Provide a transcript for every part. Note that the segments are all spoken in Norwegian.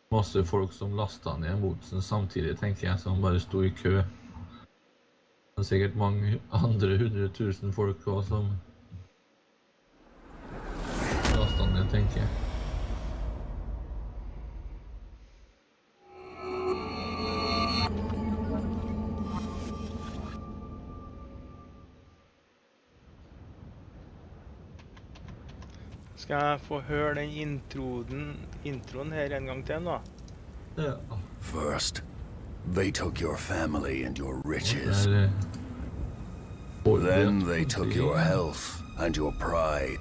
masse folk som lastet ned motsen samtidig, tenker jeg, som bare sto i kø. Det er sikkert mange andre 100 000 folk også som lastet ned, tenker jeg. Skal jeg få høre den introen her en gang til nå? Ja. First, they took your family and your riches. Then they took your health and your pride.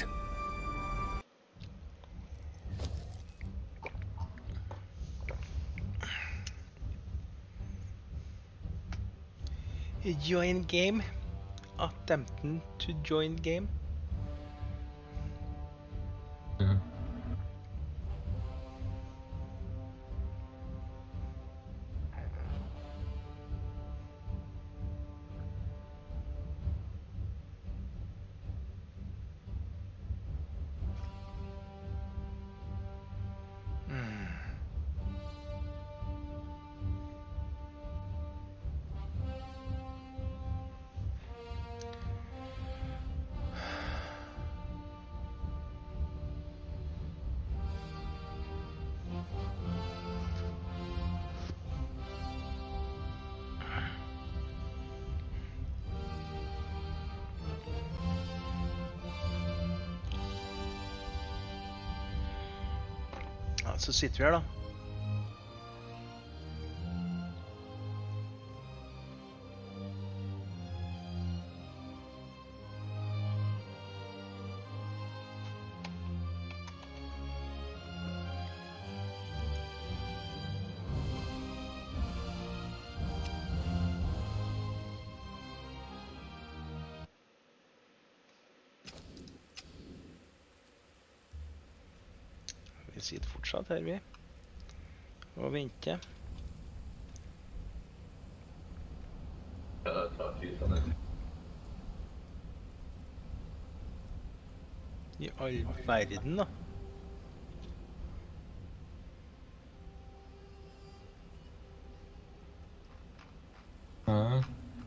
Join game. Attempting to join game. Ja. Ja, så sitter vi her da. Vi sitter fortsatt her, vi. Og venter. Ja, det tar tid sånn det. I all verden da. Ja.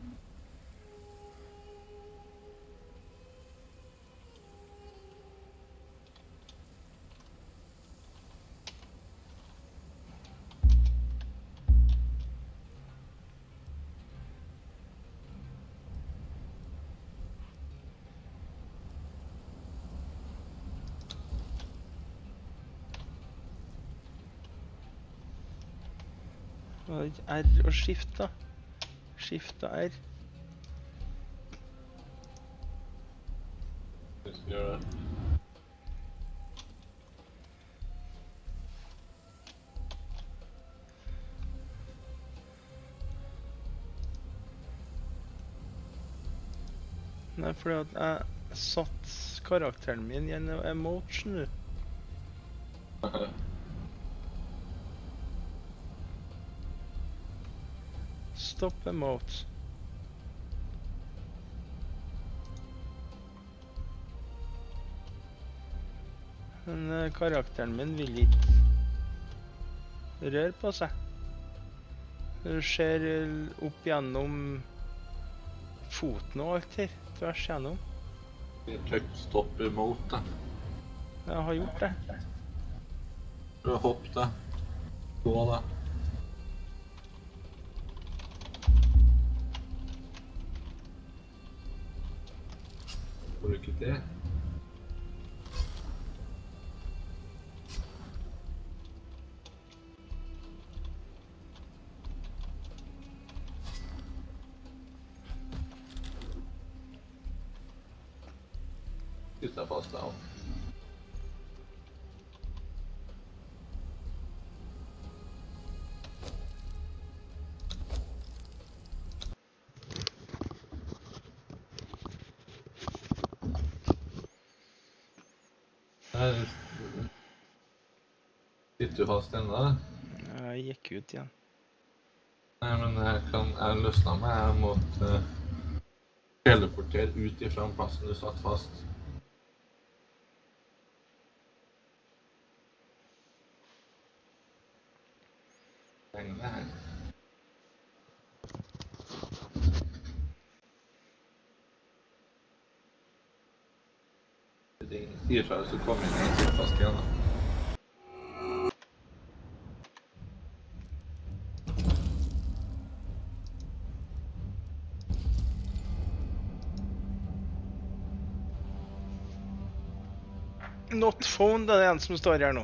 R og skift da. Skift og R. Vi skal gjøre det. Nei, fordi at jeg satt karakteren min i en emotion nu. Stop emote. Men karakteren min vil ikke røre på seg. Du ser opp gjennom foten og alt her, tvers gjennom. Trykk stopp imot det. Jeg har gjort det. Prøv å hoppe det. Gå det. Får du ikke det? Sitter fast der. Sitter du fast ennå? Jeg gikk ut igjen. Nei, men jeg løsnet meg. Jeg måtte teleportere ut ifra plassen du satt fast. pengene her. Det er ingen sier fra hvis du kommer inn og sitter fast igjen da. Not found, det er en som står her nå.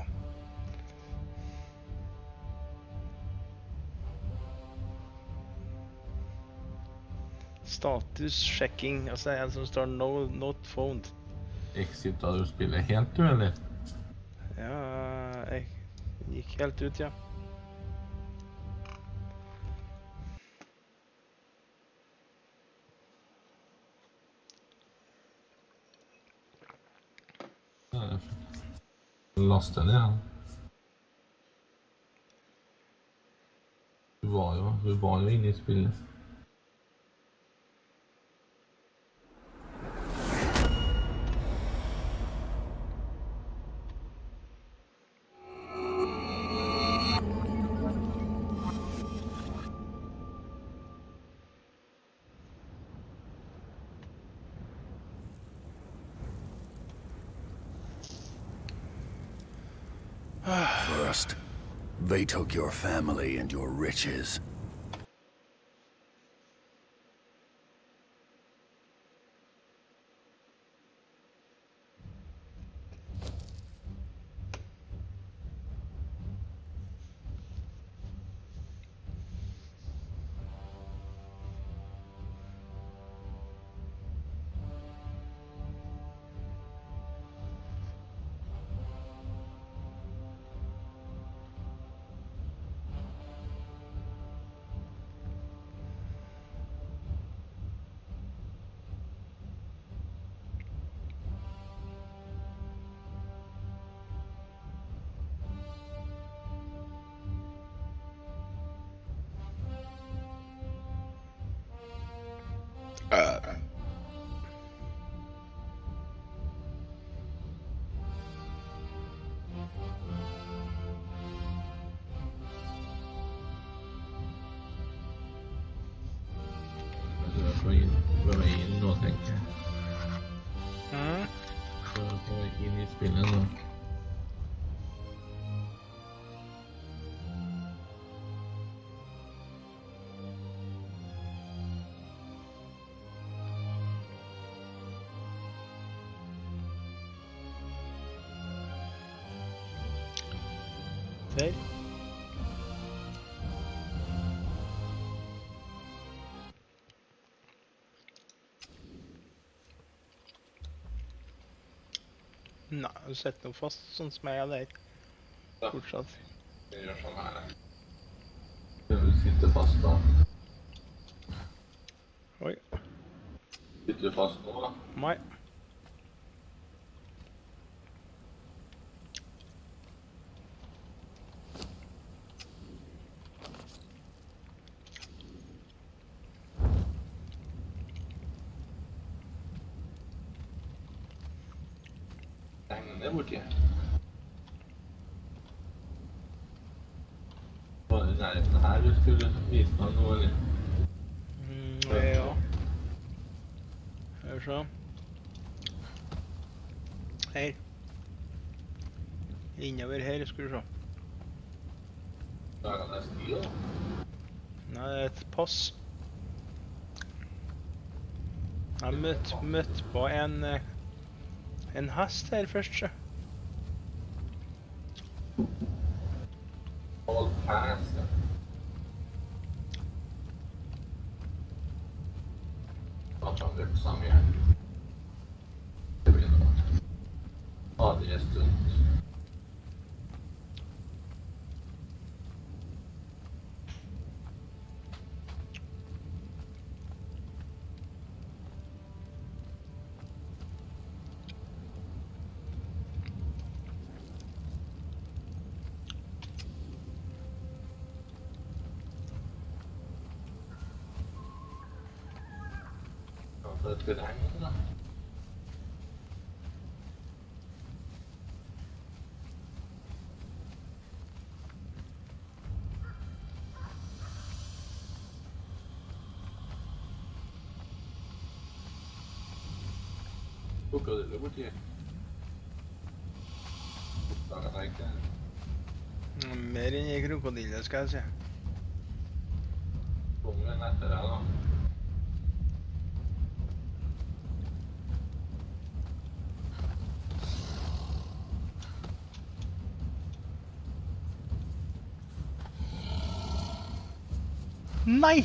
Status checking, altså en som står not found. Exit da du spiller helt du, eller? Ja, jeg gikk helt ut, ja. Laste ned, ja. Du var jo inne i spillet. First, they took your family and your riches. Bør vi inn nå, tenker jeg. Bør vi inn i spillet nå. Der. Nei, du setter noe fast, sånn som jeg er der. Fortsatt. Vi gjør sånn her. Skal du sitte fast da? Oi. Sitter du fast nå da? Nei. Det borti. Var det nærheten her du skulle vise meg noe, eller? Ja. Hør så. Her. Innover her, skal du se. Laget det sti da? Nei, det er et pass. Jeg møtte på en hest her først, så. All pass, ja. Da tar vi øksa mi her. Det blir noe. Det er stund. For et terreng, da. Krokodiller borti her. Oppdaget jeg ikke. Mer enn en krokodille, skal jeg si. Kommer en etter deg da. Nei!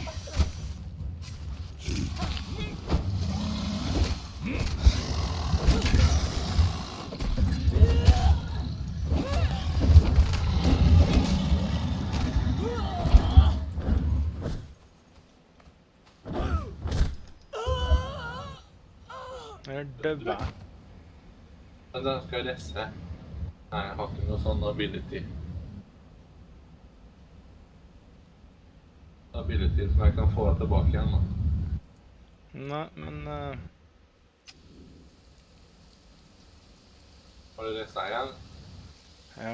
Jeg døde. Men den skal jeg lese. Nei, jeg har ikke noe sånn ability. Ability som jeg kan få tilbake igjen da. Nei, men... Har du lest deg igjen? Ja.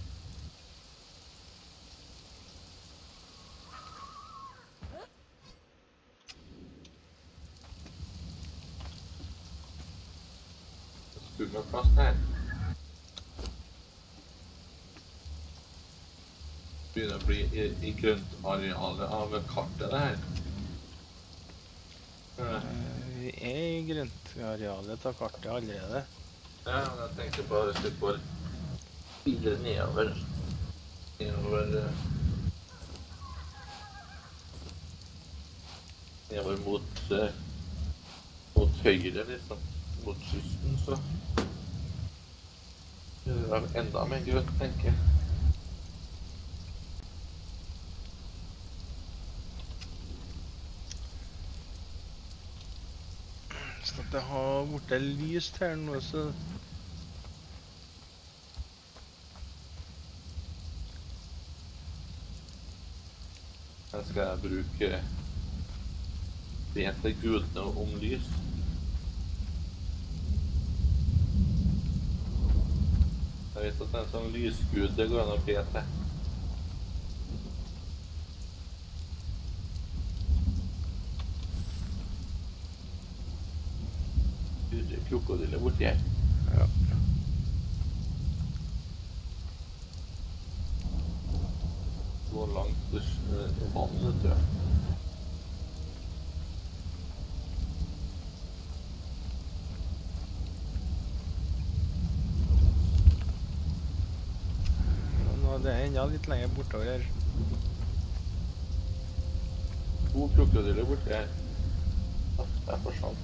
Skummel plass her. Begynner å bli i grøntarealet av kartet det her. Vi er i grøntarealet av kartet allerede. Ja, men jeg tenkte bare hvis du går videre nedover. Nedover mot høyre liksom. Mot kysten, så det er enda mer grønt, tenker jeg. Så det har vært lyst her nå, så... Her skal jeg bruke det heter gudene om lys. Jeg vet at det er en sånn lysgud det går an å be til. Det er krokodiller borti her. Ja. Går langt i vannet, tror jeg. Det er enda litt lenger bortover her. 2 krokodiller borti her. Det er forsvant.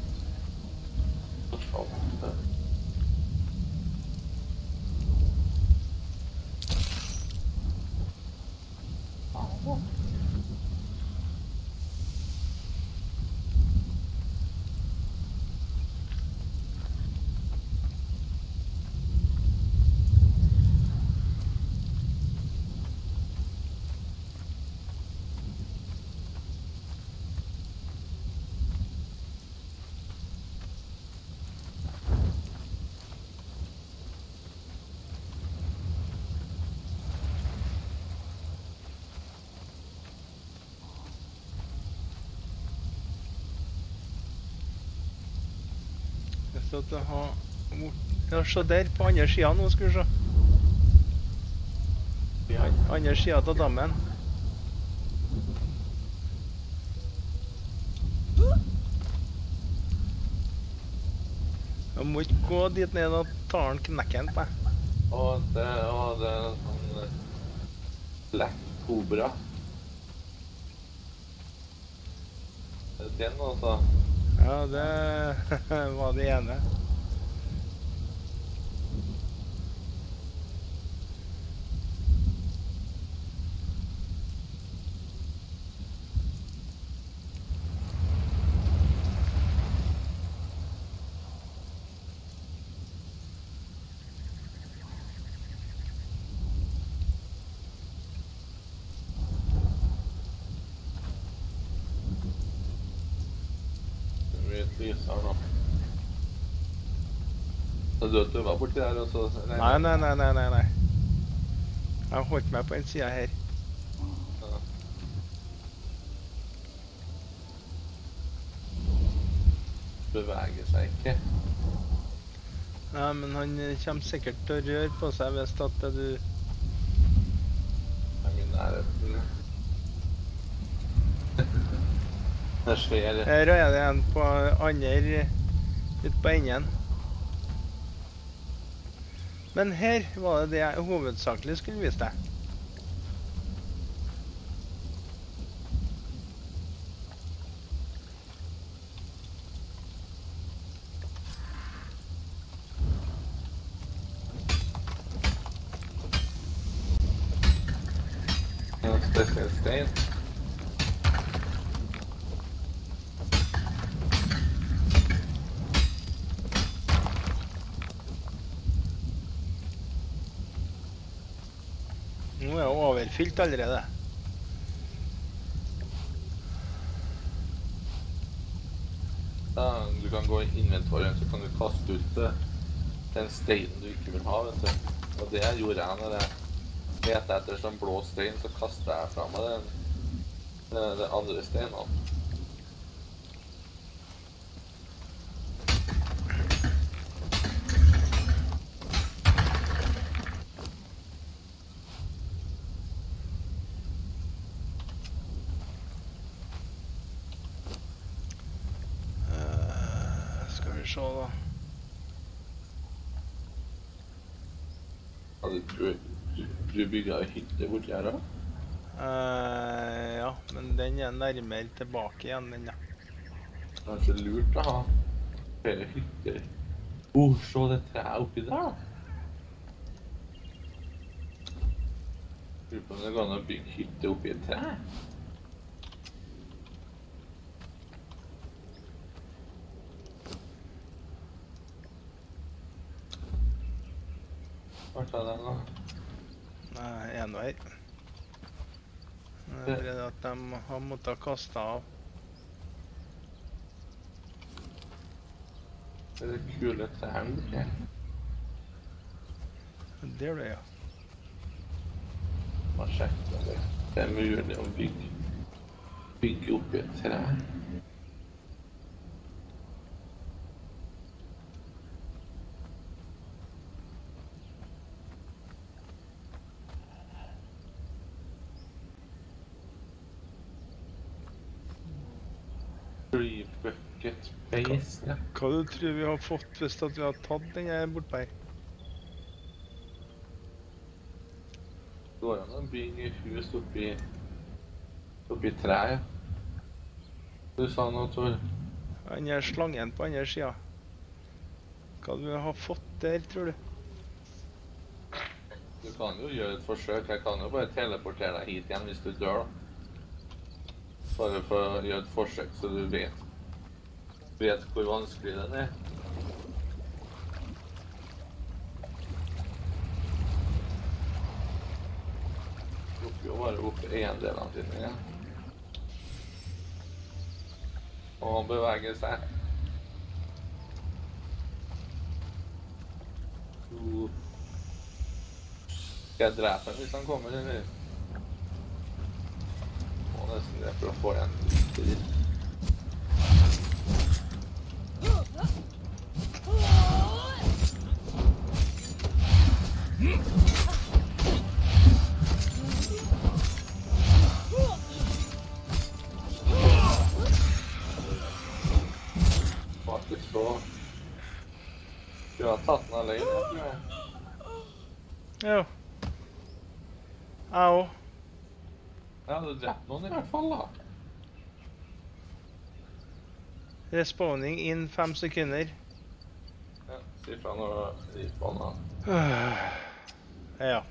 Så at det har... Ja, se der, på andre siden nå, skal vi se. Andre siden av dammen. Jeg må ikke gå dit ned og ta den knekken på meg. Det er en sånn black cobra. Det er den altså. Ja, det var det ene. Lyser nå. Så du var borti der og så... Nei. Jeg har holdt meg på en side her. Ja. Beveger seg ikke. Nei, men han kommer sikkert til å røre på seg hvis at du... Jeg er i nærheten. Det er svær. Her er det en på andre ut på enden. Men her var det jeg hovedsakelig skulle vise deg. En spesiell stein. Nå er det overfylt allerede. Da, du kan gå i inventorien, så kan du kaste ut den steinen du ikke vil ha, vet du. Og det gjorde jeg når jeg lette etter sånn blå stein, så kastet jeg fra meg den andre steinen. Skal vi se da. Ja, du bygget en hytte borti her da? Ja, men den er nærmere tilbake igjen, den da. Kanskje lurt å ha flere hytter. Se det treet oppi der da. Lurer på om det går an å bygge hytte oppi et tre. Hva er det da? Nei, en vei. Det er bare at de har måttet kaste av. Det er det kule trærne borti her. Det er det, ja. Man sjekker det. Det er mulig å bygge oppi et tre. Tree bucket base, ja. Hva du tror vi har fått hvis at vi har tatt den her bortpå her? Det går an å bygge hus oppi treet. Du sa noe, Tor. Den her slangen på andre siden. Hva du har fått der, tror du? Du kan jo gjøre et forsøk. Jeg kan jo bare teleportere deg hit igjen hvis du dør, da. Bare for å gjøre et forsøk, så du vet hvor vanskelig den er. Du plukker jo bare opp eiendelene dine igjen. Og han beveger seg. Skal jeg drepe ham hvis han kommer, eller? Må nesten det for å få igjen tid. Faktisk så... Du har tatt den alene, tror jeg. Ja. Jeg også. Ja, du drept noen i hvert fall, da. Respawning in 5 sekunder. Ja, si fra når du er på den. Ja.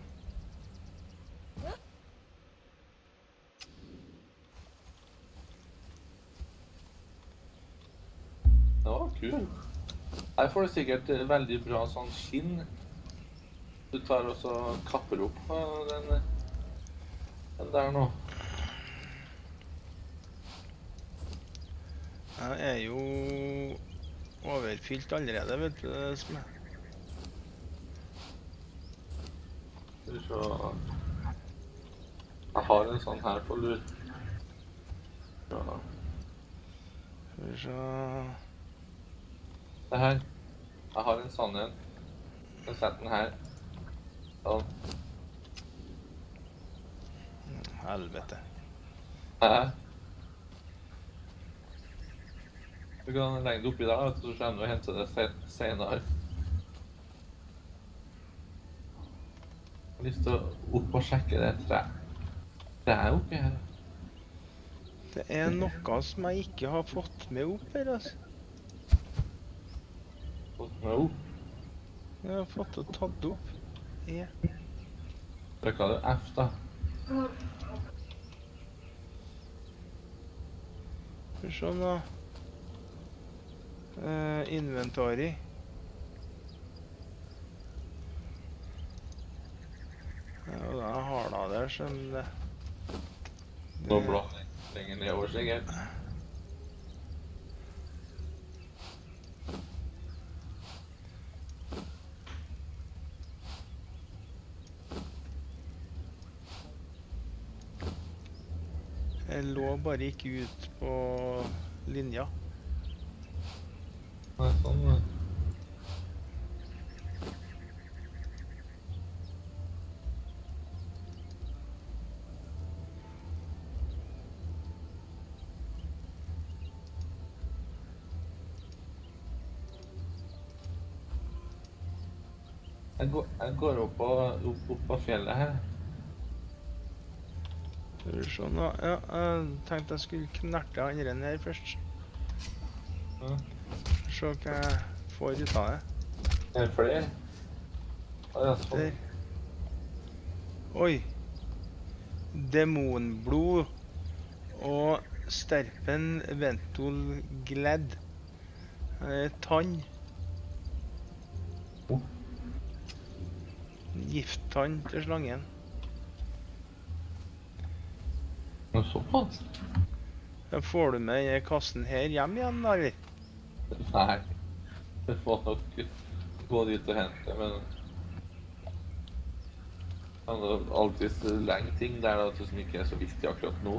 Det var kul. Her får du sikkert veldig bra sånn skinn. Du tar og så kapper opp den der nå. Jeg er jo overfylt allerede, vet du det som er. Skal vi se. Jeg har en sånn her på lur. Ja. Skal vi se. Det her. Jeg har en sånn en. Jeg setter den her. Sånn. Helvete. Hæ? Du kan legge det oppi der, vet du, så kommer du og henter det senere. Jeg har lyst til å opp og sjekke det treet oppi her. Det er noe som jeg ikke har fått med opp her, altså. Fått med opp. Jeg har fått det tatt opp. Trykket du F da? Skal vi se nå. Inventory. Ja, og da har da der som det... Nå blå lenger nedover sikkert. Jeg lå bare ikke ut på linja. Nei, sånn. Jeg går opp på fjellet her. Skal vi se nå. Ja, jeg tenkte jeg skulle knerte andre enn her først. Ja. Se hva jeg får ut av det. Er det flere? Å, ja, sånn. Der. Oi. Demonblod og sterpen ventol gled. Tann. Gifttann til slangen. Nå, såpass? Ja, får du med denne kassen her hjem igjen, eller? Nei. Jeg får nok gå dit og hente, men... Han har alltid lenge ting der da, som ikke er så viktig akkurat nå.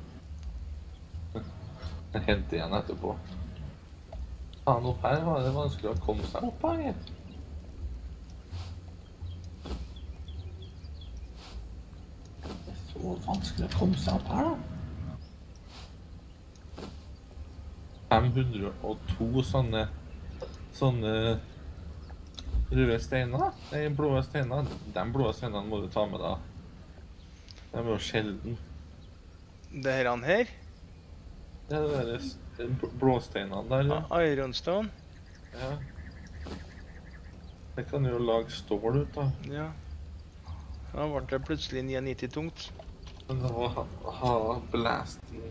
Jeg henter igjen etterpå. Faen, opp her var det vanskelig å komme seg opp her, gitt. Det er så vanskelig å komme seg opp her, da. 502 sånne røde steiner, nei, blå steiner. De blå steinene må du ta med da. De er jo sjelden. Det her? Det er de blåsteinene der, ja. Ironstone? Ja. Det kan jo lage stål ut da. Ja. Da ble det plutselig 99 tungt. Men det var ha blasting.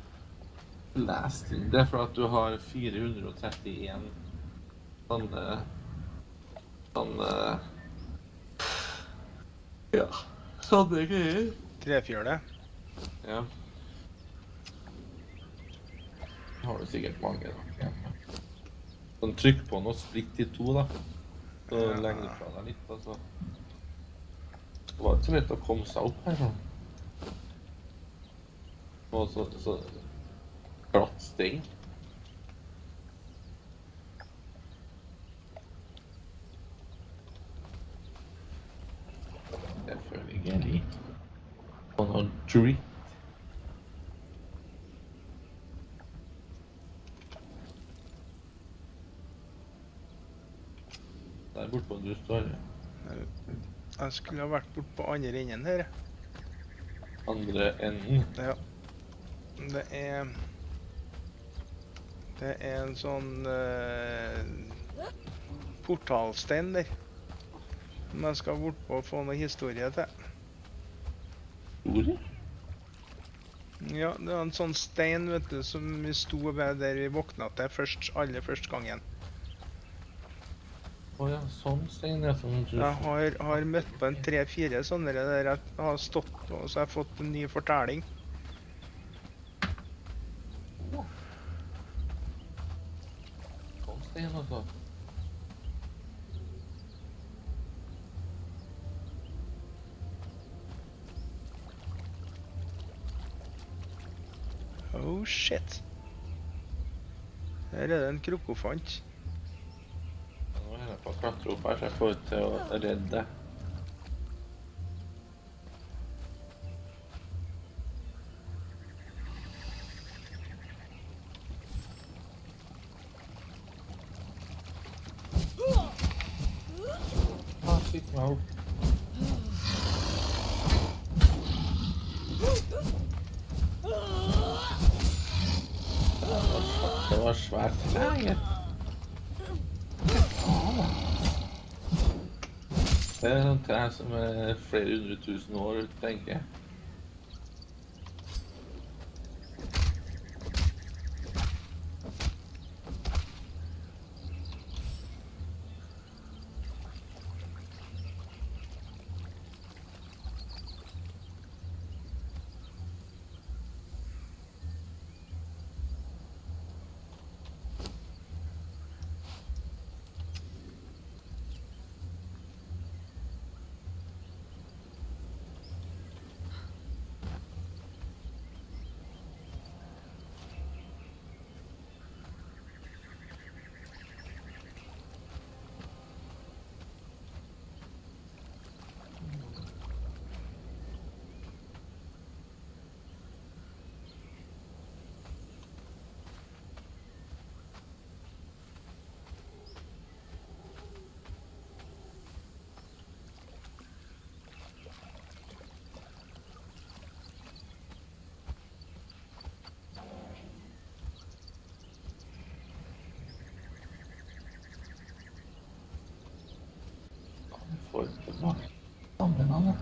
Det er for at du har 431 sånne ja, sånne greier. Trefjøle. Ja. Har du sikkert mange da. Ja. Sånn, trykk på noe, splitt i to da. Så legger du fra deg litt, altså. Det var ikke så lett å komme seg opp her, sånn. Og så glatt stein. Det føler jeg er litt. Og noe dritt. Der borte på du står. Jeg skulle ha vært bort på andre enden her. Andre enden. Ja. Det er en sånn portalstein der. Som jeg skal bort på og få noe historie til. Store? Ja, det var en sånn stein, vet du, som vi sto ved der vi våkna til aller første gangen. Åja, sånn stein, ja, som du... Jeg har møtt på en 3-4 sånne der jeg har stått på, så jeg har fått en ny fortelling. Sånn stein, altså. Oh shit. Her er det en krokofant. Ja, nå er det. på å klatre opp her, så jeg får ut til å redde. Skyt meg opp. Det var svært lenge. Det er noen trær som er flere 100 000 år, tenker jeg. For tilbake sammenhengene.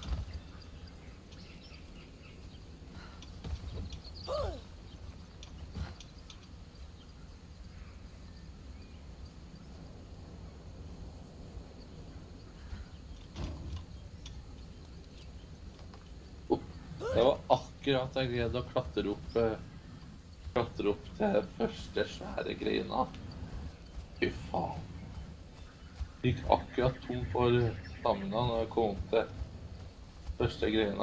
Det var akkurat jeg greide å klatre opp til første svære greina. Fy faen. Gikk akkurat tom for stamina når jeg kom til første greina.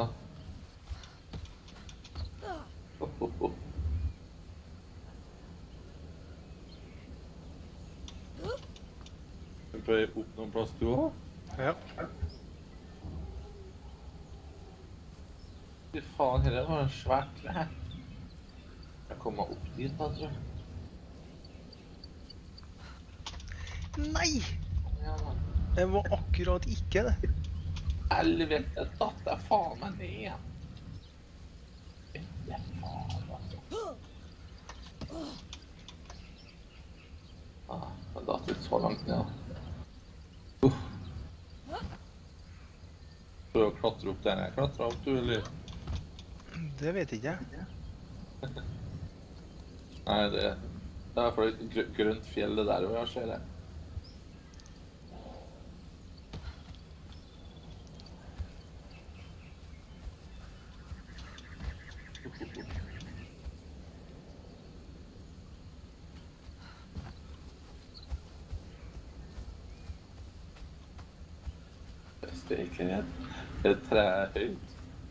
Du bør opp noen plass du også? Ja. Fy faen, her var en svært tre. Jeg kom meg opp dit da, tror jeg. Nei! Ja, da. Det var akkurat ikke det. Helvete, datt jeg faen meg ned igjen. Helvete faen, altså. Jeg datt litt så langt ned. For å klatre opp der jeg klatret opp, du, eller? Det vet ikke jeg. Nei, det er for et grønt fjell det der, og jeg ser det. Det er ikke redd. Det er tre høyt.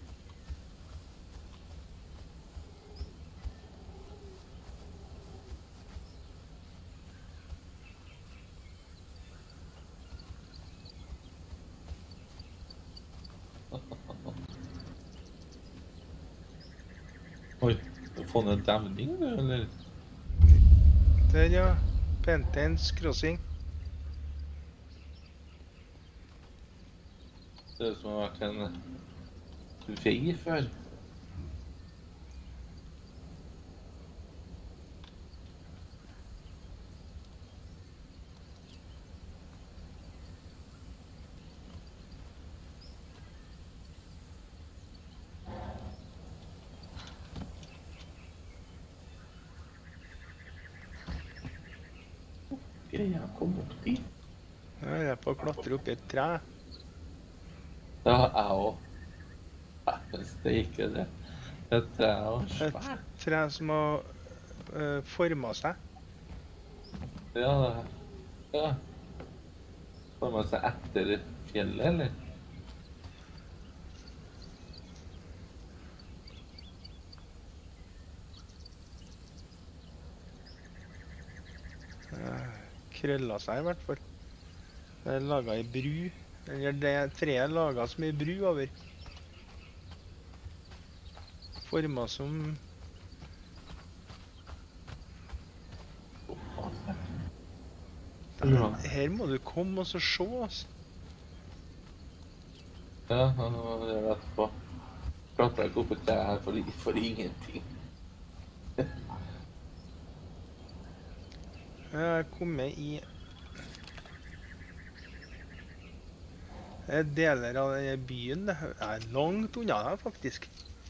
Oi, du har funnet en demning, du, eller? Der, ja. Pentens crossing. Det er som har vært en vei før. Greier jeg kom opp dit. Ja, jeg er på å klatre opp i et tre. Ja, jeg også. Hvis det ikke det. Et tre og Et svært. tre som har formet seg. Ja, ja. Får man seg etter fjellet, eller? Krøllet seg i hvert fall. Det er laget i bru. Eller det treet er laget som i bru over. Formet som... Ja. Her må du komme og så se, altså. Ja, jeg vet på. Prater jeg ikke opp et tre her for ingenting. Jeg er kommet i deler av denne byen. Det er langt unna her, faktisk.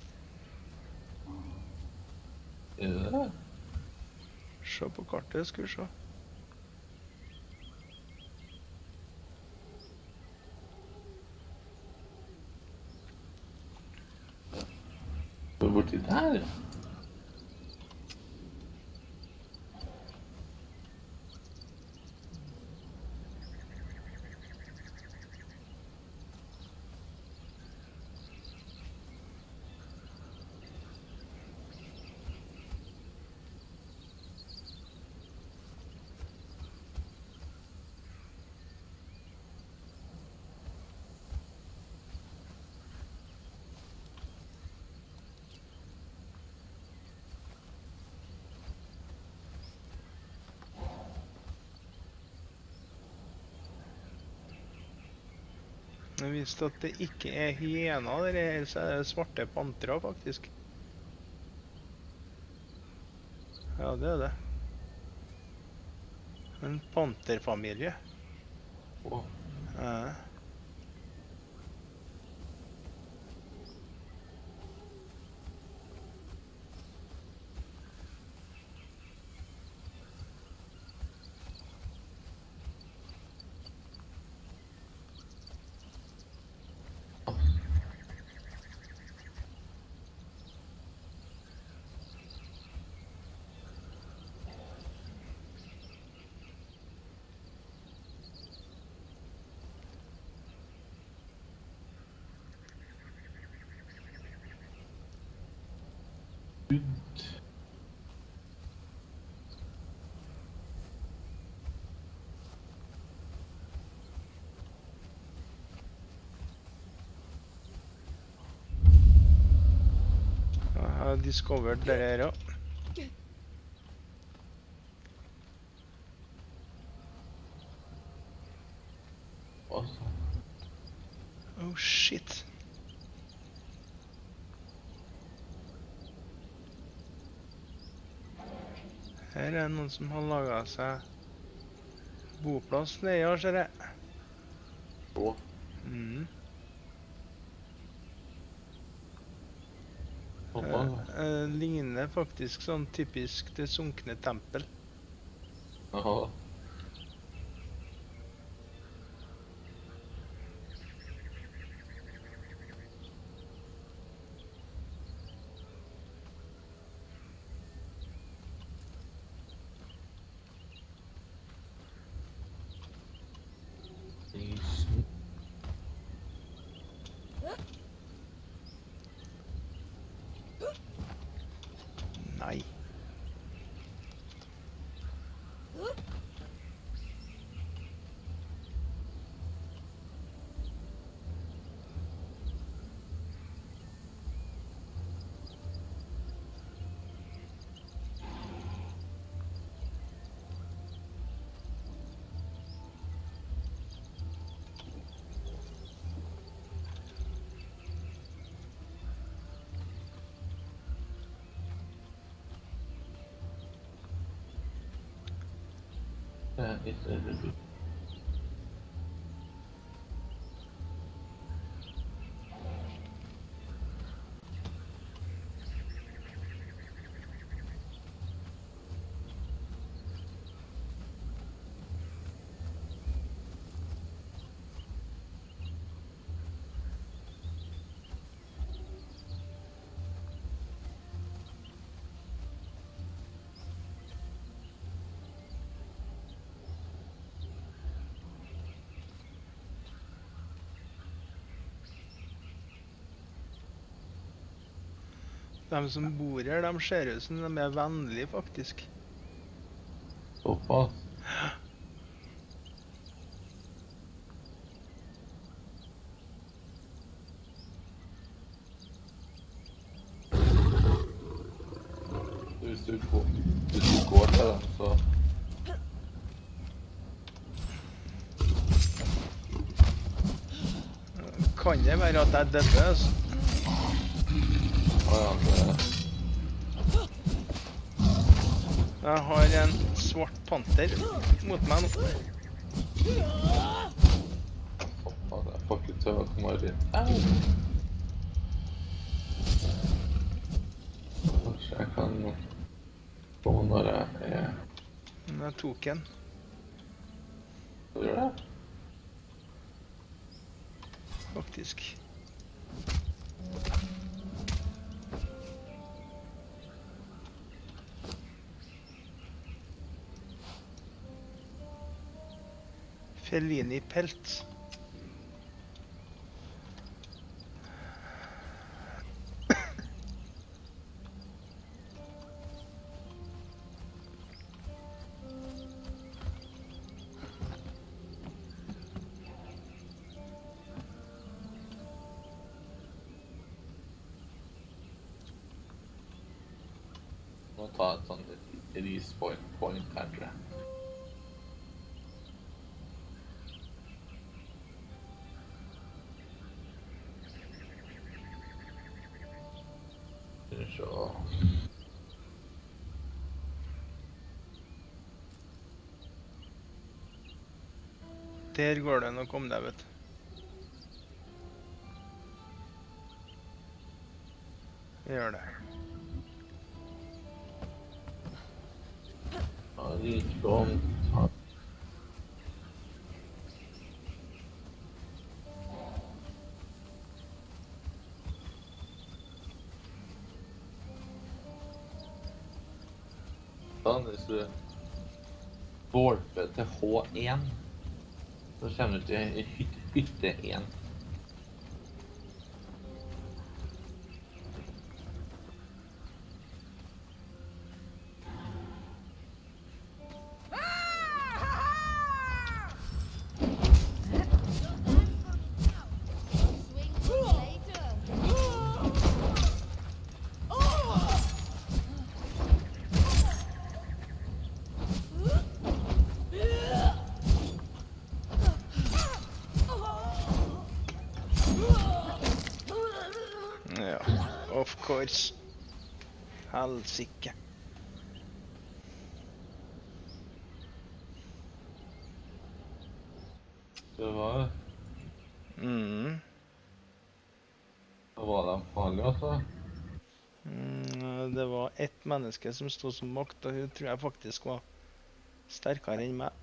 Er det det? Se på kartet, skal vi se. Går borti der, ja. Men hvis det ikke er hyener der her, så er det svarte pantere, faktisk. Ja, det er det. En panterfamilie. Åh. Ja. Jeg har discovered det her, ja. Altså. Oh, shit. Her er noen som har laget seg boplass nede, ja, ser jeg. Åh. Mhm. Hoppa. Ligner faktisk sånn typisk det sunkne tempel. Jaha. Isen. Nei. Det er i stedet by. De som bor her, de ser ut som de er vennlige, faktisk. Såpass. hvis du går til dem, så... Kan det være at jeg døde, altså? Ja, det... Jeg har en svart panter mot meg nå. Hoppa, det får ikke til å komme inn. Kanskje jeg kan gå når jeg er... Men jeg tok en. Hva gjør det? Faktisk. Fellini-pelt. Må ta et sånt respawn point her, tror jeg. Så... Der går det nok om deg, vet du. Gjør det. Ja, rikdom. Sånn, hvis du warper til H1, så kommer du til hytte 1. Ja, of course. Helsike. Det var... Det var de farlige, altså. Det var ett menneske som stod som makt, og hun tror jeg faktisk var sterkere enn meg.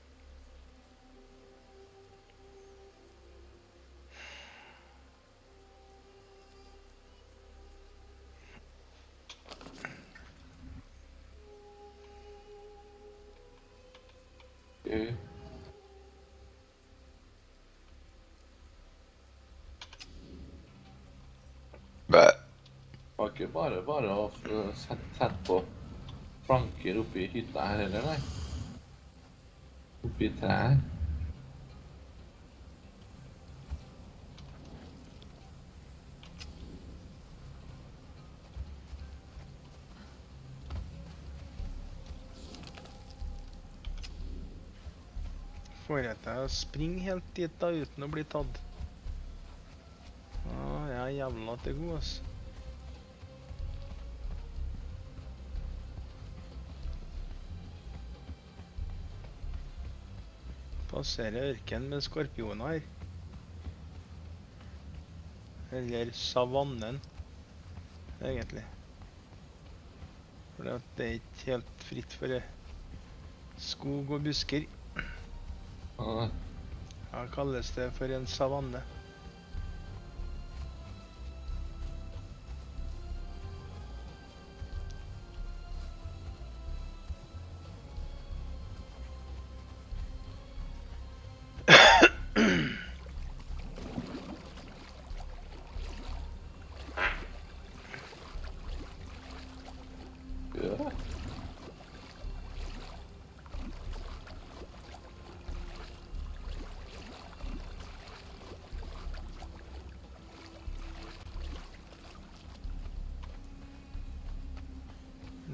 Okay. Det var ikke bare å sette på flanker oppi hytta her heller, nei. Oppi treet. Får jeg til å springe helt dit da, uten å bli tatt? Ja, jeg er jævla til god, ass. Passerer ørken med skorpioner her. Eller savannen, egentlig. For det er ikke helt fritt for skog og busker. Ja, Ja, kalles det for en savanne. ja.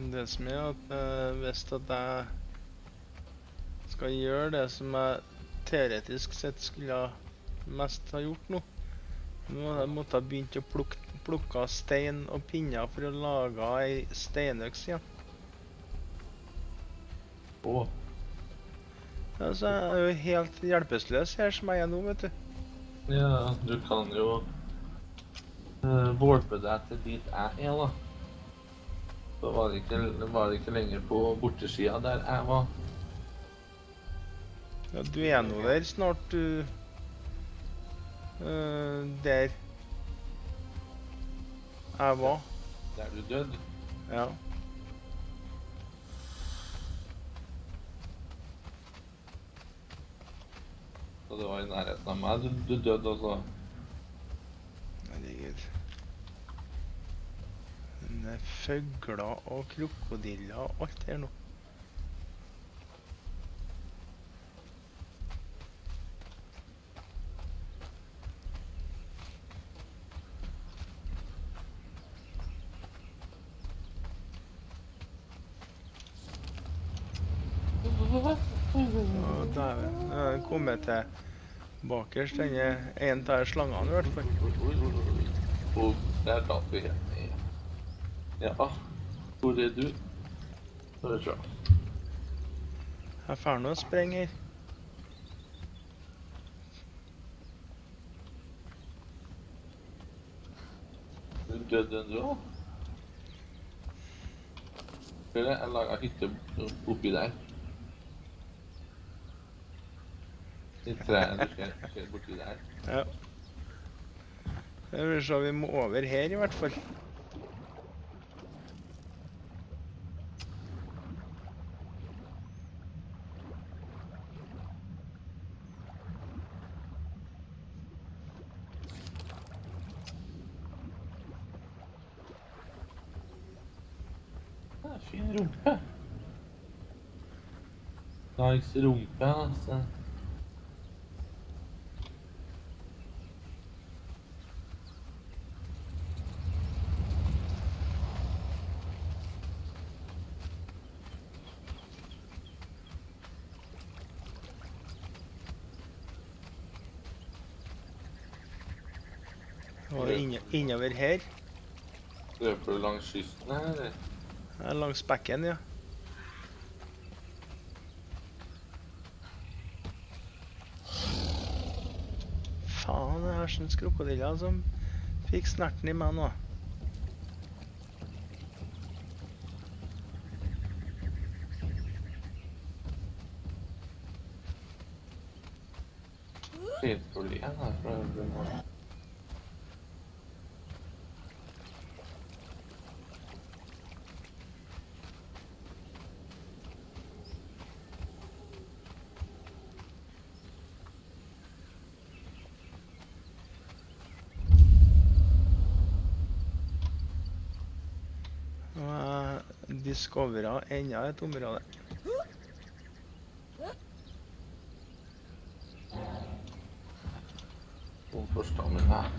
Det som er at hvis at jeg skal gjøre det som jeg teoretisk sett skulle mest ha gjort nå, måtte jeg begynt å plukke stein og pinner for å lage ei steinøks igjen. Åh. Altså, jeg er jo helt hjelpeløs her som jeg er nå, vet du. Ja, du kan jo warpe deg til dit jeg er, da. Så var det ikke lenger på bortesida der jeg var. Ja, du er nå der snart, du. Der jeg var. Der du døde. Ja. Så det var i nærheten av meg du døde også. Herregud. Det er føgler og krokodiller og alt her nå. Å, dæven. Nå har jeg kommet til bakerst denne en av slangene i hvert fall. Og der tatt vi helt ned. Ja, hvor er du? Så er det bra. Jeg får nå sprenge her. Du døde du også? Jeg laget hytte oppi der. I trærne du ser borti der. Ja. Jeg vil se, vi må over her i hvert fall. Ja, fin rumpe. Nice rumpe, altså. Og innover her. Løper du langs kysten her, eller? Her langs bekken, ja. Faen, jeg har sånn krokodiller som fikk snerten i meg nå. Fint å le her, for det må... Og jeg discoveret enda et område. Hvorfor stammen her?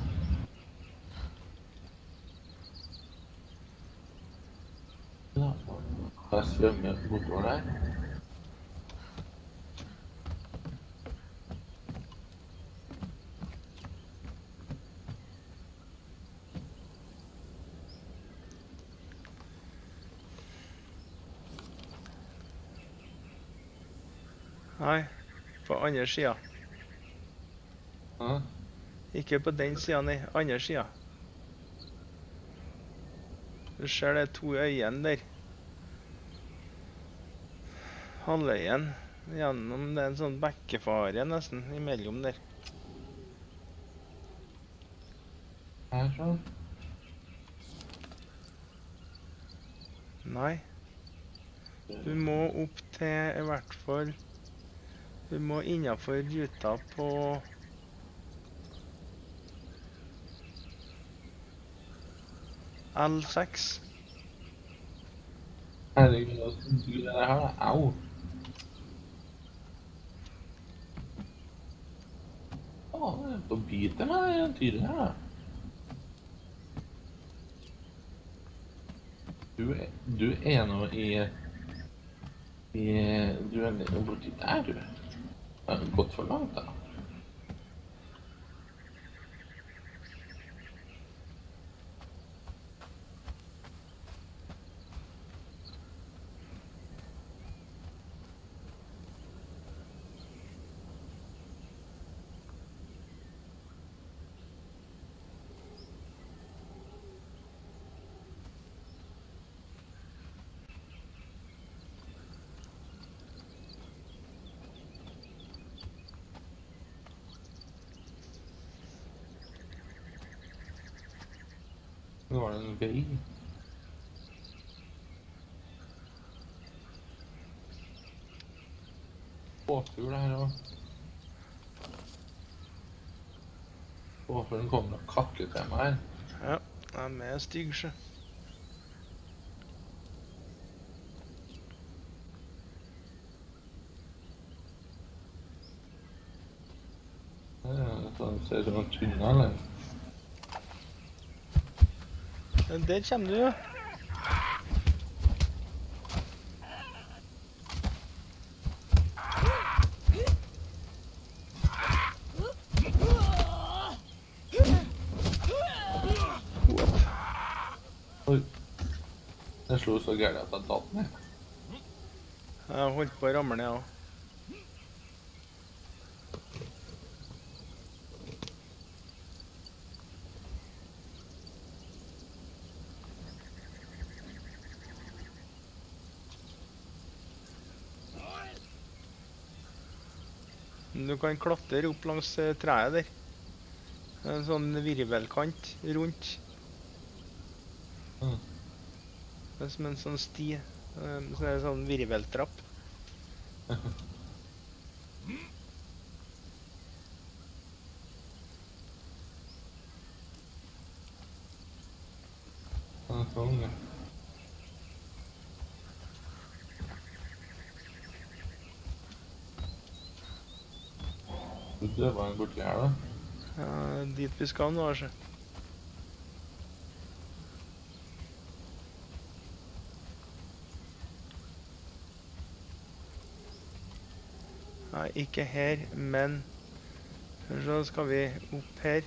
Ja, jeg svømmer bortover der. Nei, på andre siden. Hæ? Ikke på den siden, nei, andre siden. Du ser det to øyene der. Halvøyen gjennom det er en sånn bekkefare nesten imellom der. Her sånn? Nei. Du må opp til i hvert fall. Du må innenfor ruta på L6. Herregud, altså, du det her da, au. Å, det er på å bite meg, det tyret her da. Du er nå du er borti der, du. Det har gått for langt, da. Nå var det en vei. Båtfugl her også. Båtfuglen kommer og kakker til meg her. Ja, jeg er med stygg, sjø. Det ser ut som en tunnel her. Der kommer du, ja. Oi. Den slo så gærent at jeg datt ned. Jeg holdt på å ramle ned, ja. Du kan klatre opp langs treet der. En sånn virvelkant rundt. Mm. Det er som en sånn sti. Så er det sånn virveltrapp. Sånn, ja. Det var en borti her, da. Ja, dit vi skal nå, altså. Nei, ikke her, men så skal vi opp her.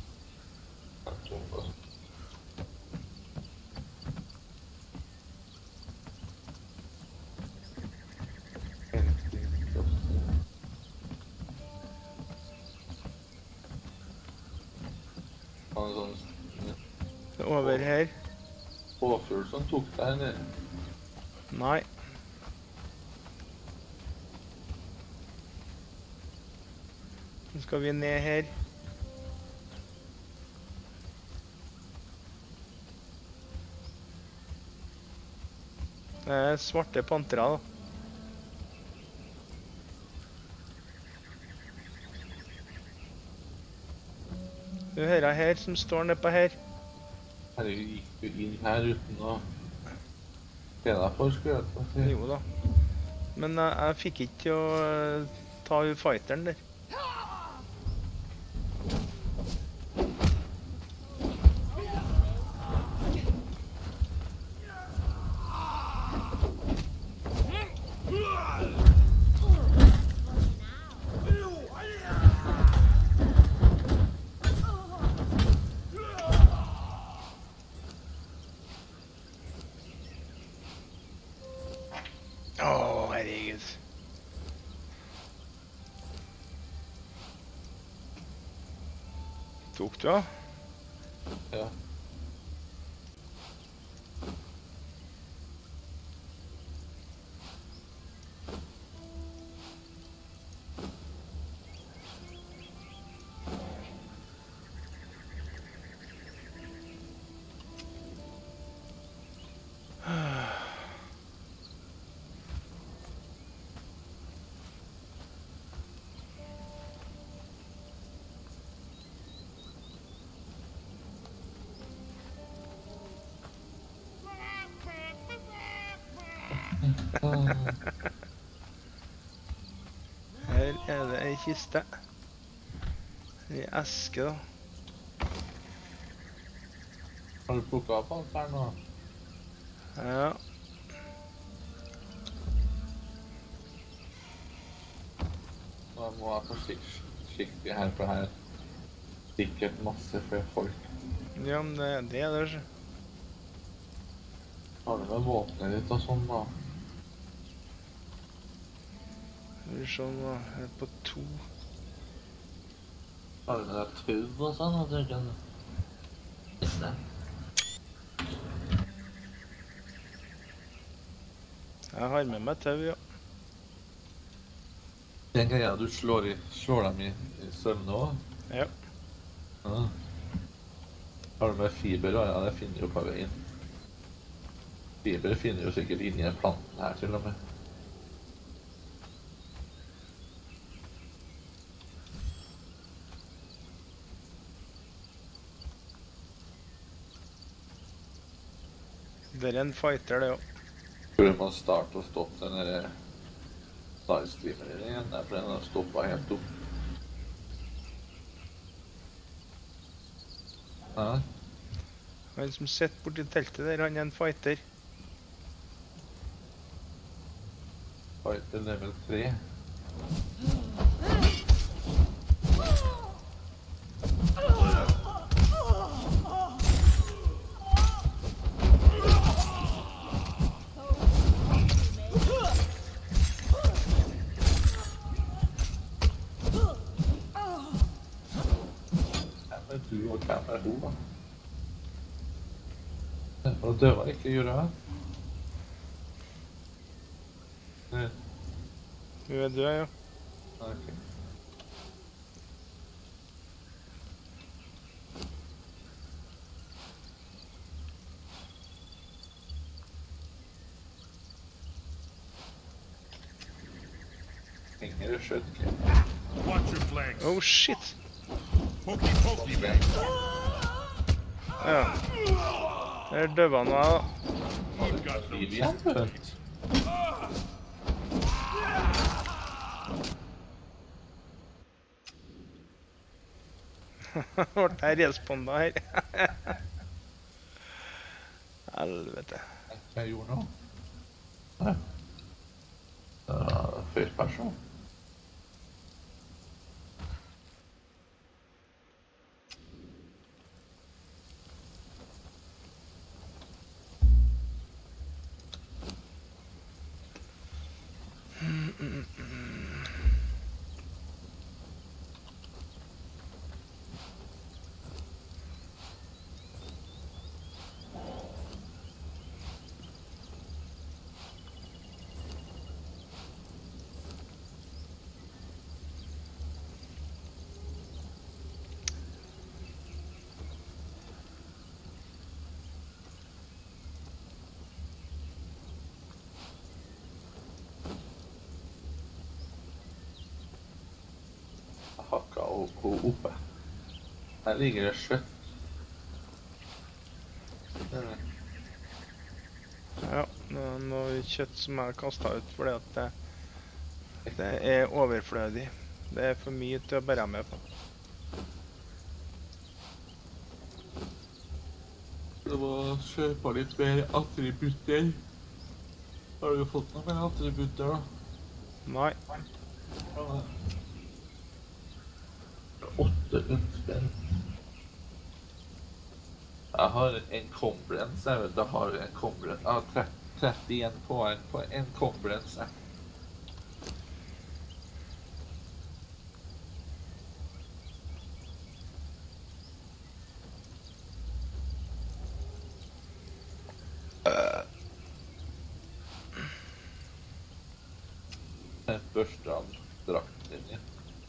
Over her. Påfugl som tok deg ned. Nei. Nå skal vi ned her. Det er svarte pantere, da. Du hører her som står nede på her. Herregud, gikk du inn her uten å se deg for, skulle jeg si. Jo da. Men jeg fikk ikke til å ta fighteren der. Herregud. Tok du, ja? Ja. Her er det en kiste. En eske, da. Har du plukket opp alt her nå? Ja. Man må være forsiktig her, for her er sikkert masse flere folk. Ja, men det er det, så. Har du med våpenet ditt og sånn, da? Skal vi se nå, her på 2. Har du med deg tau og sånn, at du kan... Jeg har med meg tau, ja. Den greia du slår dem i søvne også? Ja. Ja. Har du med fiber? Ja, det finner du på veien. Fiber finner du sikkert inni en planten her til og med. Det er en fighter, det også. Tror du må starte og stoppe den der livestreameren igjen, for den har stoppet helt opp. Ja. Han som sitter borti teltet der, han er en fighter. Fighter level 3. Du og hvem er hun, da? Og det var ikke gjøre her. Hun er død, ja. Ok. Henger det skjøtt ikke? Watch your flanks. Oh, shit. Pokey, pokey, bang. Ja. Der døde han meg, da. You've got no Liv igjen, vent. Ble jeg responda her. Helvete. Hva jeg gjorde nå? Nei. Feil person. Hakka og oppe. Her ligger det skjøtt. Ja, det er noe kjøtt som jeg har kastet ut fordi at det er overflødig. Det er for mye til å bære med på. Du må kjøpe litt mer attributter. Har du fått noe mer attributter da? Nei. 800 spenn. Jeg har en encumbrance, jeg vet, da har du en encumbrance. Jeg har 31 poeng på en encumbrance. Den første av drakten din.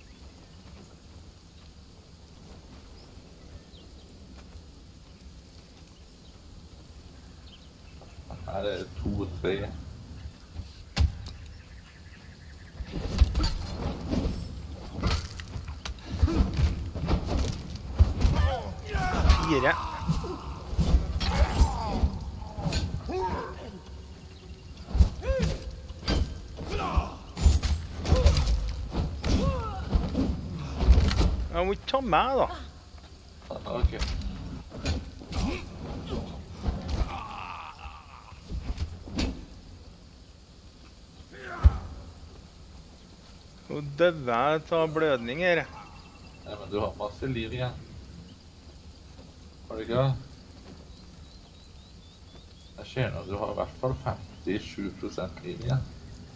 Her er det 2-3. Fire. Jeg må ikke ta meg, da. Ok. Nå døver jeg av blødning her. Ja, men du har masse liv igjen. Har du ikke det? Jeg ser nå at du har i hvert fall 57% liv igjen.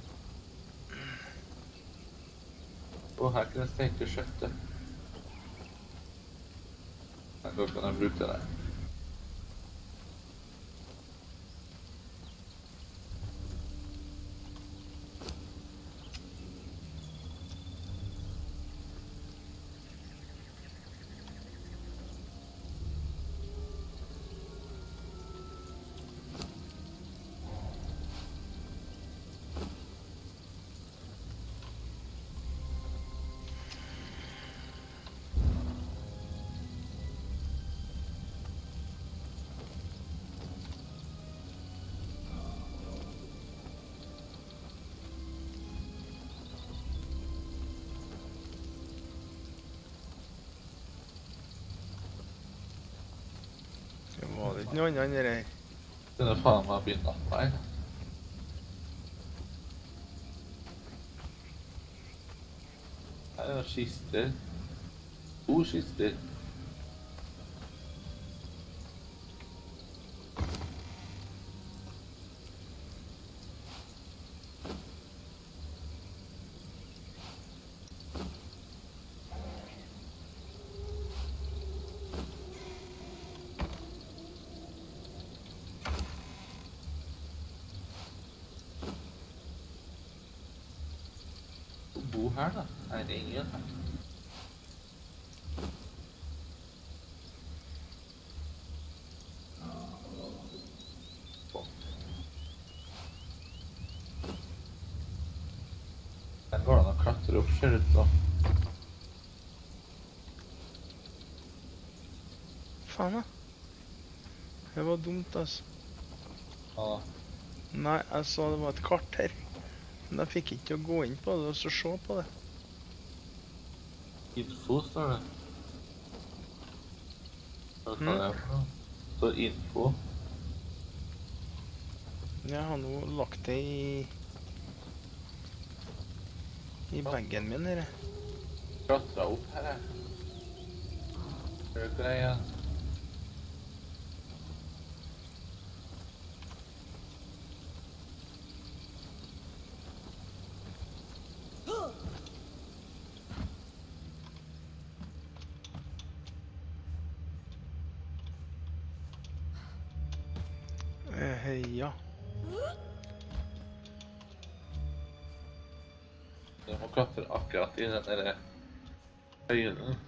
Og her kan jeg steke kjøttet. Da kan jeg bruke det. Det var ikke noe annet enn det her. Den er faen meg begynt natt meg. Her er kister. 2 kister. Bo her da. Nei, det er ingen her. Den går an å klatre opp, ser det ut da. Faen da. Det var dumt, altså. Ja, Nei, jeg så det var et kart her. Men jeg fikk ikke å gå inn på det og så se på det. info står det. Hva er det for noe? Så info. Jeg har nå lagt det i bagen min her. Klatra opp her, jeg. Ser du greia? Ja. Du må klatre akkurat i den der høyden.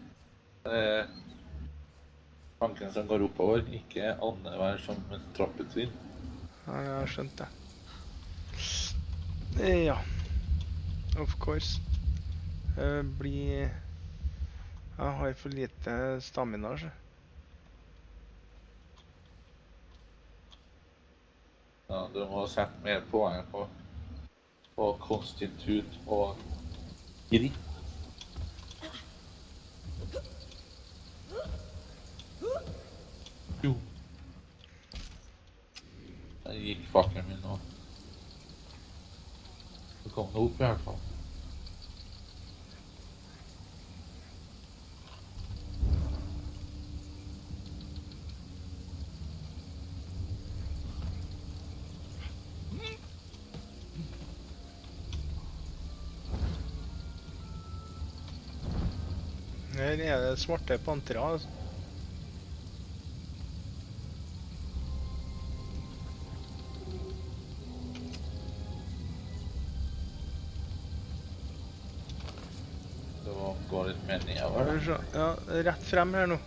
Planken som går oppover, ikke annenhver som et trappetrinn. Ja, jeg har skjønt det. Ja. Of course. Jeg har for lite stamina, så. Ja, du må sette mer poeng på konstitut og gritt. Jo. Der gikk fakkelen min nå. Så kom det opp i hvert fall. Her er det svarte pantere, altså. Det må gå litt mer nedover. Ja, rett frem her nå.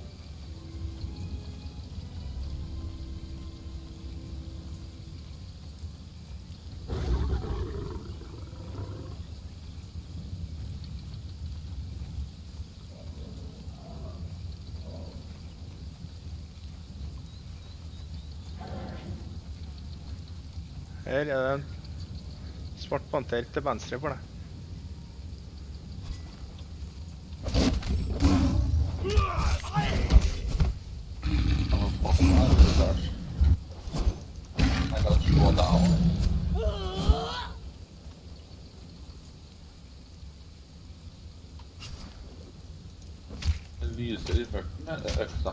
Her er det en svart panter til venstre for deg. øksa.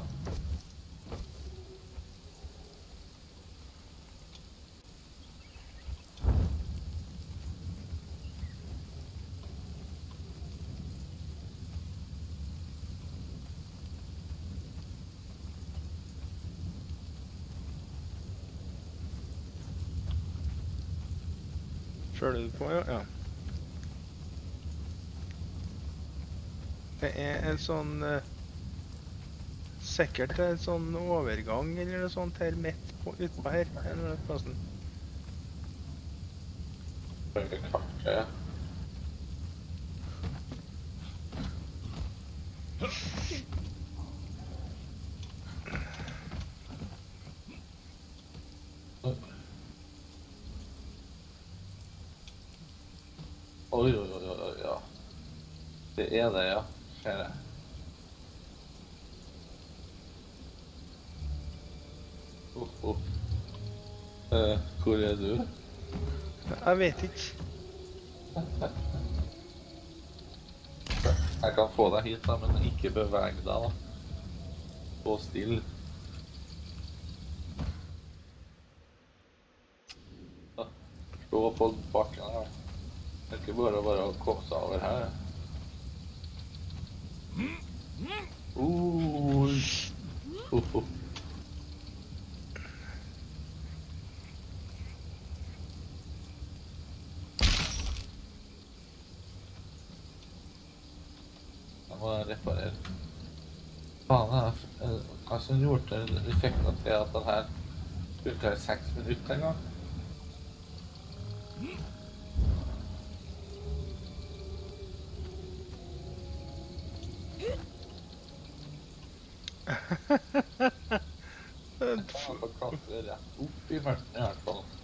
Følger du på, ja? Ja. Det er en sånn sikkert en sånn overgang eller noe sånt her midt på, utpå her. Eller noe plassen. Følger kartet, ja. Oi, ja. Det er det, ja. Ser jeg. Hvor er du? Jeg vet ikke. Jeg kan få deg hit da, men ikke beveg deg da. Stå still. Stå på bakken her. Det er ikke bare å komme seg over her. Jeg må reparere. Faen, hva som gjorde det? Vi fikk noe til at den her brukte jeg 6 minutter en gang. Jeg får klatre rett opp i mørken i hvert fall.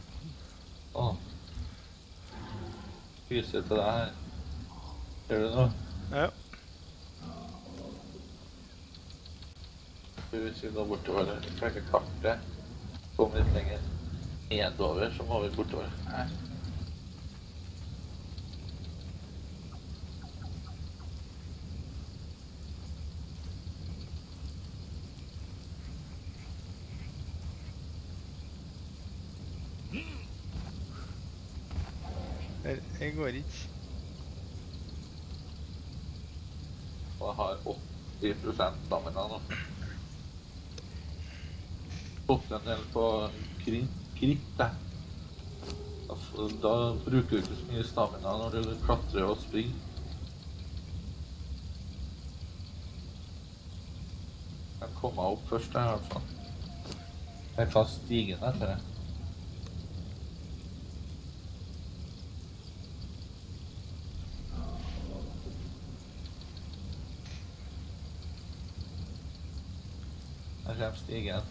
Fyser til deg her. Gjør du noe? Ja. Hvis vi går bortover, trekker kartet, kommer litt lenger nedover, så må vi bortover. Her. Jeg går ikke. Og jeg har 80% stamina nå. Fått en del på kritt, da. Da bruker du ikke så mye stamina når du klatrer og springer. Jeg kan komme opp først her, i hvert fall. Jeg tar stigen etter det. Her kommer stigen.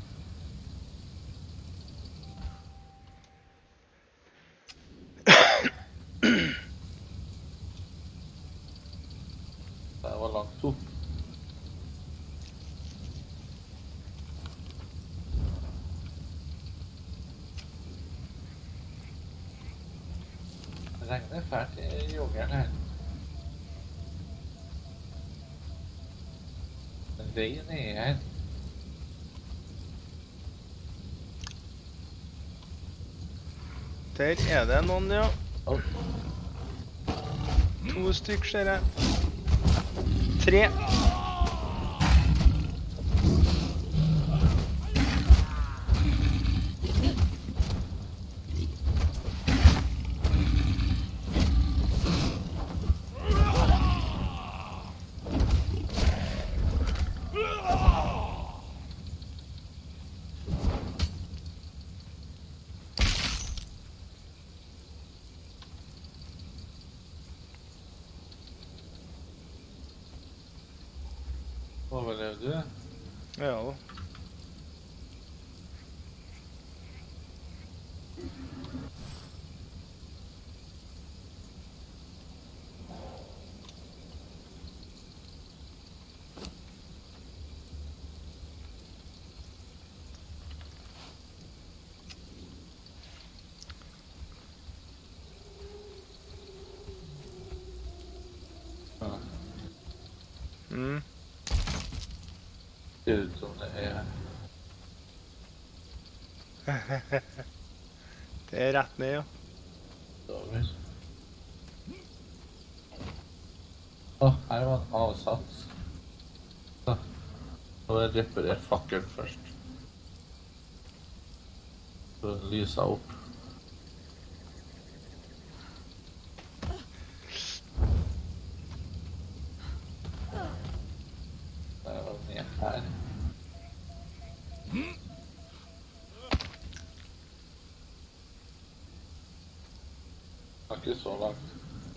Det var langt opp. Det regner fælt i jungelen her. Men veien er her. Der er det noen, ja. Oh. 2 stykk, ser jeg. 3. Overlevde du? Ja da. ser ut som det er Det er rett ned, ja. over. Her var en avsats. Så, nå må jeg reparere fakkelen først. Så den lyser opp. Det var ned her. Det var ikke så langt.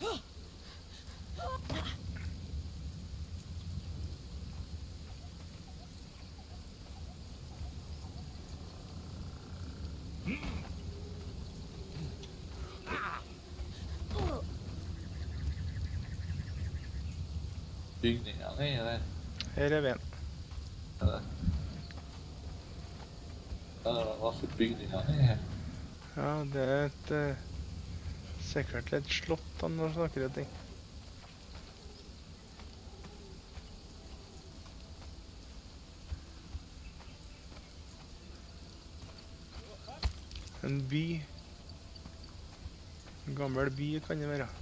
Bygningene er der. Her er vi en. Ja, det var masse bygninger i her. Ja, det er et... sikkert et slott av noe snakker ting. En by. En gammel by kan det være.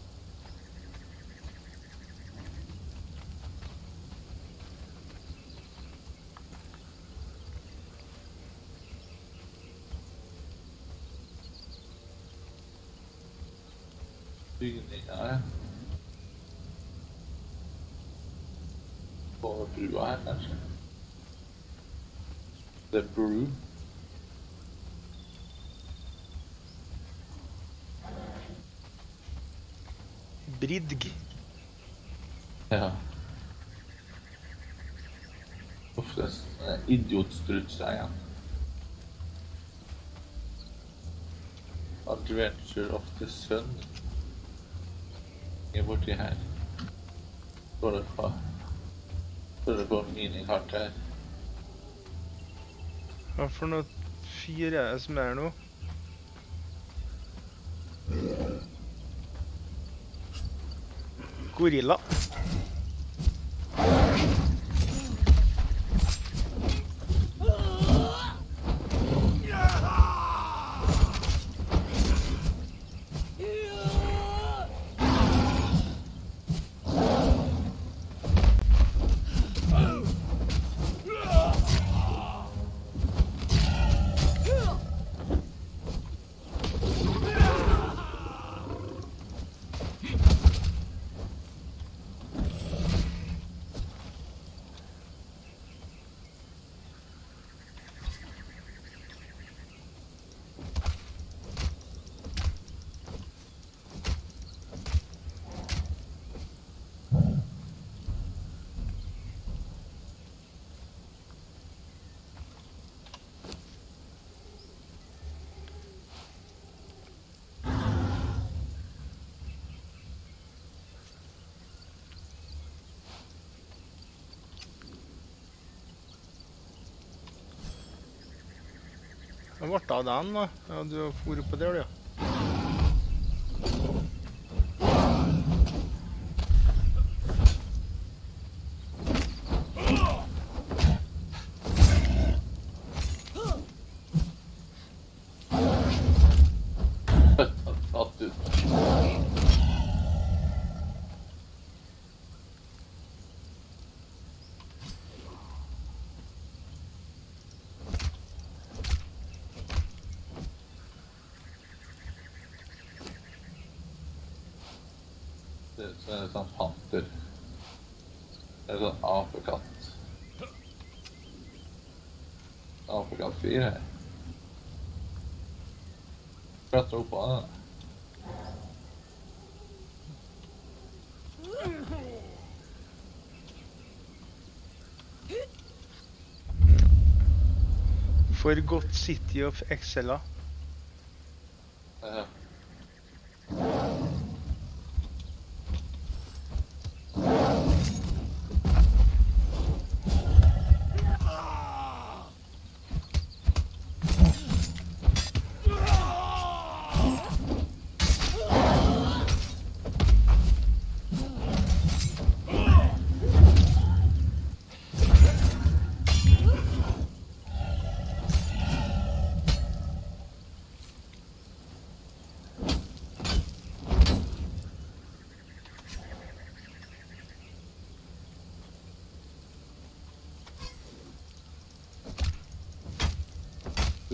Bygninger her. På brua her, kanskje. The Brew. Bridg. Ja. Uff, det er idiotstruts der igjen. Adventure of the Sun. Jeg er borti her. Står det på minikart her. Hva for noe fyr er det som er nå? Gorilla. Hva ble det av den, da? Ja, du har vært på der, ja. Tatt ut. Så er det sånn panter. Det er sånn apekatt. Apekatt-fyr her. Klatre opp på den. Forgot City of Excella. Ja.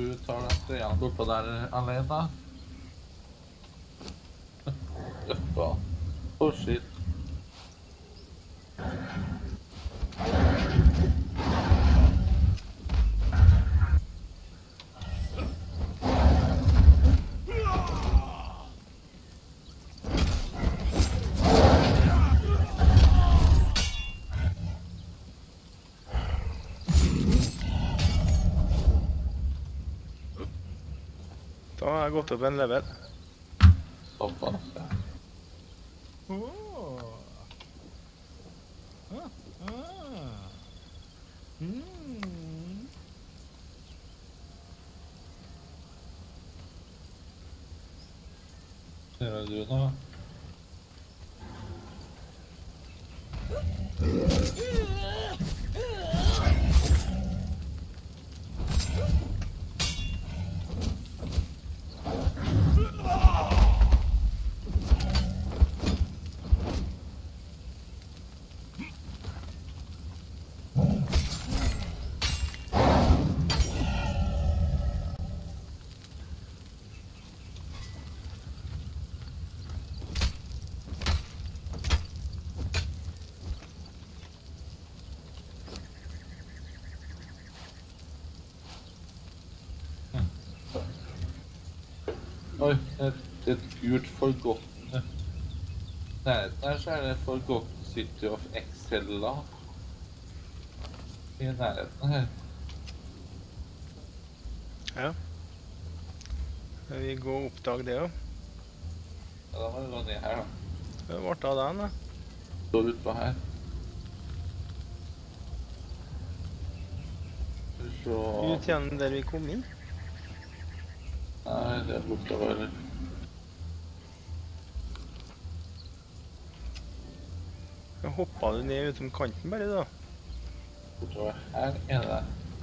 du tar den streiene bortpå der alene. Jøppa. Oh shit. Da har jeg gått opp en level. Såpass, ja. Ser du nå? Oi, et gult forgotten. Nærheten her så er det Forgotten City of Excella. I nærheten her. Ja. Skal vi gå og oppdage det også? Ja, da må vi gå ned her da. Det ble av den da. Står utpå her. Skal vi se... Ut igjen der vi kom inn. Nei, det er bortover. Da hoppet du ned utom kanten bare da. Bortover her er det.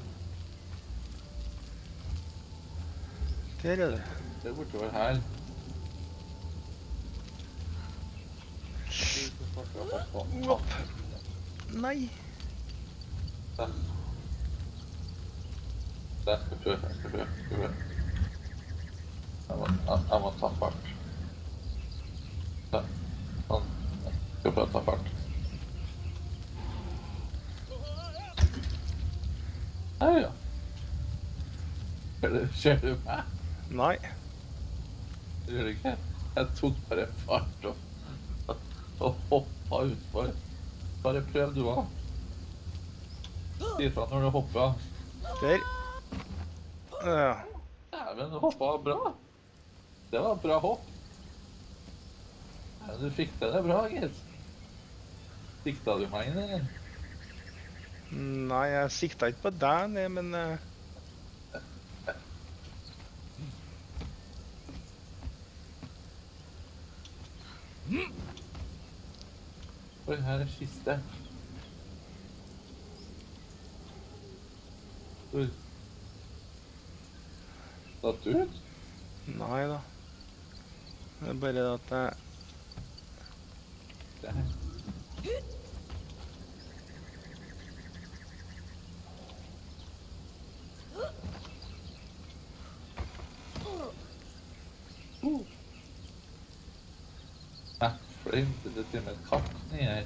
Der er det. Det er bortover her. Opp. Nei. Der. Der skal vi prøve, Jeg må ta fart. Der. Sånn. Jeg skal prøve å ta fart. Her ja. Ser du meg? Nei. Det gjør det ikke. Jeg tok bare fart og hoppet utfor. Bare prøv du også. Si ifra når du hopper. Der. Ja. Dæven, du hoppet bra. Det var bra hopp. Ja, du fikk det bra, gitt. Sikta du meg inn, eller? Nei, jeg siktet ikke på deg, nei, men... Oi, her er kiste. Oi. Datt du ut? Nei da. Det er bare at jeg... Der. Flame, det er til og med et katt nede her.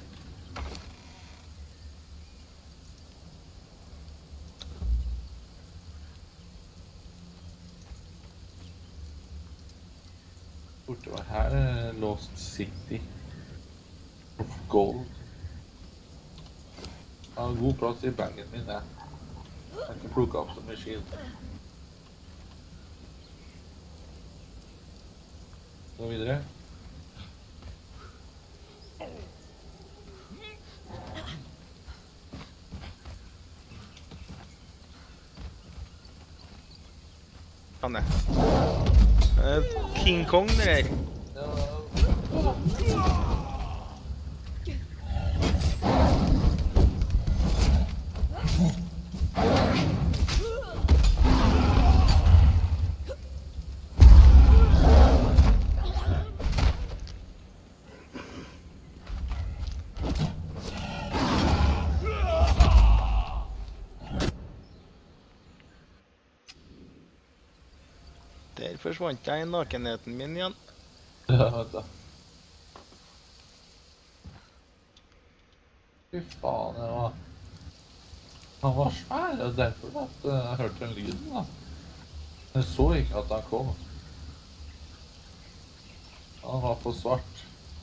Bortover her er Lost City of Gold. Jeg har god plass i bagen min, jeg. Jeg har ikke plukket opp så mye skilt. Gå videre. Han er. King Kong, det der. Der forsvant jeg i nakenheten min igjen. Ja, vet du. Fy faen, det var... Han var svær, og derfor at jeg hørte den lyden da. Jeg så ikke at han kom. Han var for svart.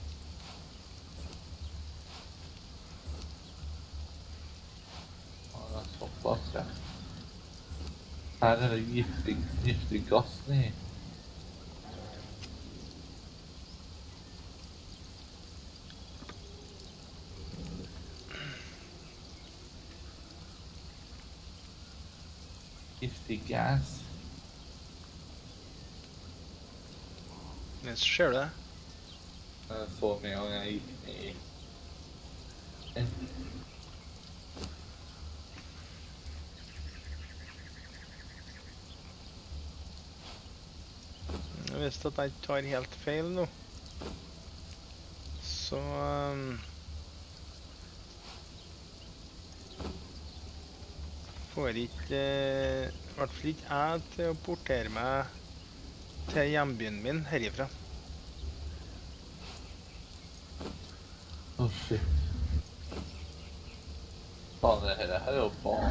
Han er såpass, ja. Her er det giftig gass i. Giftig gas. Men ser du det? Jeg så med en gang jeg gikk ned i Hvis at jeg ikke tar helt feil nå, så får ikke, i hvert fall ikke jeg til å portere meg til hjembyen min herifra. Åh, shit. Faen, det her er jo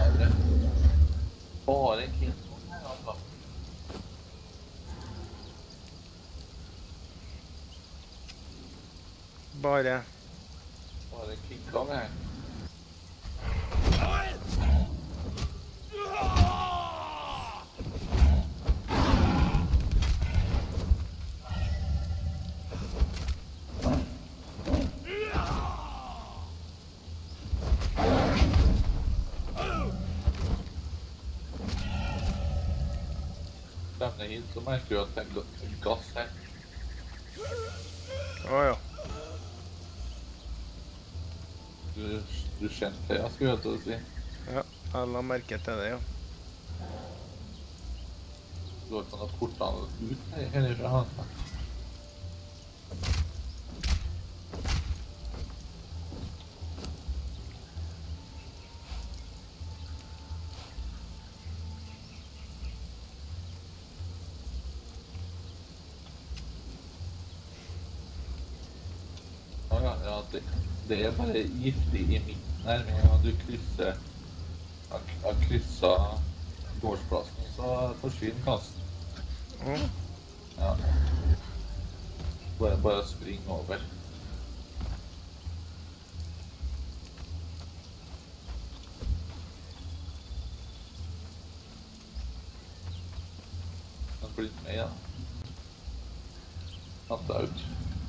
bare King Kong her, altså. Bare King Kong her. Stemmer hit, så merker du at det er gass her. Åja. Du kjente det, jeg skulle til å si. Ja, jeg la merke til det, ja. Du har ikke noe portene ut herifra, altså. Ja, det er bare giftig i midten her, med en gang du krysser gårdsplassen, så forsvinner kassen. Ja. Bare spring over. Den blir med, ja. Natta ut.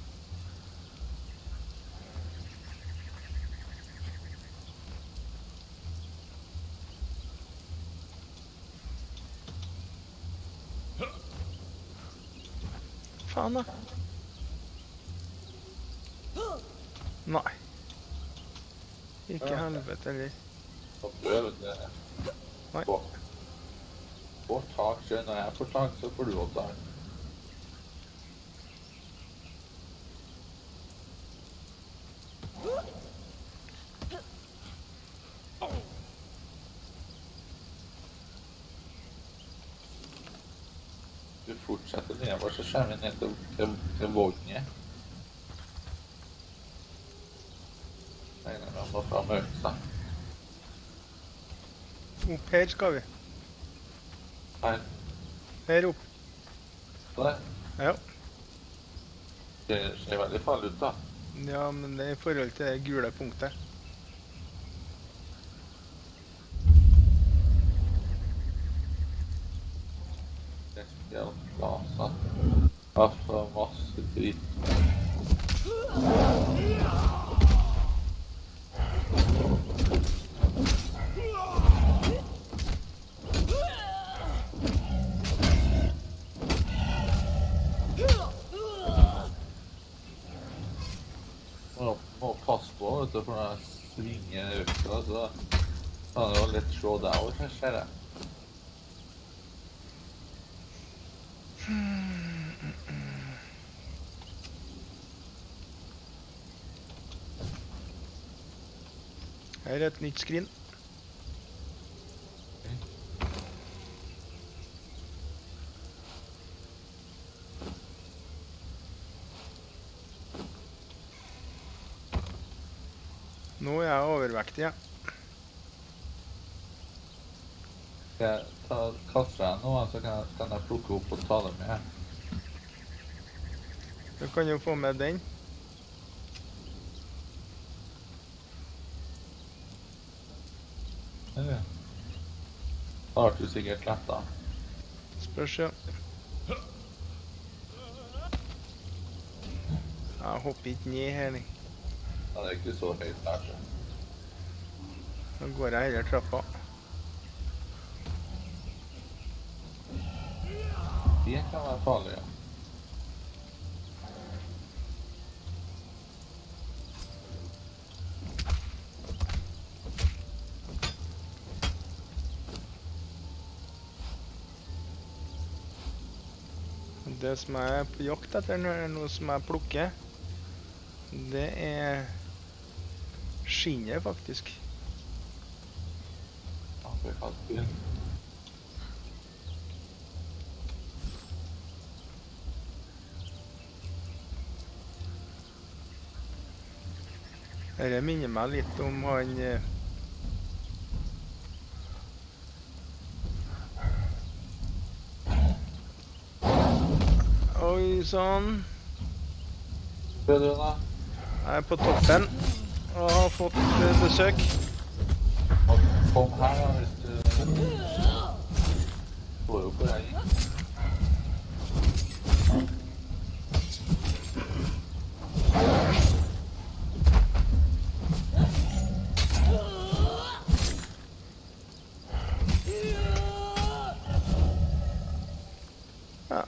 Faen da. Nei. Ikke helvete, eller? Så prøv det. Nei. Får tak, så når jeg får tak, så får du også tak. Du fortsetter nedover, så kommer vi ned til Vogne. Nei, han må fram øksa. Opp her skal vi. Her. Her opp. Der. Ja. Det ser veldig farlig ut, da. Ja, men det er i forhold til det gule punktet. Spesielt glasa. Altså, masse dritt. Må passe på, vet du, for når jeg svinger økta, så kan det jo lett slå deg over, her ser jeg. Her er et nytt skrin. Nå er jeg overvektig, ja. Skal jeg kaste deg nå, så kan jeg plukke opp og ta det med. Du kan jo få med den. Ja. Da har du sikkert lett da. Spørs, ja. Jeg hopper ikke ned her, nei. Ja, det er ikke så høyt der, så. Da går jeg heller trappa. Det kan være farlig, ja. Det som jeg er på jakt etter nå, er noe som jeg plukker. Det er skinnet, faktisk. Ja, for jeg kan ikke. Dette minner meg litt om han Oi, sånn. Hva er det da? Jeg er på toppen og har fått besøk. Kom her da, hvis du... Får jo på deg. Ja.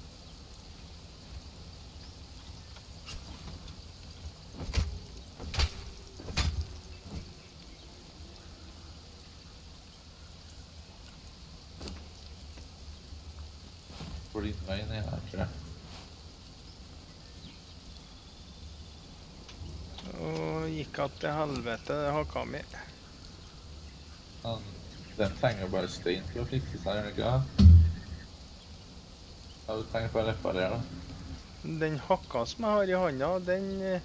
Blindvei ned her, tror jeg. Og gikk at til helvete, det hakka mi. Den trenger bare stein til å fikse seg, gjør den ikke det? Ja, du trenger bare reparere det. Den hakka som jeg har i handa, den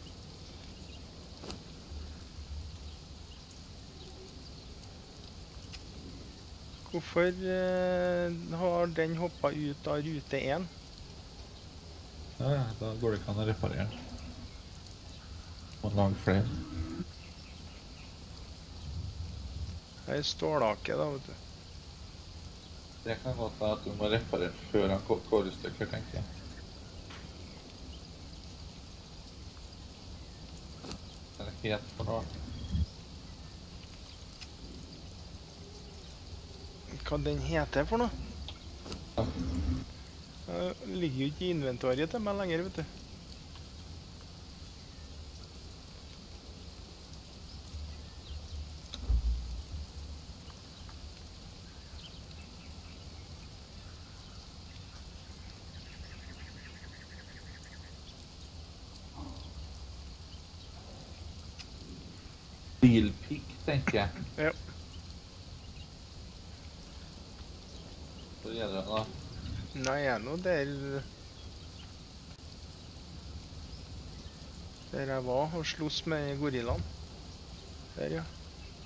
Hvorfor har den hoppa ut av rute 1? Ja, ja, da går det ikke an å reparere. Må lage flere. Det er stålhake, da, vet du. Det kan godt være at du må reparere før han går i stykker, tenker jeg. Den er helt for noe. Hva den heter for noe? Ja. Det ligger jo ikke i inventoriet til meg lenger, vet du. Bilpikk, tenker jeg. Ja. Hvor er det da? Nei, jeg er nå der jeg var og sloss med gorillaen. Der, ja.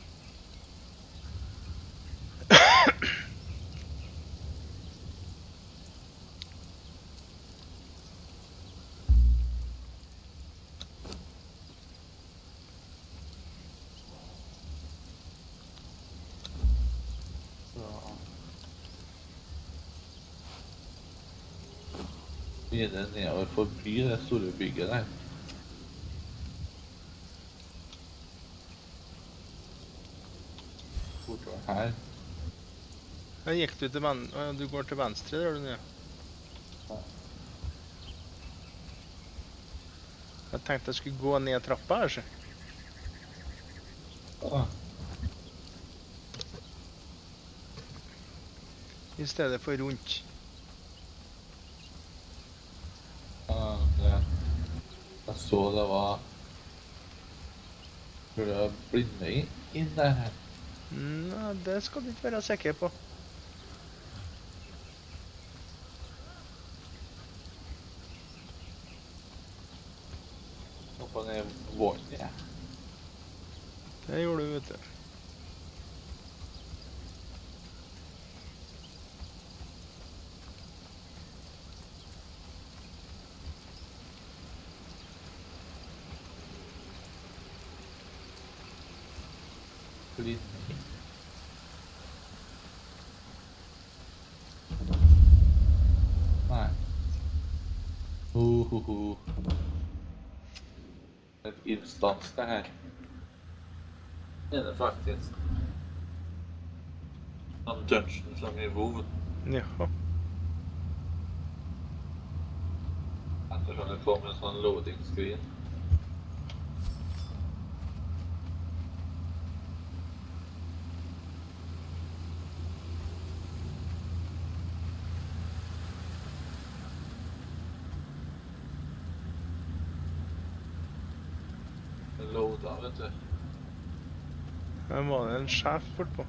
Videre nedover forbi det store bygget der. Bortover her. Da gikk du til du går til venstre, gjør du nå? Ja. Jeg tenkte jeg skulle gå ned trappa her, så. Ja. I stedet for rundt. Jeg så det var... Tror det var blindvei inn der her. Nei, det skal du ikke være sikker på. Oppå ned vannet. Det gjorde du, vet du. Nei. Et instans det her. Er det faktisk en dungeon som i WoW? Jaha. Ettersom det kom en sånn loading screen. Loada, vet du. Her var det en sjef bortpå.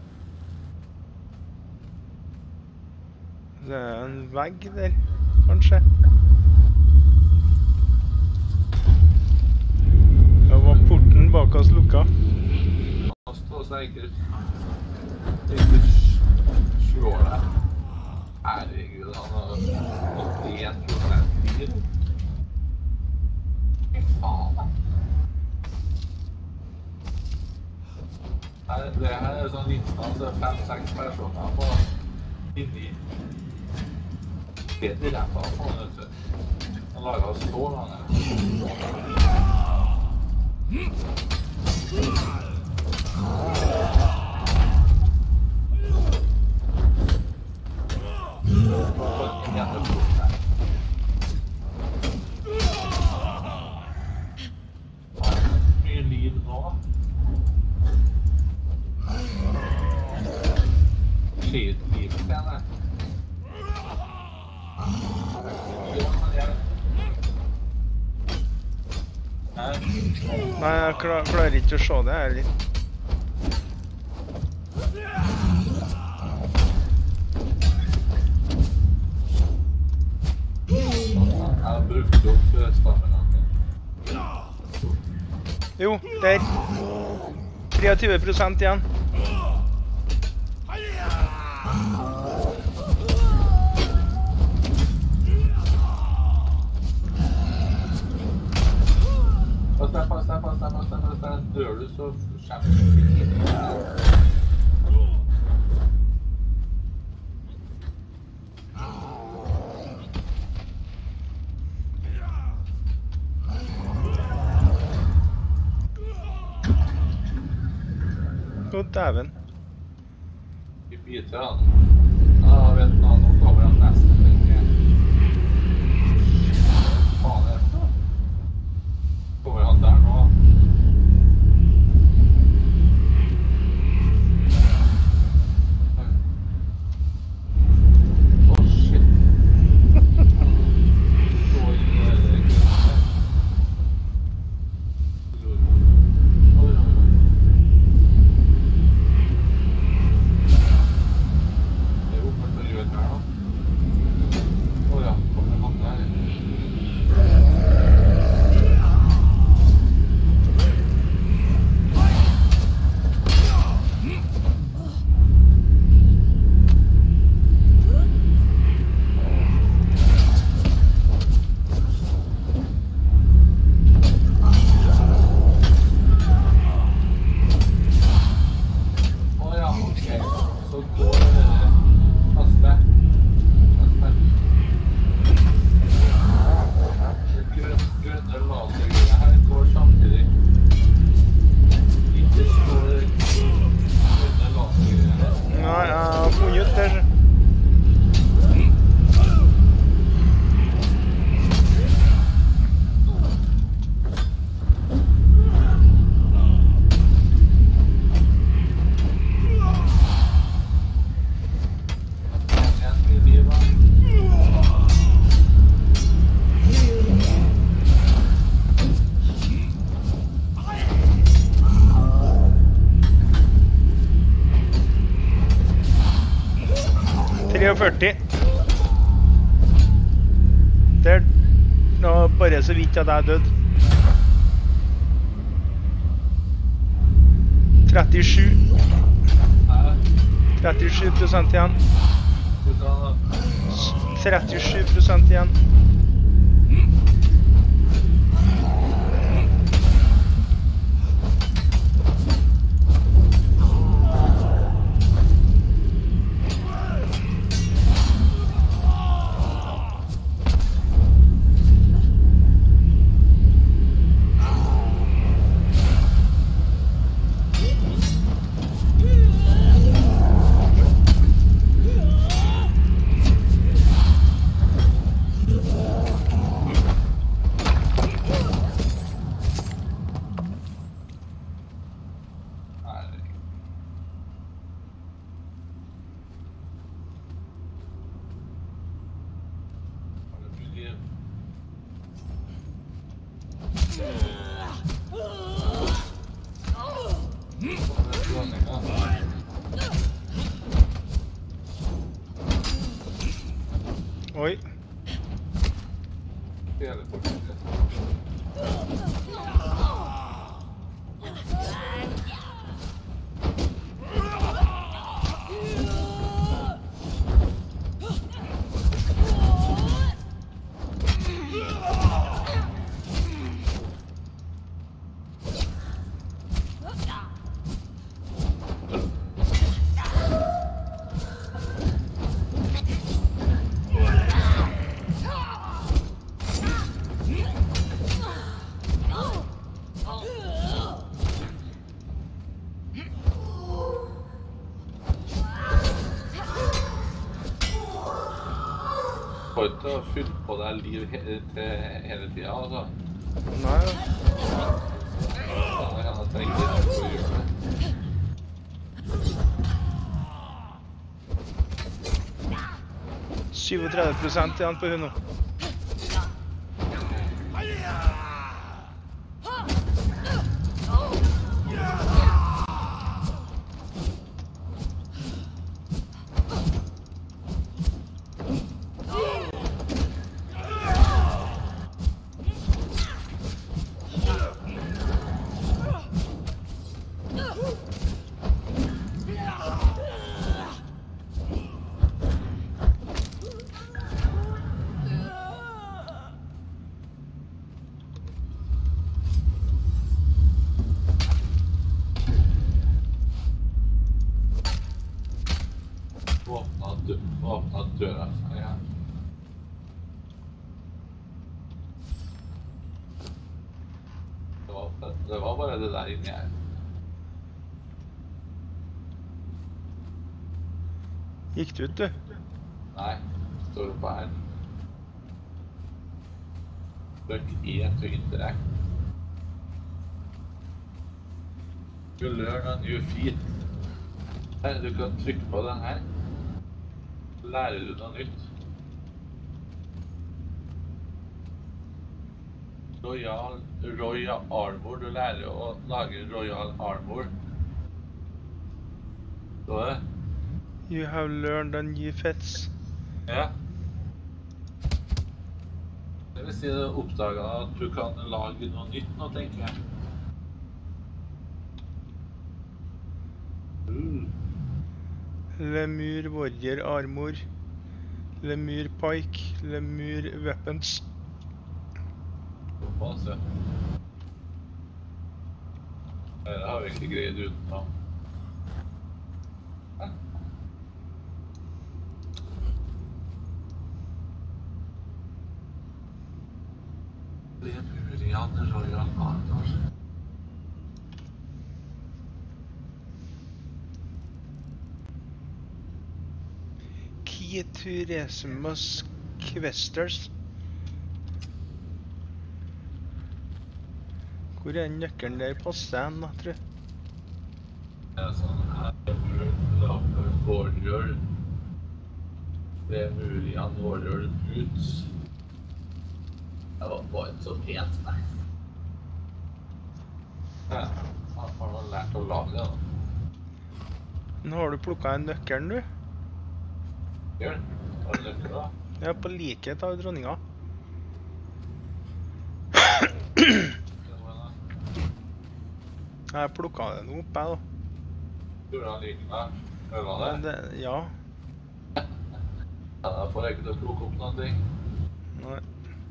Det er en vegg der, kanskje. Da var porten bak oss lukka. Han står seg ikke slår deg. Herregud, han har 81% tid. Fy faen. Det her er sånn instans, det er 5-6 personer på inni. Helt i ræva på den, vet du. Han lager stål, han her. Mye liv nå. Skitlivet til henne. Nei, jeg klarer ikke å se det her litt. Jeg har brukt opp stammen min. Jo, der. 23% igjen. Pass deg. Dør du, så kommer du ikke inn. Å, dæven. I biter han. Ja, vet du, nå kommer han nesten ikke. Faen, er det? Kommer han der nå? Åh, shit. Stå i det grønne. Oi. Det er oppe til rød her da. Åja, kommer han der. Så går det kaste. Grønne lasergreier her går samtidig. Ikke står grønne lasergreier her. Nei, jeg har funnet ut det. Det er nå bare så vidt at jeg er død. 37. Her. 37% igjen. Ut av 37% igjen. Oi. Får ikke å fylle på deg liv til hele tiden, altså. Nei. Da kan jeg tenke litt på å gjøre det. – 37% igjen på hun nå. Åpna døra seg igjen. Det var bare det der inne her. Gikk du ut, du? Nei, står oppe her. Trykk E to interact. You learn a new feat. Her, du kan trykke på den her. Lærer du noe nytt. Royal Armor. Du lærer å lage Royal Armor. Så det? You have learned a new fets. Ja. Det vil si du oppdaget at du kan lage noe nytt nå, tenker jeg. Lemur Warrior Armor. Lemur Pike. Lemur Weapons. Såpass, ja. Det har vi ikke greid uten da. Lemurian Royal Armor. Key to Resimus Questers. Hvor er den nøkkelen der passer hen, da, tror jeg? Det er sånn her, Warrior. Lemurian Warrior Boots. Det var bare ikke så pent, nei. Ja, han har nå lært å lage det da. Nå har du plukket en nøkkelen, du? Gjør det? Har du nøkkel da? Ja, på likhet av dronninga. Jeg plukket den opp, jeg da. Gjorde han like meg? Øva det? Men det, ja. Ja, da får jeg ikke til å plukke opp noen ting. Nei.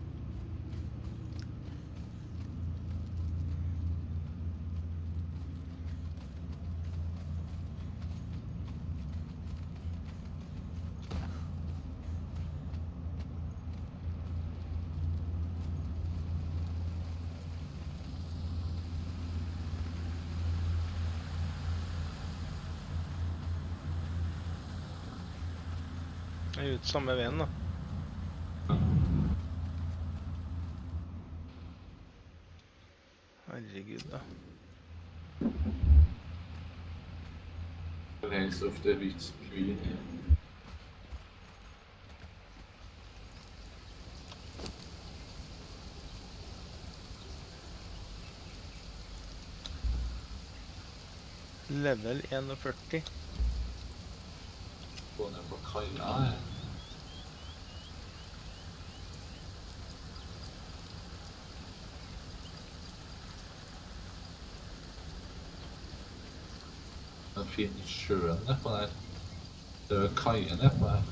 Jeg er ut samme veien da. Herregud da. Race of the Witch Queen. Level 41. Gå ned på kaia her. Den fine sjøen nedpå der. Det er jo kaien nedpå her.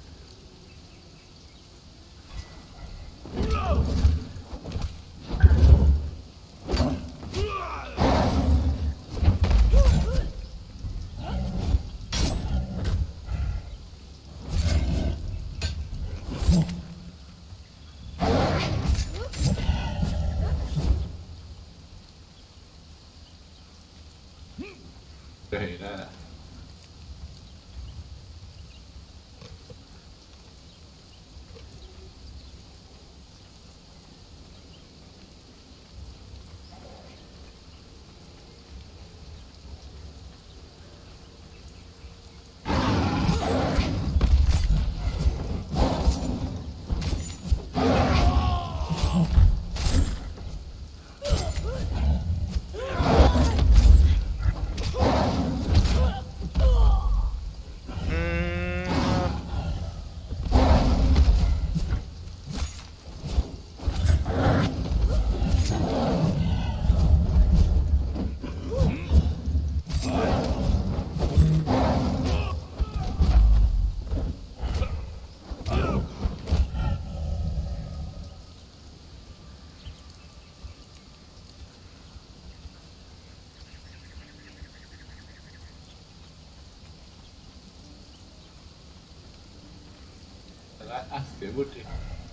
Til høyre er det. Det er Eskil borti.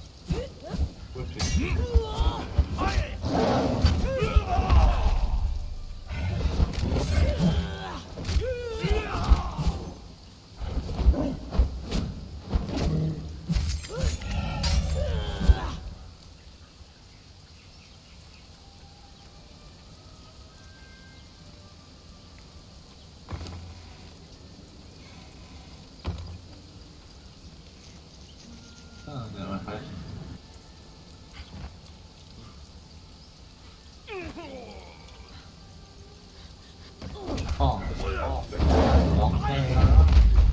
Ja, det var feil. Faen, det var langt ned her da.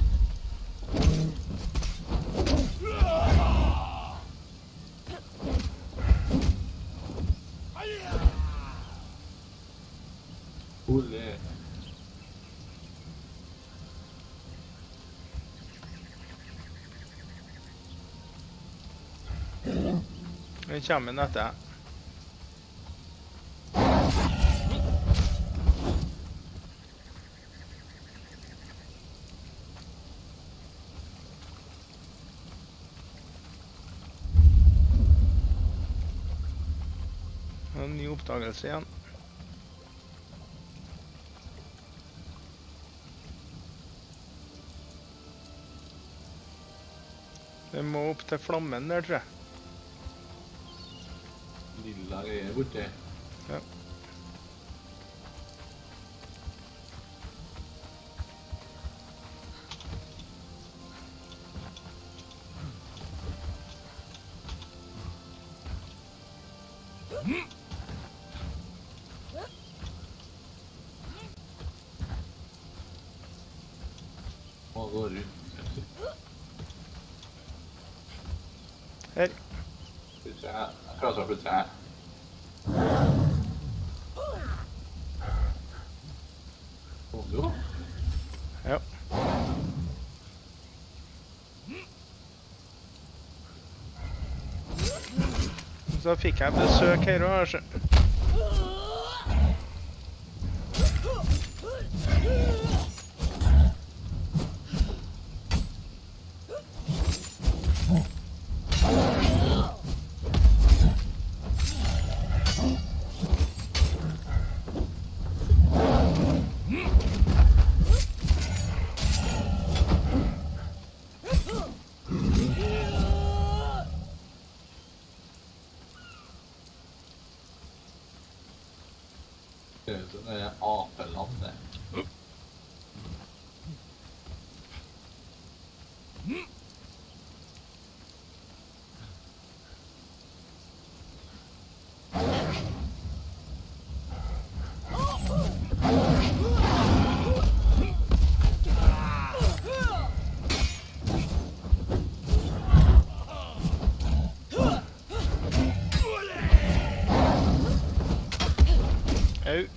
Ole. Den kommer inn etter jeg. En ny oppdagelse igjen. Vi må opp til flammen der, tror jeg. Lilla greier borti. Ja. Og går ut. Her. Jeg prater opp et tre. Kom du? Så fikk jeg besøk her også, altså. Det er jo sånn det apelandet. Au.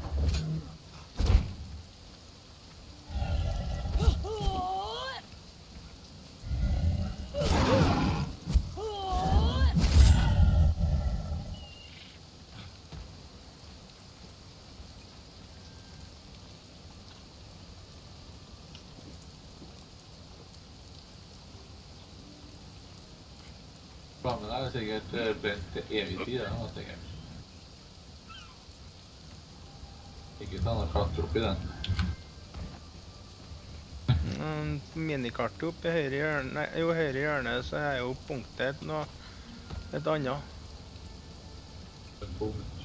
Flammen er sikkert brent til evig tid, da, sikkert. Ikke sånn å klatre opp i den. Minikartet oppe i høyre hjørne, nei, jo høyre hjørne så er jo punktet et annet. Et punkt.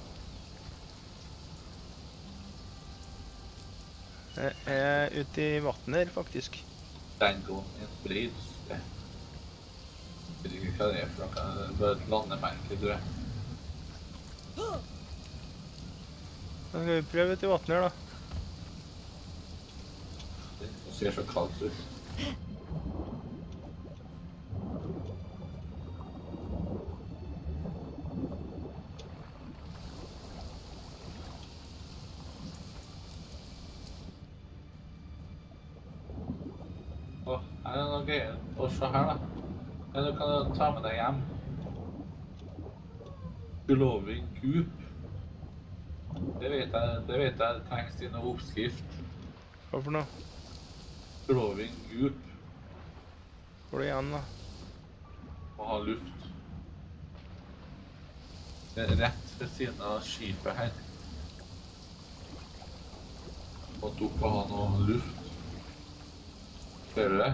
Jeg er ute i vattnet her, faktisk. Dangon in Breeds. Jeg vet ikke hva det er for noe. Det er bare et landemerke, tror jeg. Da skal vi prøve ut i vattnet her, da. Det ser så kaldt ut. Åh, her er det noe gøy. Og se her, da. Ja, du kan ta med deg hjem. Glowing goop. Det vet jeg trengs i noe oppskrift. Hva for noe? Glowing goop. Får du igjen, da? Må ha luft. Det er rett ved siden av skipet her. Måtte opp og ha noe luft. Ser du det?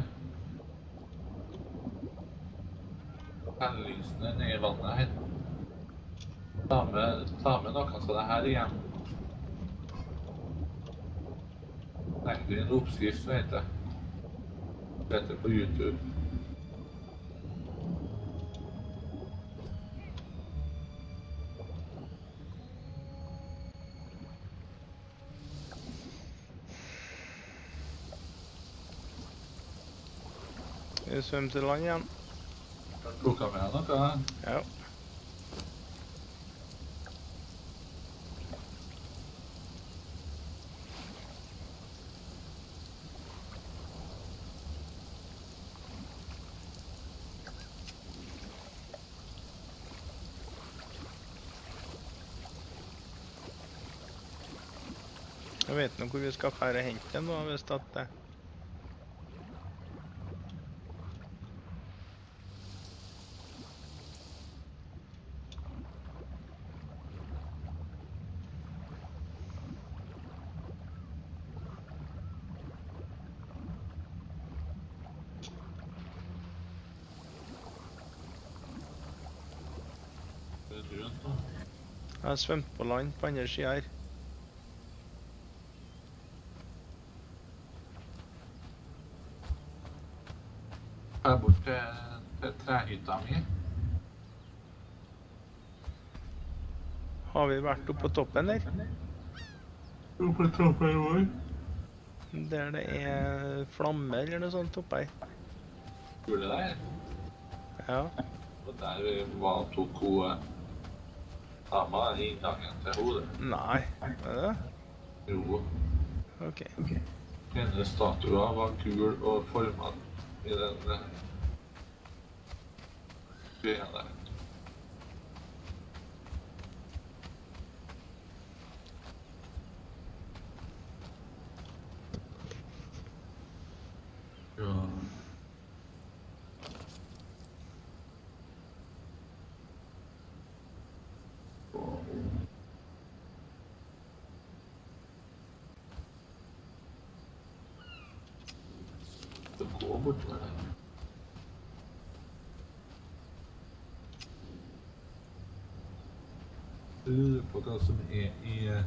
Pennelysene nede i vannet her. Ta med noe av det her igjen. Legg du inn oppskrift, så heter det. Dette på YouTube. Vi svømmer til land igjen. Har du plukket med deg noe? Ja. Jeg vet nå hvor vi skal fære og hente den nå, hvis at det... Jeg har svømt på land på andre siden her. Her bort til trehytta mi. Har vi vært oppe på toppen der? Oppe på toppen vår. Der det er flammer eller noe sånt oppe her. Gjorde det der? Ja. Og der var tok hun dama i inngangen til hodet. Nei, er det? Jo. Ok. Hennes statuer var gul og formet i den greia der. så borte der. Lurer på hva som er i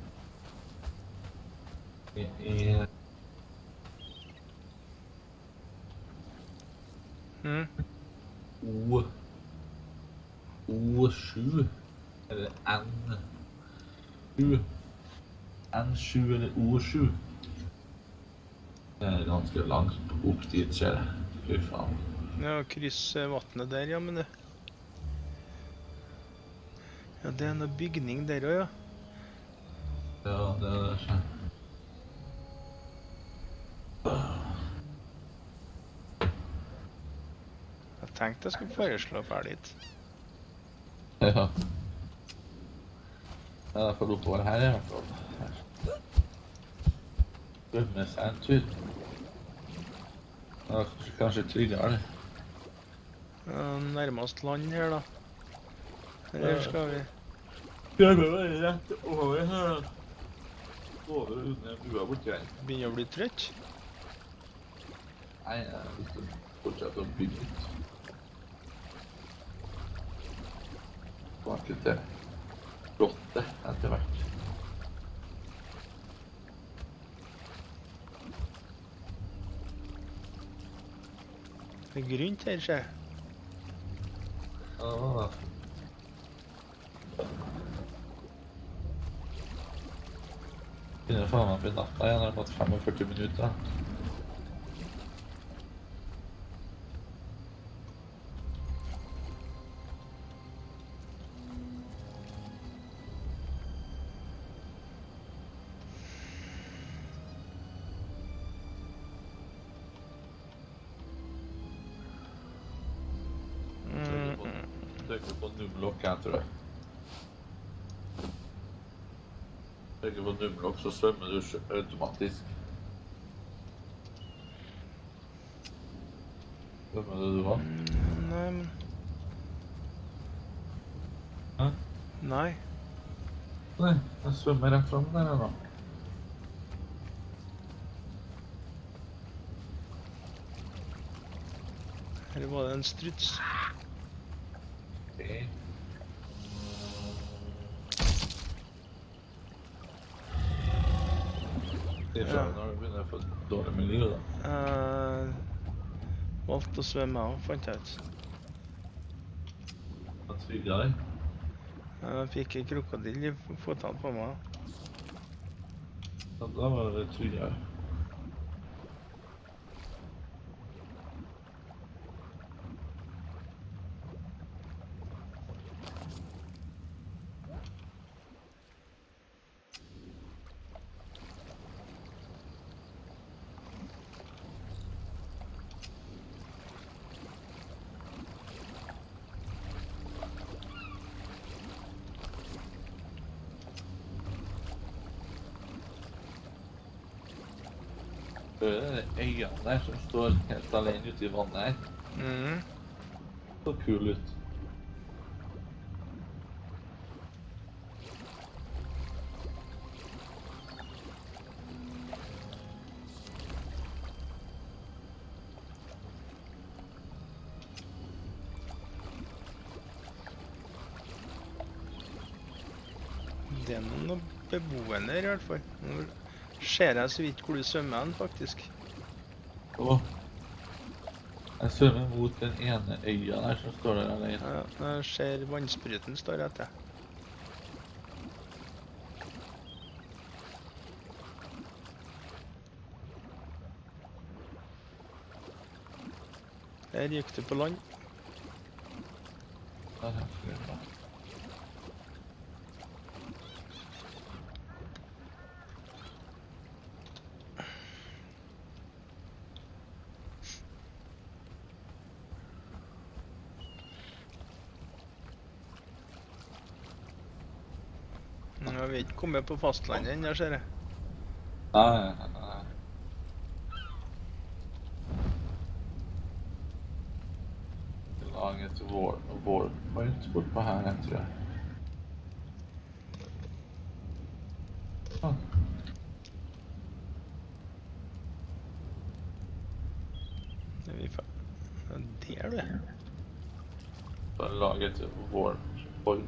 O7 eller N7. N7 eller O7. Det er ganske langt opp dit, ser jeg. Fy faen. Ja, krysse vattnet der, ja, men det... Ja, det er noe bygning der også, ja. Ja, det er det, skjer. Jeg tenkte jeg skulle foreslå ferdig hit. Ja. Ja, det får oppover her i hvert fall. Drømme seg en tur. Ja, kanskje tryggere det. Ja, nærmest land her, da. Eller skal vi... Det bør være rett over her, da. Over under bua borti her. Begynner å bli trøtt? Nei, jeg har lyst til å fortsette å bygge ut. Tilbake til flottet etter hvert. Det er grunt her, ser jeg. Ja, det var det. Begynner faen meg å bli natta igjen, jeg har fått 45 minutter. Trykker på nummerlokk her, tror jeg. Trykker på nummerlokk, så svømmer du automatisk. Svømmer det du var? Nei, men... Hæ? Nei. Nei, jeg svømmer rett frem der nå. Her var det en struts. Okay. Det er sånn når du begynner å få dårlig miljø, da. Valgte å svømme av, fant jeg ut. Hva trygger deg? Jeg fikk en krokodill i fotene på meg. Ja, da var det tryggere. Det er øyene der som står helt alene ute i vannet her. Så kul ut. Det er noen beboende her i hvert fall. Nå ser jeg så vidt hvor du svømmer hen, faktisk. Åh. Jeg svømmer mot den ene øya der som står der alene. Ja, jeg ser vannspruten står etter. Der gikk du på land. Der er det. Jeg vet ikke kommet på fastlandet ennå, ser jeg. Nei. Lag et wallpoint bortpå her, jeg tror jeg. Sånn. her, du. Bare lage et warp point.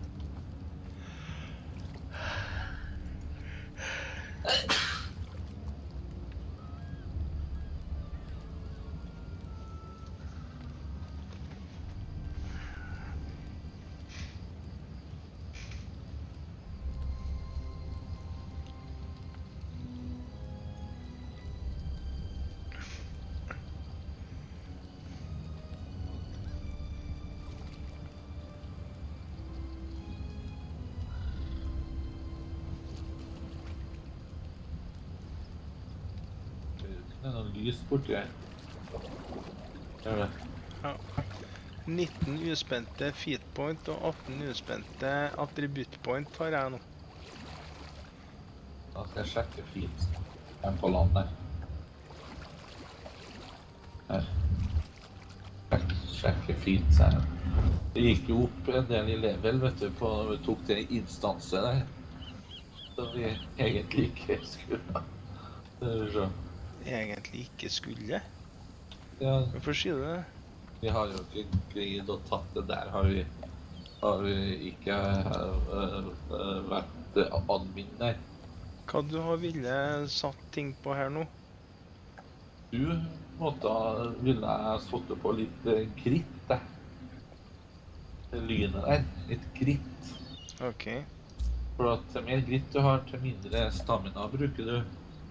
Det er noe lys borti her. Gjør det. Ja. 19 uspente feat point og 18 uspente attributtpoint har jeg nå. Da skal jeg sjekke feet. Den på land der. Her. Sjekke feet her. Det gikk jo opp en del i level, vet du, på når vi tok det instanset der. Så vi egentlig ikke skulle ha. Det er så. Egentlig ikke skulle. Ja, Hvorfor sier du det? vi har jo ikke greid å tatt det der, har vi ikke vært admin der. Hva du har ville satt ting på her nå? Du ville jeg satt på litt kritt der. Det lynet der, litt kritt. Ok. For at til mer gritt du har, til mindre stamina bruker du.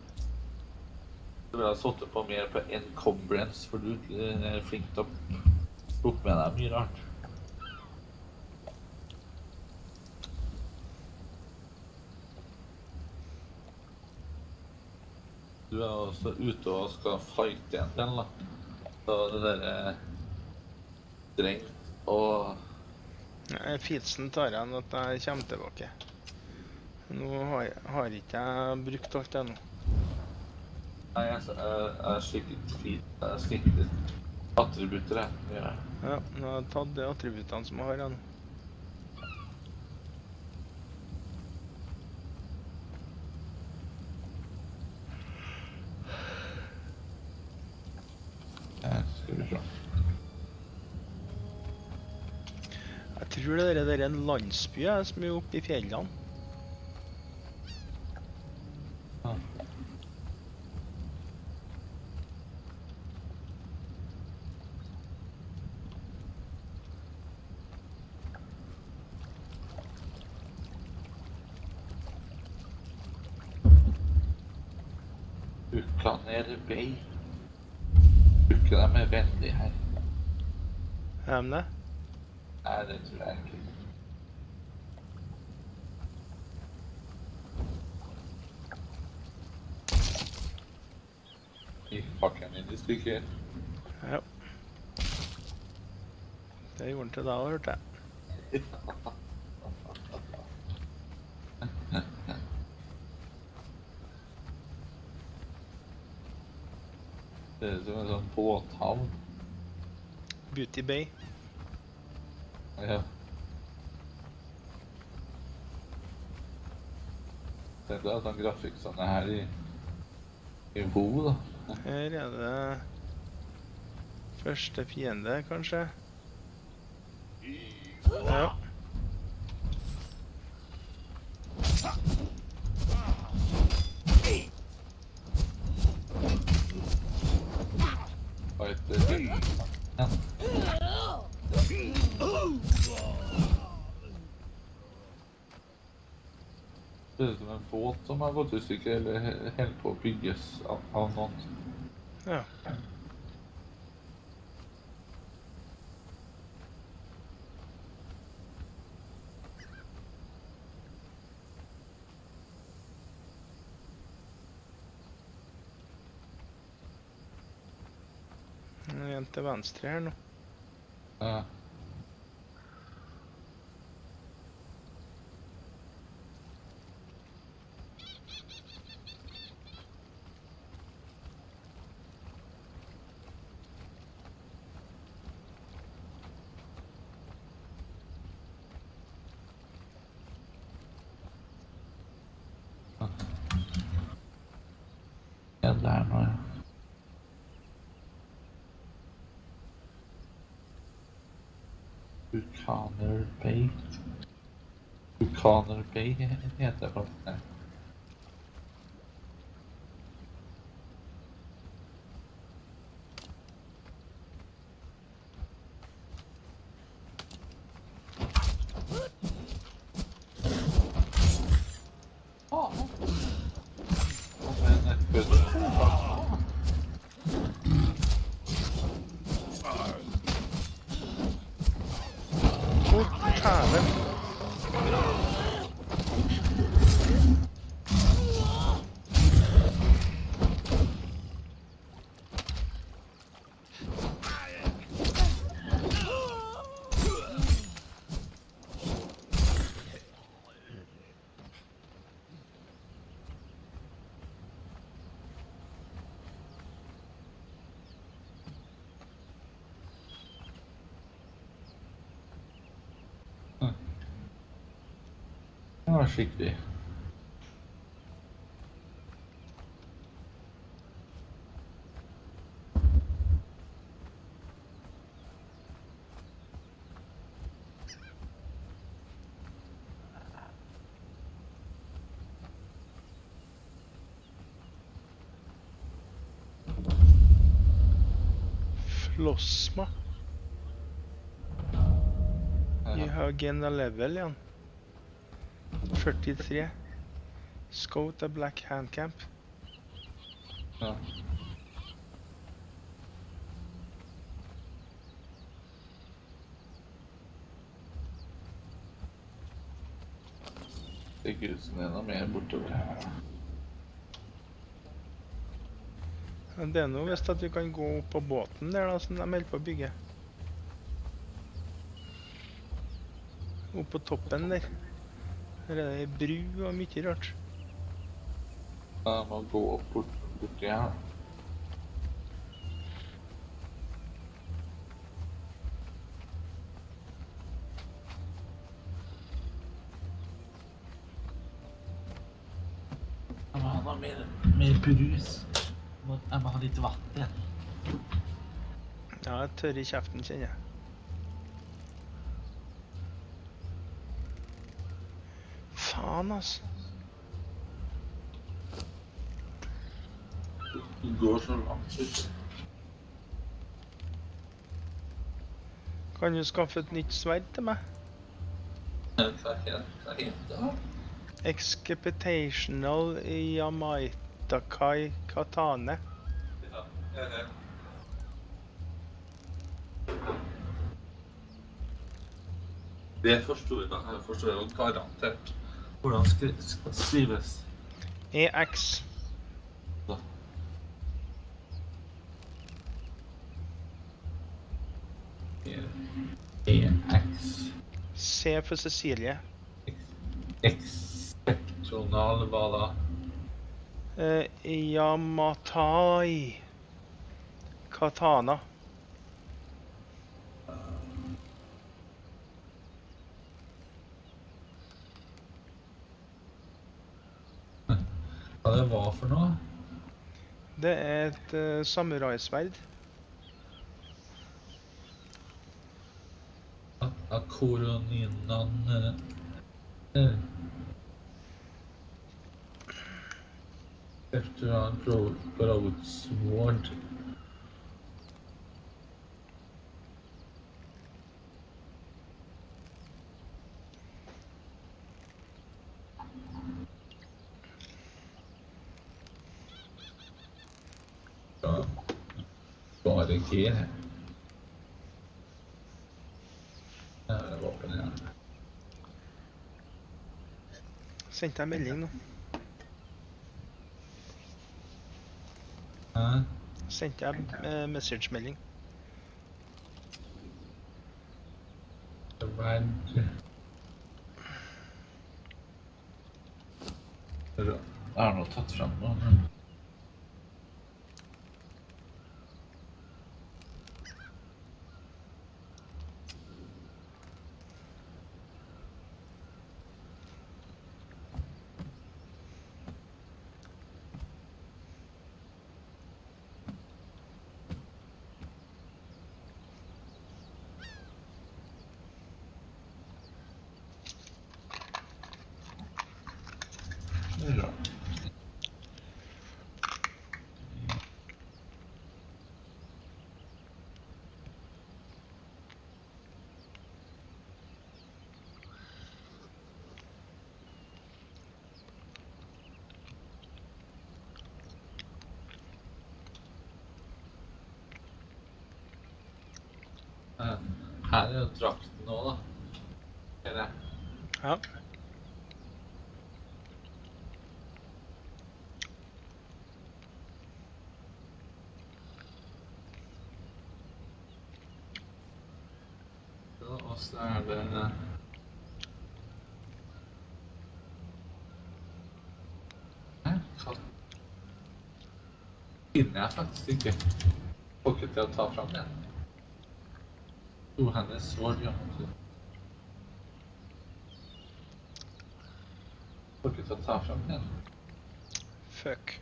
Du ville ha satt på mer på encumbrance, for du er flink til å plukke med deg mye rart. Du er også ute og skal fighte en del, da. Så det der strengt og... Featsen tar jeg når jeg kommer tilbake. Nå har ikke jeg brukt alt det nå. Nei, jeg slikket fint. Jeg slikket attributter, jeg. Ja, nå har jeg tatt de attributtene som jeg har her nå. Skal vi se. Jeg tror det der er en landsby som er oppe i fjellene. Ja. Bukaner Bay. Bruker dem er vennlig her. Er de det? Nei, det tror jeg ikke. Gikk pakken inn i stykker. Ja. Det gjorde den til deg, hørte jeg. Det er som en sånn båthavn. Beauty Bay. Ja. Det er sånn grafikk sånn her i WoW, da. Her er det første fiende, kanskje. Ja. Fighter. Ja. Det er som en båt som har gått i stykker, eller helt på å bygges av noen. Ja. Det er en til venstre her nå. Ja. Ja, der nå, ja. Buchaner Bay. Buchaner Bay heter det faktisk. Det var skikkelig. Flosma. You have gained a level igjen. 43. Scout a black hand camp. Ja. Det ser ut som det er noe mer bortover her. Det er noe hvis at vi kan gå opp på båten der da, som de holder på å bygge. Opp på toppen der. Her er det bru og mye rart. Da må gå opp borti her. Jeg må ha mer brus. Jeg må ha litt vatt igjen. Ja, jeg tørr i kjeften, kjenner jeg. Faen, altså. Det går så langt ut. Kan du skaffe et nytt sverd til meg? Hva heter det? Excapitational Yamaitakai Katane. Ja. Det forstår jeg garantert. Hvordan skrives? EX. Da. EX. C for Cecilie. Exceptional, hva da? Yamatai Katana. Hva det var for noe? Det er et samuraisverd. Akoroninan... Efterhand Broadsword. Ja, bare G her. Ja, det var våpen igjen. Sendte jeg melding nå. Hæ? Sendte jeg message-melding. Sverd. Jeg har nå tatt frem noe. men her er jo drakten nå, da. Eller? Ja. Og så er det... Nei, katt. Finner jeg faktisk ikke. Får ikke til å ta frem den. Hennes svår, ja. Får ikke til å ta frem den. Fuck.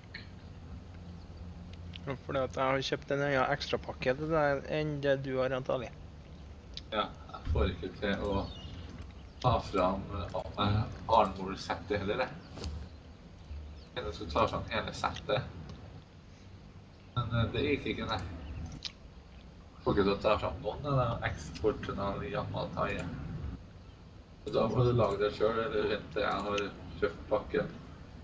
Fordi at jeg har kjøpt en ekstra pakke til deg enn det du har antagelig. Ja, jeg får ikke til å ta frem armor-settet heller, jeg. Jeg skulle ta frem hele settet. Men det gikk ikke, nei. Får ikke til å ta frem noen av de eksportene av Yamatai. Da må du lage det selv, eller vente jeg har kjøpt pakken.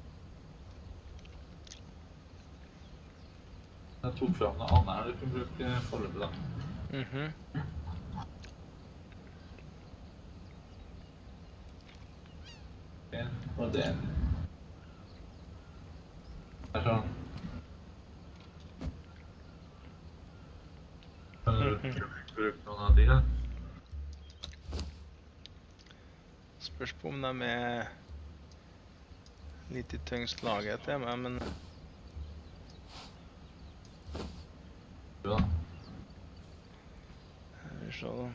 Jeg tok frem noe annet her du kan bruke forløpet da. Og det er sånn. Kan du bruke noen av de da? Spørs på om de er litt i tyngst laget til meg, men... Ja. Vi ser da.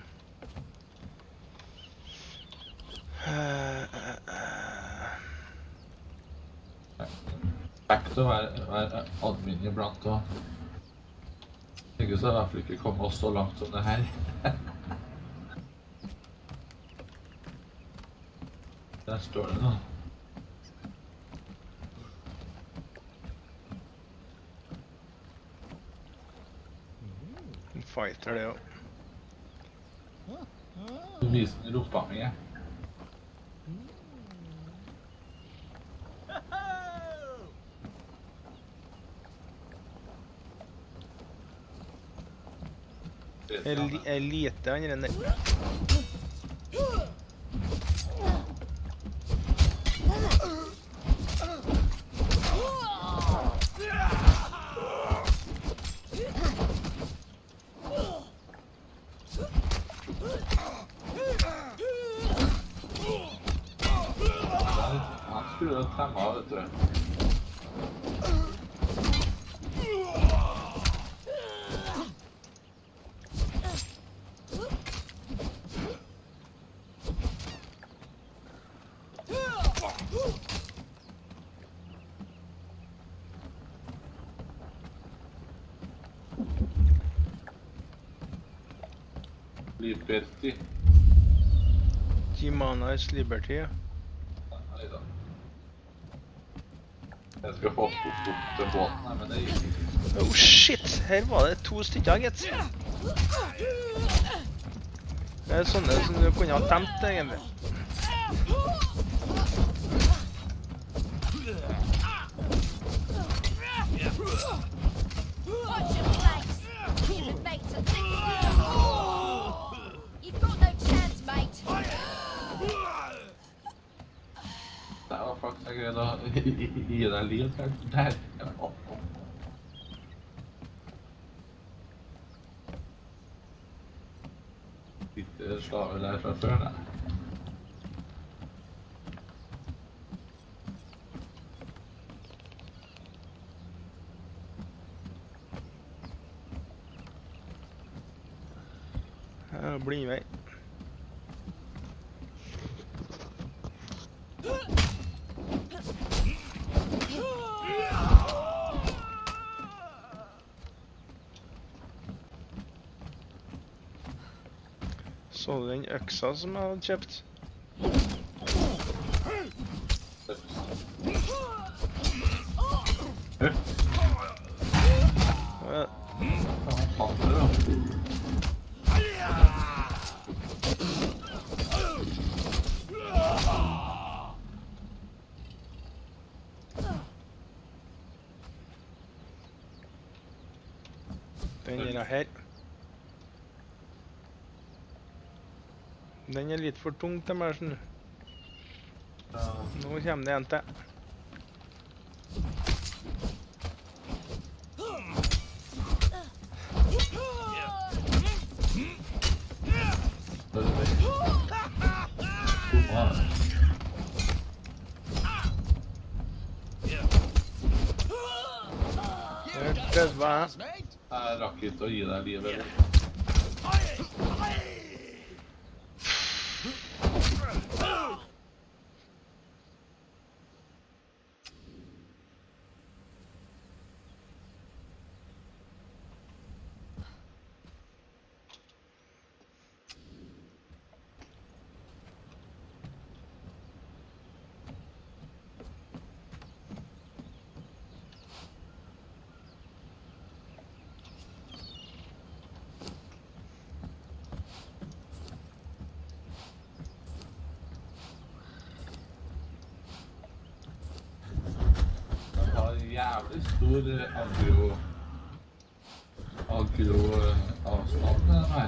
Takk til å være admin iblant og ikke så i hvert fall ikke komme oss så langt som det her. Der står det noe. En fighter det jo. Du viser den i rumpa mi, jeg. Lite andre enn det. Han skulle jo temme av, vet du. Liberty. Gimana's Liberty, ja. Nei da. Jeg skal hoppe opp til båten her, men det gikk ikke. Oh shit, her var det 2 stykker, gitt. Det er sånne som du kunne ha temt, egentlig. Watch your flanks. Human mates are thinking. You've got no chance, mate. Det var faktisk jeg greide å gi deg liv der. Sitter slaver der fra før, da. Ja, blindvei. Så du den øksa som jeg hadde kjøpt? Ja. Den er her. Den er litt for tung til meg, skjønner du. Nå kommer det en til. Det var Jeg rakk ikke å gi deg livet, eller? Jævlig stor agro-avstand, den her.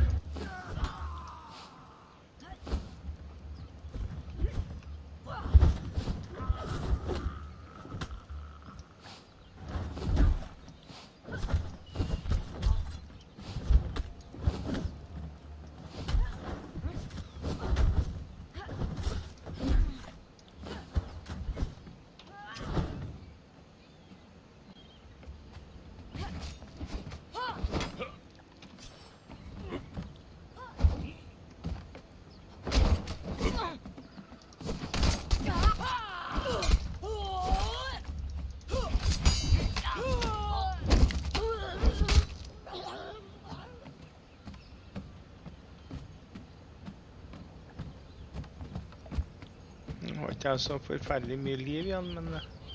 Nå har ikke jeg så forferdelig mye liv igjen, men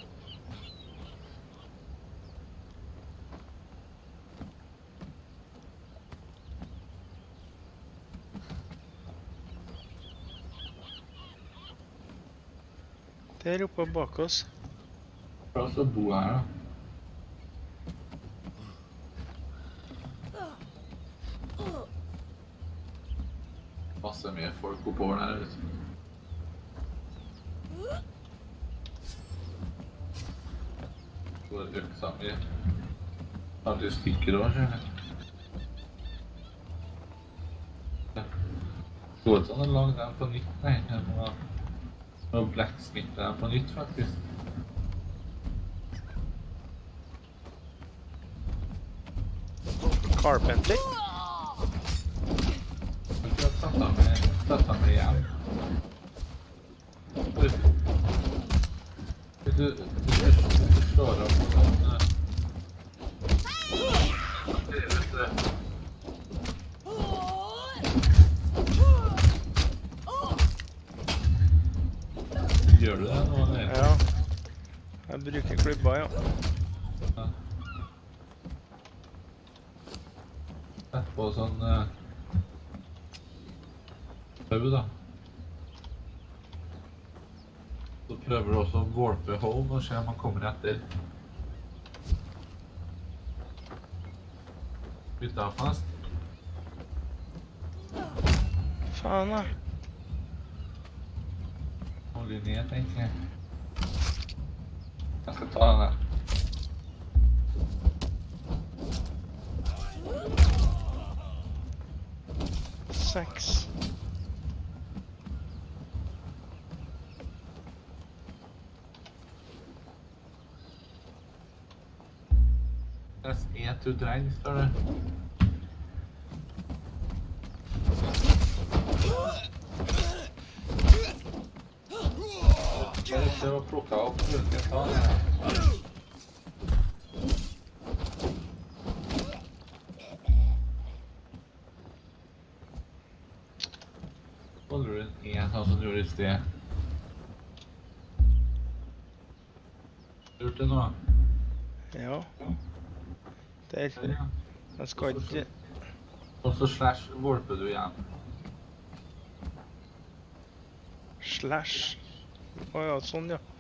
der oppe bak oss. Plass å bo her, da. Masse mer folk oppover der, vet du. Så øksa mi aldri stikker over, skjønner jeg. Så ut som den lagde den på nytt, nei. Jeg må blacksmith den på nytt, faktisk. Carpenter. Jeg har tatt av meg igjen. Du slår opp på sånn... Gjør du det nå, eller? Ja. Jeg bruker klubba, ja. Sett på sånn... Tau, da. Så prøver du også å warpe home og se om han kommer etter. Bytte av fast. Faen da. Hold ned, tenker jeg. Jeg skal ta den her. Seks. Press E to drag, står det. Bare prøv å plukke opp ulike tall. Holder du en E sånn som du gjorde i sted? Gjort det nå? Ja. Der. Jeg skal ikke... Og så slash warper du igjen. Slash. Åja, sånn, ja.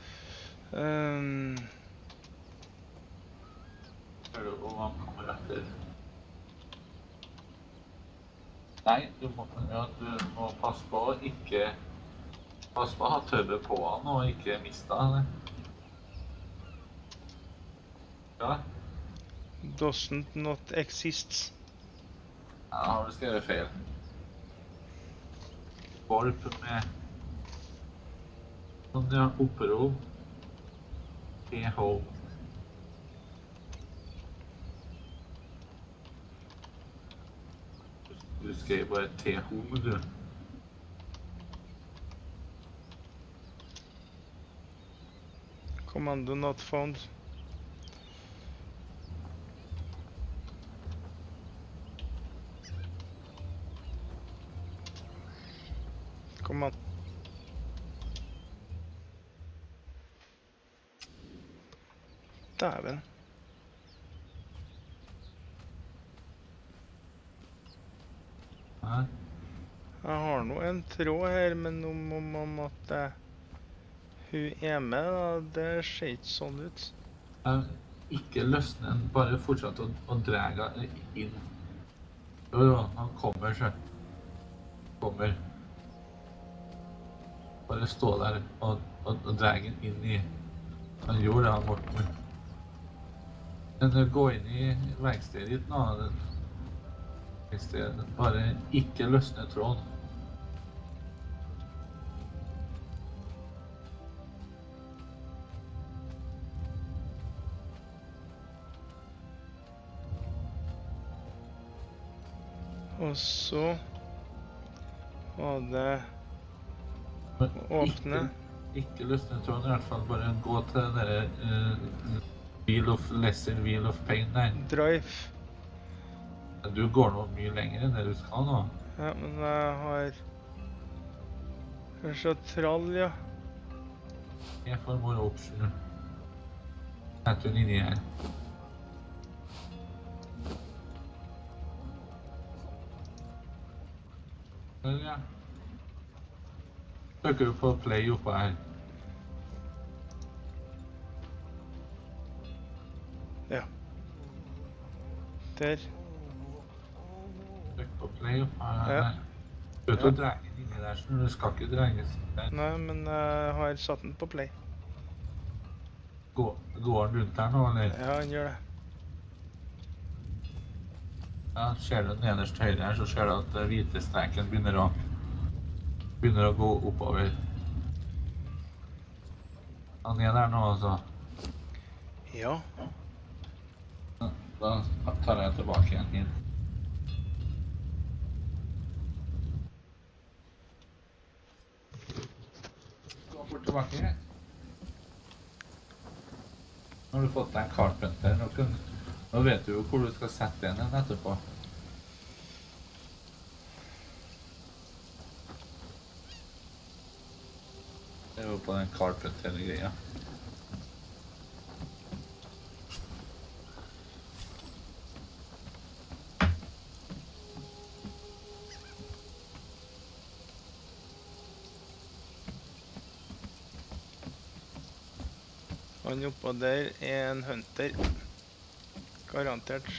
Hører du om han kommer etter? Nei, du må passe på å ikke... Pass på å ha tøvet på han og ikke miste han. Ja. Doesn't not exist. Ja, da har du skrevet feil. Warp med... Sånn, ja, opprov. T-home. Du skrev bare T-home, du. Commando not found. Command. Dæven. Nei. Jeg har nå en tråd her, men om at hun er med, da, det ser ikke sånn ut. Ikke løsne den, bare fortsett å drege inn. Jo, han kommer selv. Kommer. Bare stå der og drege den inn i... Han gjorde det, han Morten. Men gå inn i verkstedet ditt nå. Bare ikke løsne tråden. Og så var det åpne. Ikke løsne tråden, i hvert fall bare gå til dere Wheel of Lesser, Wheel of Pain der. Drive. Du går nå mye lenger enn det du skal nå. Ja, men jeg har... Kanskje trall, ja. Jeg får more option. Sett hun inni her. Ja. Trykker du på play oppe her. Ja. Der. Trykk på play oppe her. Ja. Du vet å drege den inni der, så du skal ikke dreges der. Nei, men jeg har satt den på play. Går den rundt her nå, eller? Ja, han gjør det. Ja, ser du nederst høyre her, så ser du at hvite streken begynner å gå oppover. Han er der nå, altså. Ja. Da tar jeg tilbake igjen hit. Gå bort tilbake her. Nå har du fått deg en carpenter. Nå vet du jo hvor du skal sette den etterpå. Det er jo på den carpenter-greia. Han oppå der er en hunter. Garantert.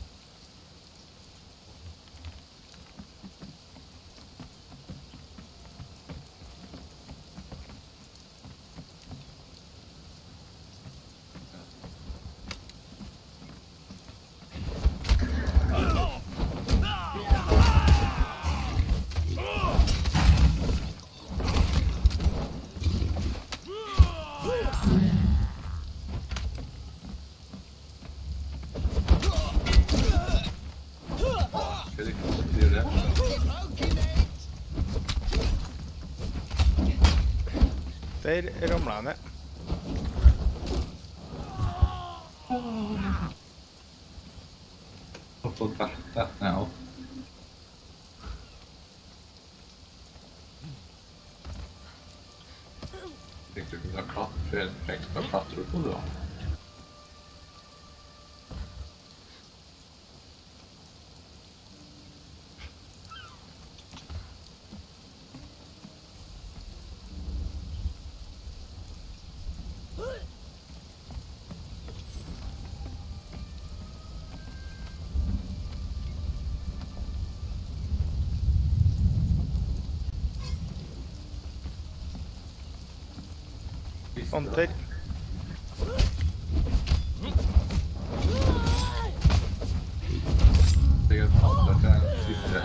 Der ramlet jeg ned. Og så dette ned opp. Fikk du ikke da klatre på det da? siste. Anter. Sikkert Anter til den siste.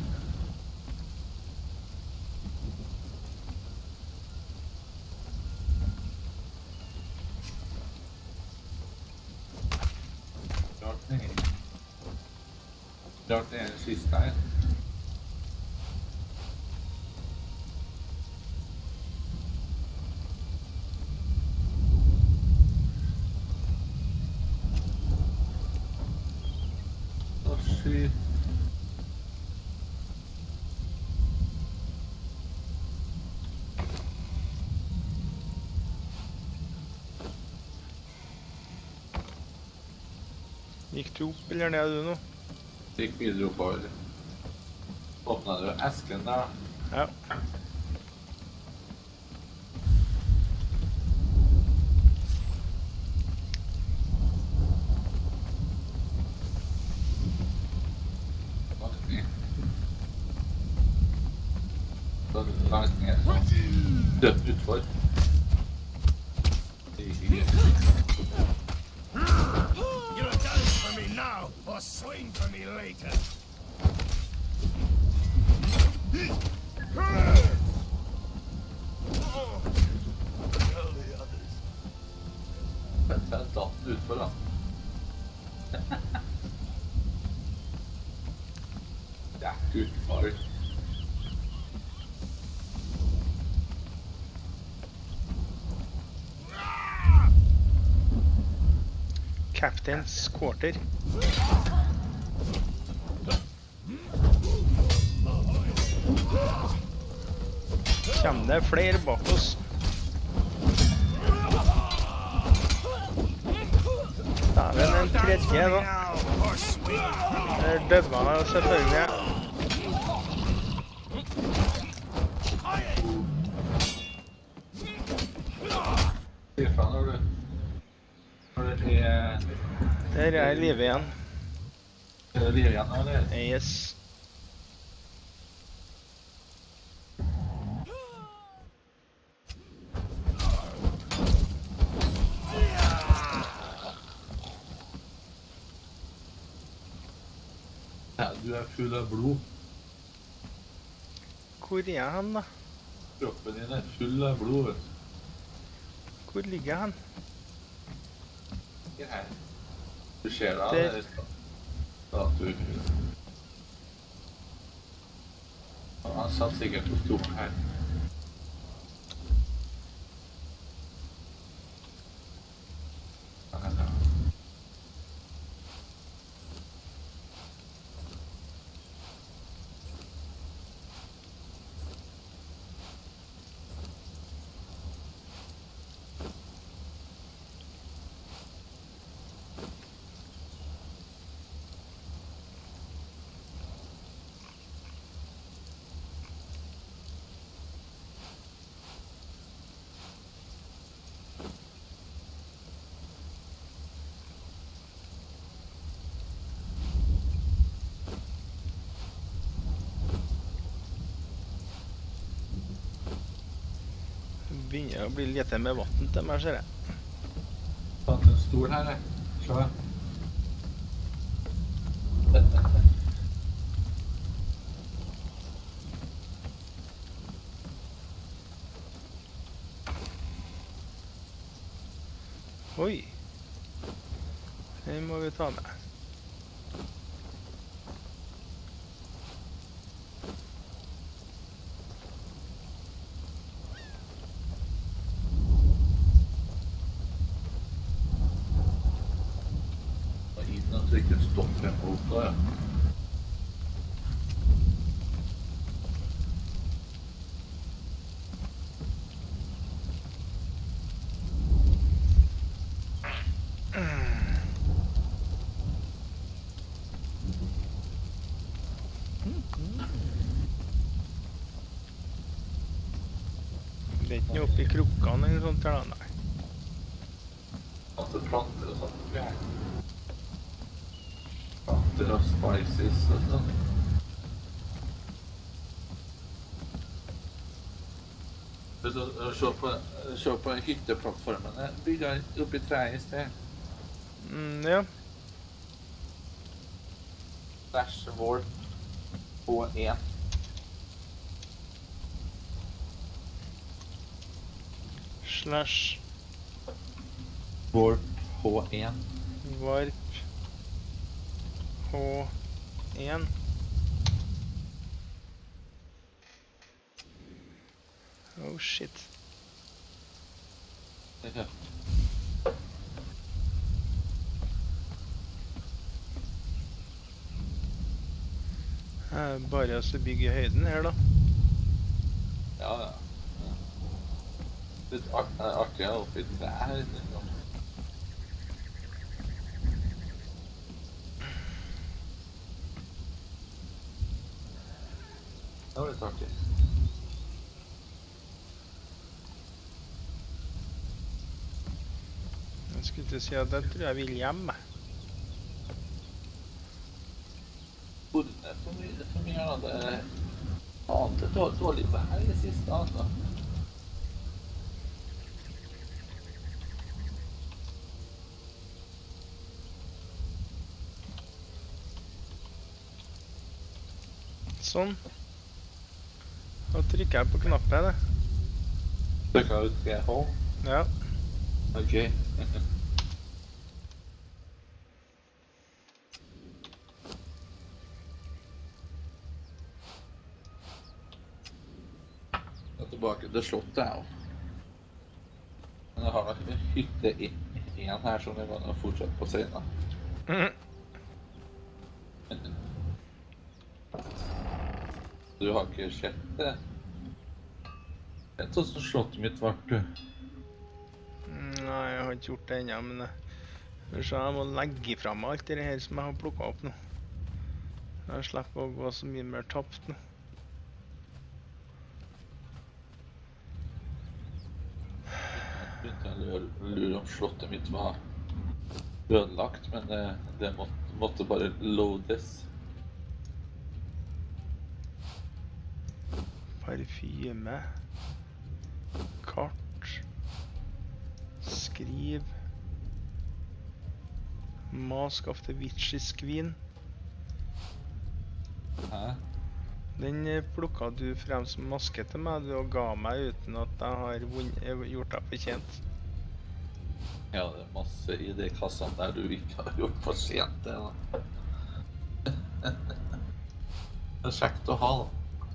Klart det er den siste her. Shit. Gikk du opp eller ned du nå? Gikk videre oppover. Åpnet du esken der da? Ja. Langt ned sånn. Døpt utfor. You're done for me now, or swing for me later. Tell the others. Vent, datt utfor da. Det er ikke utfor. Captain's quarter. Kommer det flere bak oss? Dæven, en tredje da. Der dømmer jeg selvfølgelig. Se fra når det er... Der er jeg i live igjen. Er det liv igjen, eller? Yes. Ja, du er full av blod. Hvor er jeg hen da? Kroppen din er full av blod, vet du. Hvor ligger jeg hen? Ikke her. Du ser da, Der. det er statue. Han satt sikkert på stolen her. Ja. Begynner å bli lite med vatten til meg, ser jeg. Tatt en stol her, jeg. Se. Oi. Den må vi ta med. Så ikke stopp frem på oppda, ja. Det er ikke noe oppi krukkene eller sånt her da, nei. Altså planter og sånt, tror jeg. Planter og spices og sånn. Se på hytteplattformen jeg bygget oppi treet I sted. Ja. /Warp H1. Warp H1. Warp H1. Oh shit. Ja. Bare å bygge høyden her da. Ja. Litt artig oppi der. Det var litt artig. Jeg skulle til å si at jeg tror jeg vil hjemme. Bordene for mye av det annet dårlig vær I det siste, altså. Sånn. Da trykker jeg på knappen, Trykker ut GH? Ja. Ok. Jeg er tilbake til slottet her. Men jeg har nok en hytte igjen her som jeg kan fortsette på senere. Du har ikke sett det? Vet du hvordan slottet mitt var, du? Nei, jeg har ikke gjort det ennå, men jeg må legge fra meg alt det her som jeg har plukket opp nå. Jeg slipper å gå så mye mer tapt nå. Jeg begynte å lure om slottet mitt var ødelagt, men det måtte bare loades. Parfyme. Kart. Skriv. Mask of the Witch's Queen. Hæ? Den plukket du frem som maske til meg, du og ga meg uten at jeg har gjort deg fortjent. Ja, det er masse I de kassene der du ikke har gjort fortjent det, da. Det er kjekt å ha, da.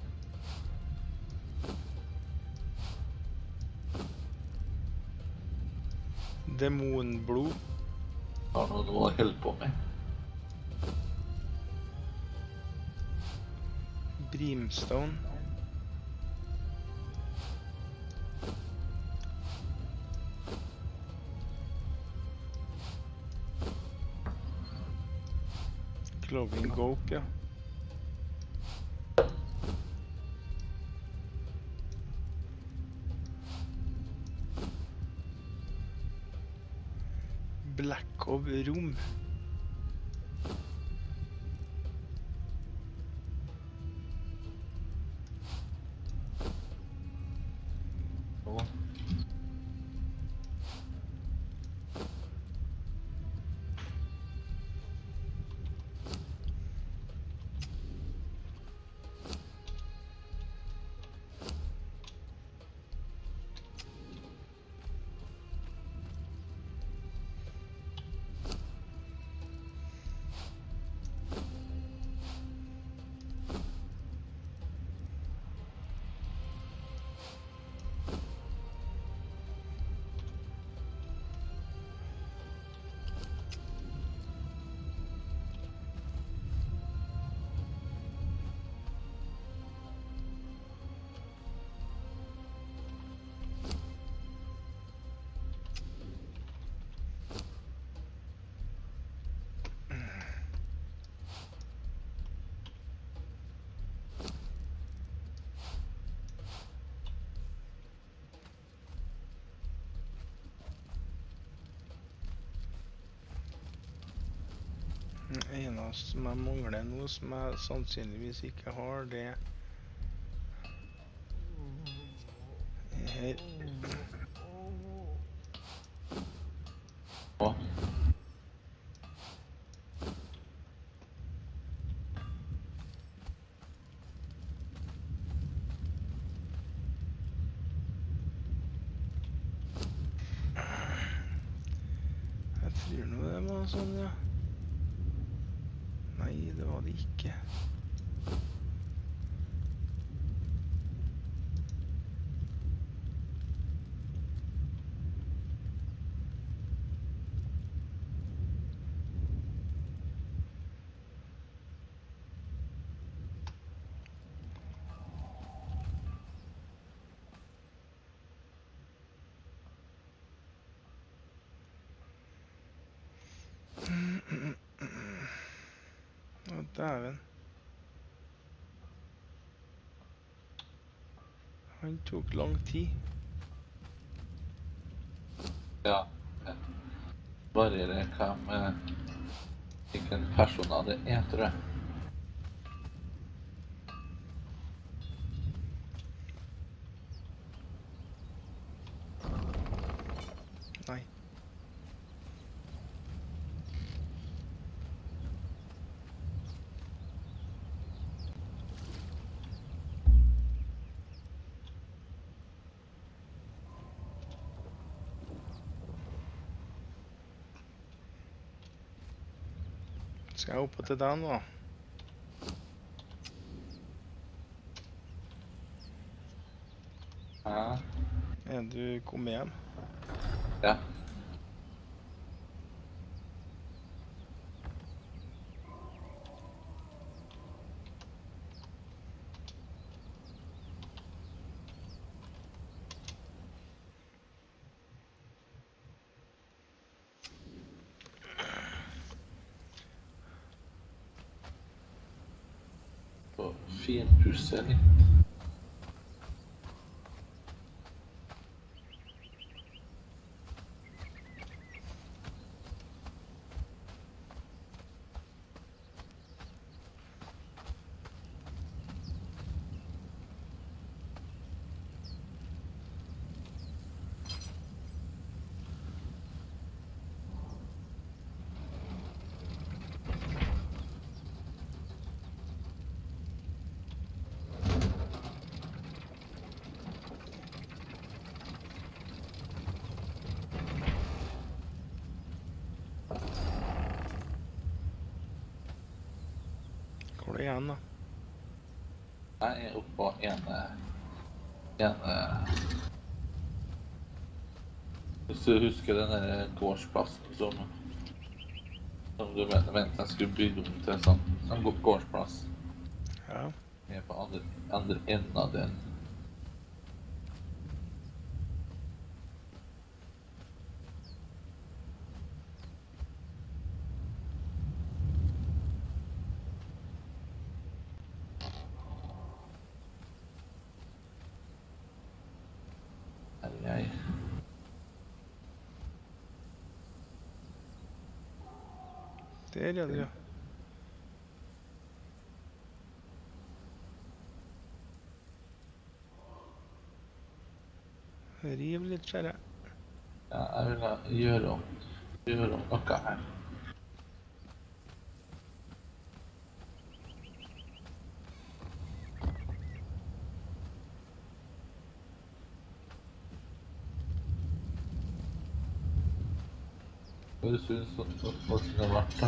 Demonblod. Har noe å holde på med. Brimstone. Glowing Gope, ja. Black of Rom. Det eneste som jeg mangler nå, som jeg sannsynligvis ikke har, det er Her. Å, Jeg tror nå det var sånn, ja. Nei, det var det ikke. Å, dæven. Han tok lang tid. ja. Varierer hvilken personer det er, tror jeg. Nei. Skal jeg opp til deg nå? Ja. Er du kommet hjem? Ja. Så finpusse litt. Hvor er det igjen da? Jeg er oppe på hvis du husker den der gårdsplassen som du mente jeg skulle bygge om til sånn gårdsplass. Ja. Jeg er på andre enden av den. Jeg. Der er det, ja. Riv litt, ser jeg. Ja, jeg vil gjøre om noe her. Hva du synes hvordan det har vært da?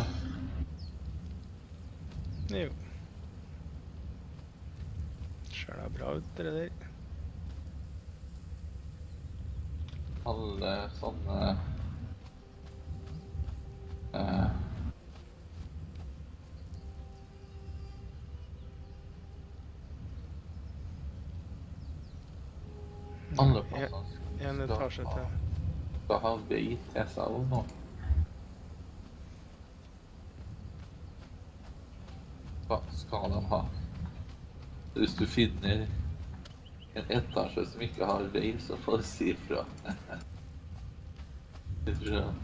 Jo. Ser det bra ut, det der. Alle sånne alle plassene En etasje til. skal ha vei til seg nå. Hva skal de ha? Hvis du finner en etasje som ikke har vei, så får du si ifra. Det tror jeg.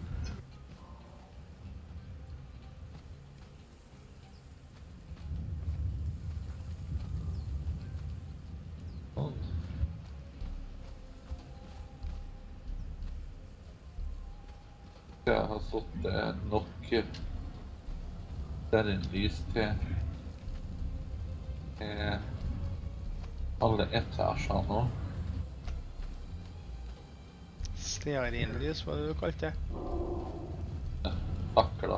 Sånn. Skal jeg ha satt nok stearinlys til alle etasjene nå. Stearinlys, hva er det du kalte det? Fakler.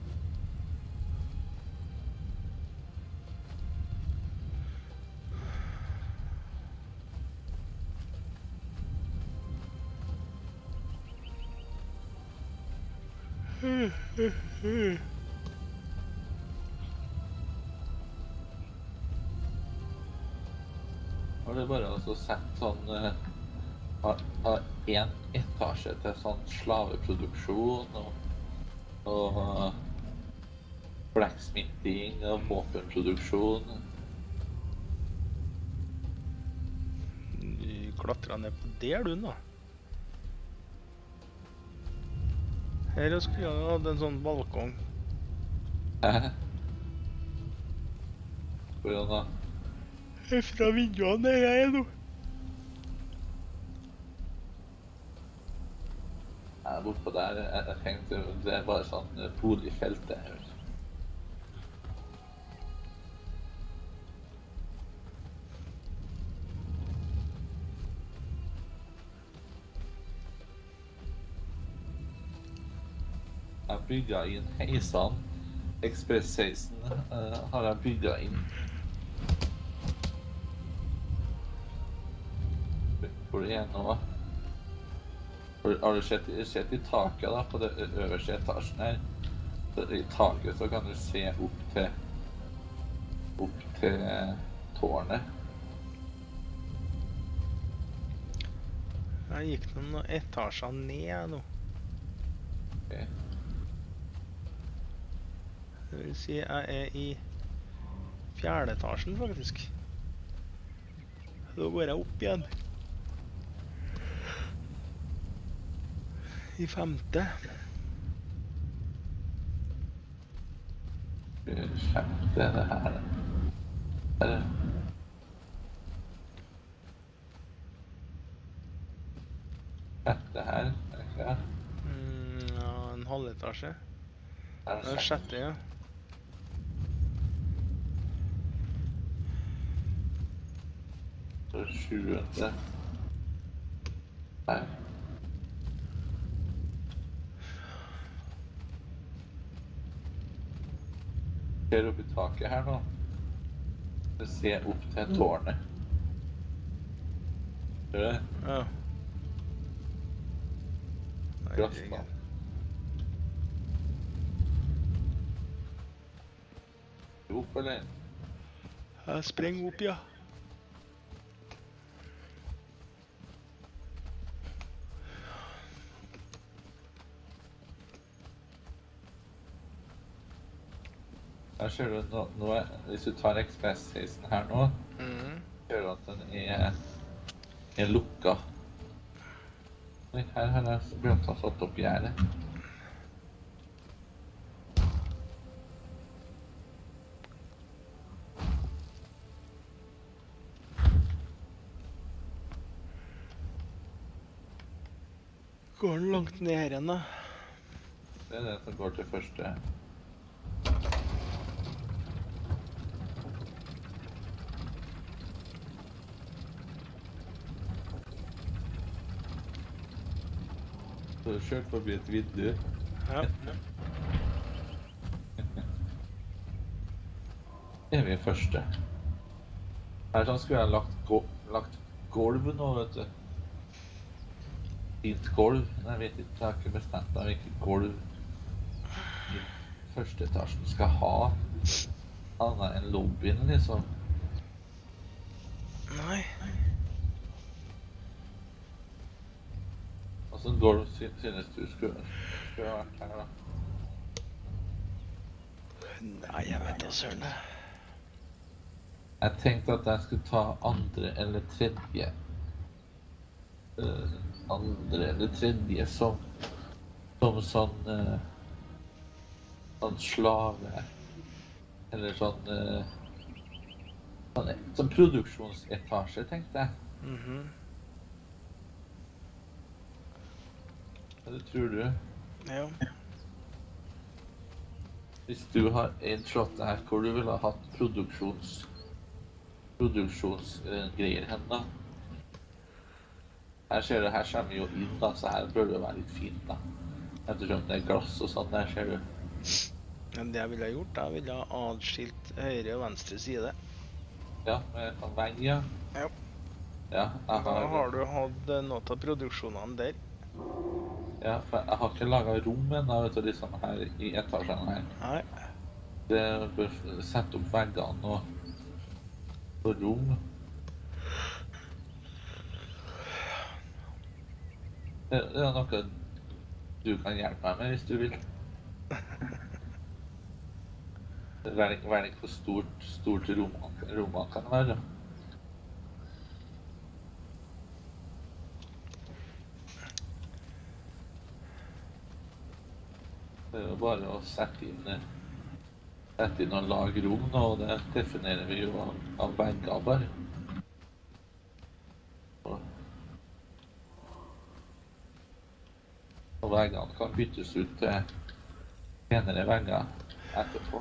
Og det er bare å sette sånn ha en etasje til sånn slaveproduksjon og blacksmithing og våpenproduksjon. Du klatret ned på der, du, nå. Her skulle jeg ha hatt en sånn balkong. Hæ? Hvordan da? Fra vinduene der jeg er nå. Bortpå der, jeg tenkte, det er bare sånn boligfeltet her. Jeg bygget inn heisene. Express 16 har jeg bygget inn. Hvor det er nå? Har du sett i taket da, på det øverste etasjen her? Så i taket så kan du se opp til tårnet. Jeg gikk noen etasjer ned nå. Ok. Det vil si jeg er i 4. etasjen faktisk. Da går jeg opp igjen. I 5. 5. Det her. Her. Sjette her, er det ikke det? Ja, en halvetasje. Her Det er 6., ja. Så 7. Her. Ser opp i taket her nå. Du ser opp til tårnet. Ser du det? Ja. Glassmann. Opp, eller? Jeg sprenger opp, ja. Her ser du nå hvis du tar Express-heisen her nå, ser du at den er lukka. Oi, her har jeg begynt å satt opp gjerdet. Går den langt ned her igjen da? Det er det som går til første. Så du kjørt forbi et vindu. Ja. Det er vi første. Her sånn skulle jeg lagt gulv nå, vet du. Fint gulv. Jeg vet ikke, jeg har ikke bestemt meg hvilket gulv i første etasjen skal ha. Annet enn lobbyen, liksom. Nei. Altså, gulv synes du skulle ha vært her, da. Nei, jeg vet da søren det. Jeg tenkte at jeg skulle ta andre eller tredje. Andre eller tredje som sånn slave. Eller sånn produksjonsetasje, tenkte jeg. Hva tror du? Ja. Hvis du har en shot her hvor du ville ha hatt produksjonsgreier hen da. Her ser du, her kommer vi jo inn da, så her bør det være litt fint da. Ettersom det er glass og sånn, der ser du. Men det jeg ville ha gjort, jeg ville ha adskilt høyre og venstre side. Ja, med en vegg, ja. Ja. Ja, jeg Da har du hatt noe av produksjonene der. Ja, for jeg har ikke laget rom ennå, vet du, liksom her i etasjen her. Nei. Det bør sette opp veggene og rom. Det er noe du kan hjelpe meg med hvis du vil. Vær ikke hvor stort rommene kan være. Det er jo bare å sette inn og lage rom nå, og det definerer vi jo av vegger bare. Og veggene kan byttes ut til penere vegger etterpå.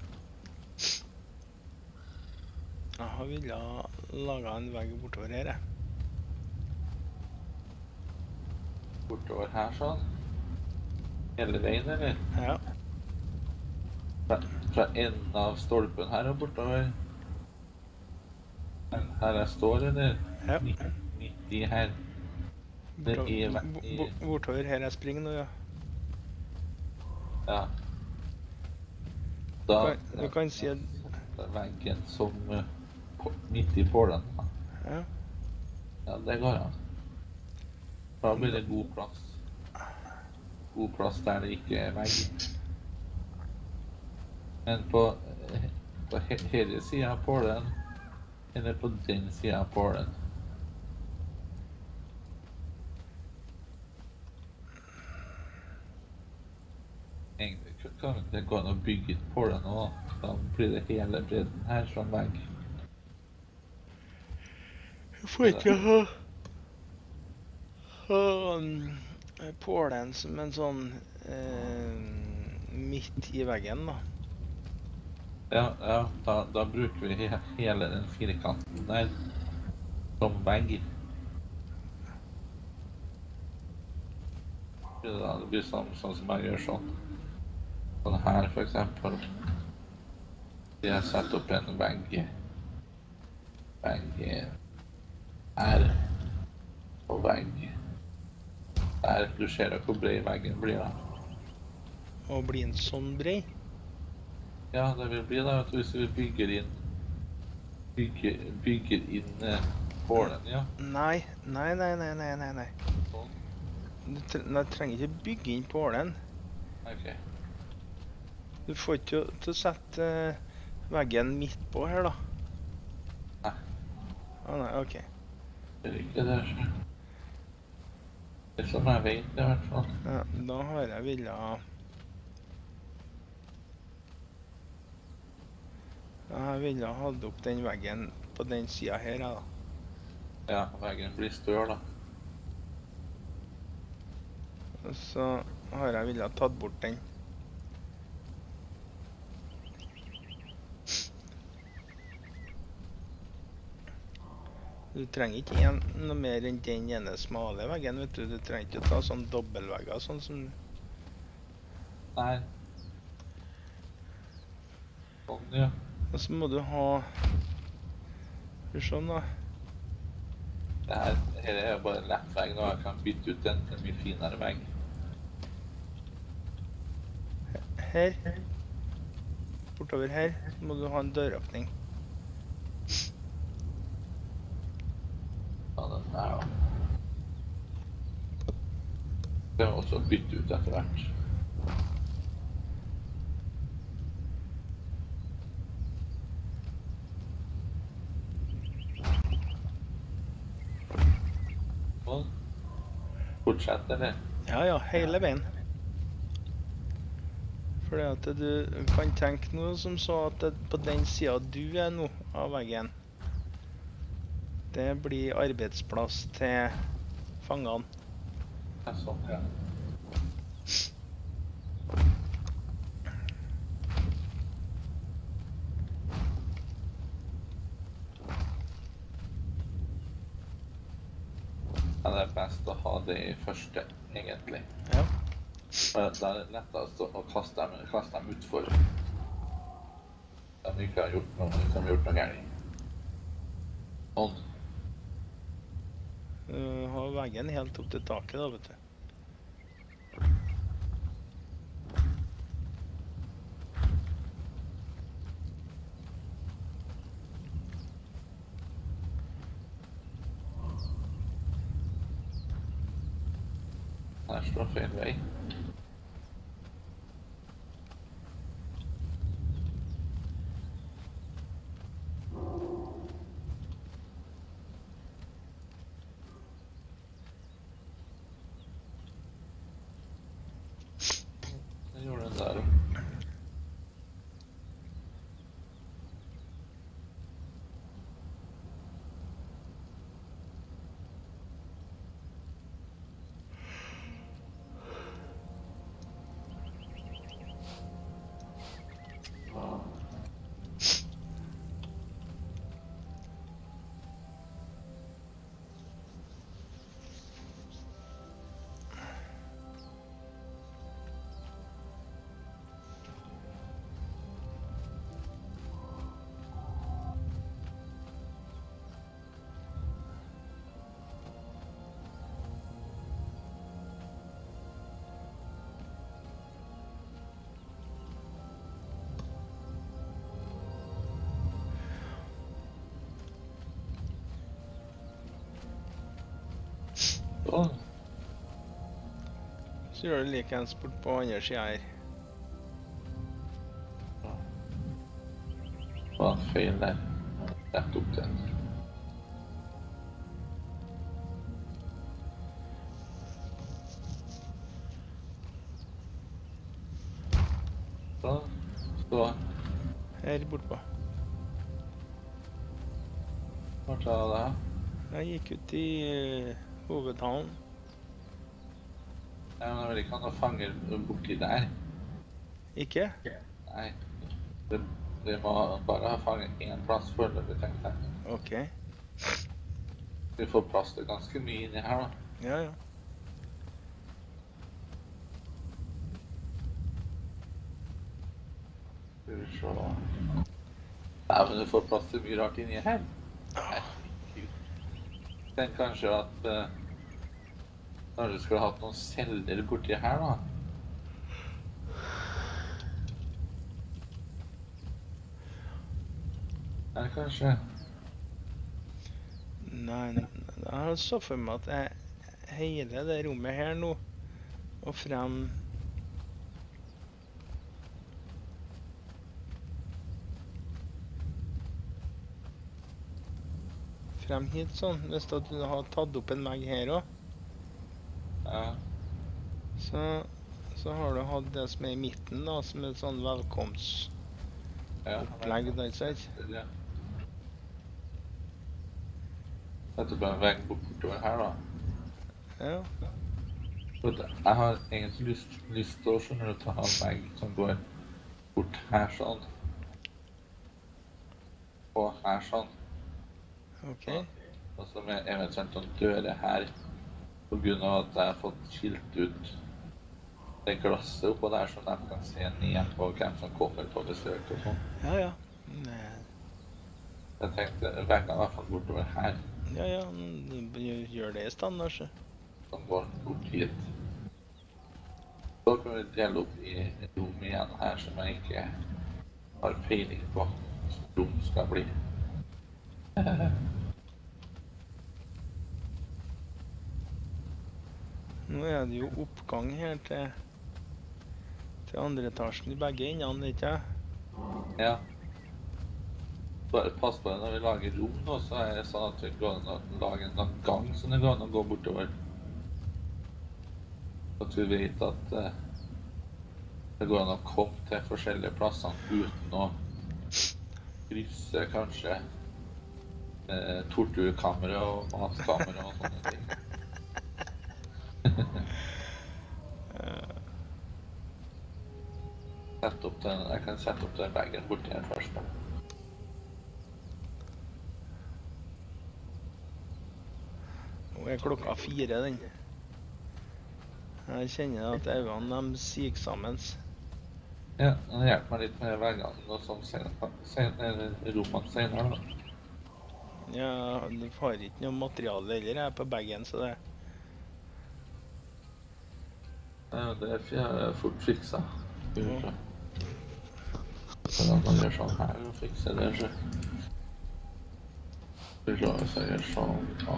Jeg ville ha laget en vegg bortover her, jeg. Bortover her sånn. Hele veien, eller? Ja. Fra enden av stolpen her og bortover. Her jeg står, eller? Ja. Midt i her. Bortover her jeg springer nå, ja. Ja. Du kan si at... Veggen som midt i pålen. Ja. Ja, det går an. Da blir det god plass. God plass der det ikke er vegg. Men på hele siden av pålen, eller på den siden av pålen. Egentlig kan det gå an å bygge ut pålen også. Da blir det hele bredden her som vegg. Jeg får ikke ha pålen som en sånn midt i veggen, da. Ja, da bruker vi hele den firkanten der som vegg. Det blir sånn som jeg gjør sånn. Sånn her for eksempel. Jeg setter opp en vegg her og vegg der. Du ser jo hvor bred veggen blir da. Og blir en sånn brei? Ja, det vil bli da, vet du, hvis vi bygger inn pålen, ja. Nei. Du trenger ikke bygge inn pålen. Ok. Du får ikke til å sette veggen midt på her, da. Nei. Nei, ok. Det er ikke det, så. Det er som jeg vet, i hvert fall. Ja, da har jeg villet... Jeg ville ha hatt opp den veggen på den siden her, da. Ja, veggen blir større, da. Og så har jeg villet ha tatt bort den. Du trenger ikke noe mer enn den ene smale veggen, vet du. Du trenger ikke ta sånn dobbeltvegger, sånn som... Nei. Sånn, ja. Og så må du ha... Sånn da. Her er jo bare en lett vegg nå. Jeg kan bytte ut en mye finere vegg. Her. Bortover her må du ha en døråpning. Ja, den her da. Det kan også bytte ut etter hvert. Fortsett, eller? Ja, hele veien. Fordi at du kan tenke noe som så at på den siden du er nå av veggen, det blir arbeidsplass til fangene. Ja, sånn, ja. Ja, det best å ha det i første, egentlig. Ja. Det lettest å kaste dem utfor. De ikke har gjort noe gærent. Sånn. Har veggen helt opp til taket da, vet du. Her står feil vei. Jeg gjorde den der. Sånn. Så gjør du likeens bort på andre siden her. Det var en feil der. Rett opp til den. Sånn. Så Her bortpå. hva tar det her? Jeg gikk ut i hovedhallen. Ja, men jeg vil ikke ha noen fanger borti der. Ikke? Nei. Vi må bare ha fanget en plass foreløpig, tenkte jeg. Ok. Vi får plass til ganske mye inni her, da. Ja, ja. Skal vi se. Nei, men du får plass til mye rart inni her. Herregud. Tenk kanskje at kanskje du skulle hatt noen celler borti her, da. Nei, kanskje. Nei, jeg har så for meg at hele det rommet her nå, og frem hit sånn, hvis du har tatt opp en vegg her også, Ja. så har du hatt det som er i midten da, som er et sånn velkomstopplegg Ja. da, ikke sant? Ja. Sette på en vegg bortover her, da. Ja, Vet du, jeg har egentlig lyst til å skjønne å ta en vegg som går bort her sånn. Og her sånn. ok. Og så med eventuelt noen dører her. På grunn av at jeg har fått skilt ut det glasset oppå der, så de kan se ned på hvem som kommer på besøk og sånn. Ja, ja. Nei. Jeg tenkte veggene i hvert fall bortover her, Ja, ja, du gjør det i stand, altså. som går bort hit. Så kan vi dele opp i et rom igjen her som jeg ikke har peiling på hvordan rom skal bli. Nå er det jo oppgang her til andre etasjen i begge endene, ikke sant? Ja. Bare pass på det når vi lager rom nå, så er det sånn at vi går an å lage en gang som det går an å gå bortover. At vi vet at det går an å komme til forskjellige plasser uten å krysse kanskje torturkamera og matkamera og sånne ting. Jeg kan sette opp den veggen borti her først. Nå er klokka 4 den. Jeg kjenner at øynene de siger sammen. Ja, det hjelper meg litt med veggene og sånn rommene senere da. Ja, du har ikke noe materiale heller her på bagen, så det... Ja, det er fort fiksa. Ja. Så da man gjør sånn her og fikser det, så... Vi ser hvis jeg gjør sånn, ja.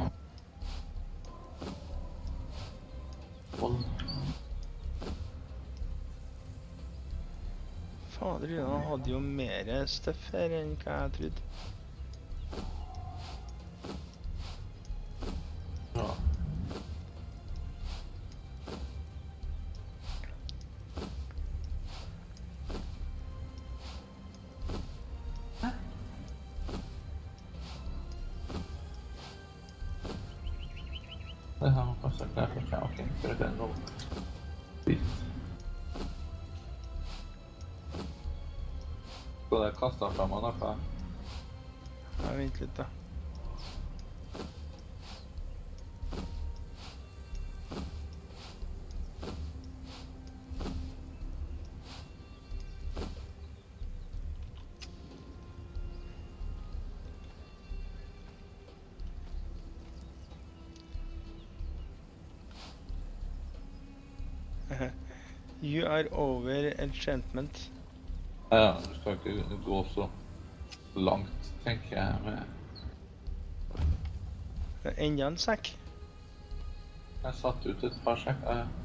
Sånn. Fader, han hadde jo mer støff her enn hva jeg trodde. Ja. Det her må passe klart for seg. Ok, så er det noe fint. Så det kastet frem av noe. Ja, vent litt da. You are over enchantment. Ja, du skal ikke gå så langt, tenker jeg, med... Enda en sekk. Jeg satt ut et par sekker, ja.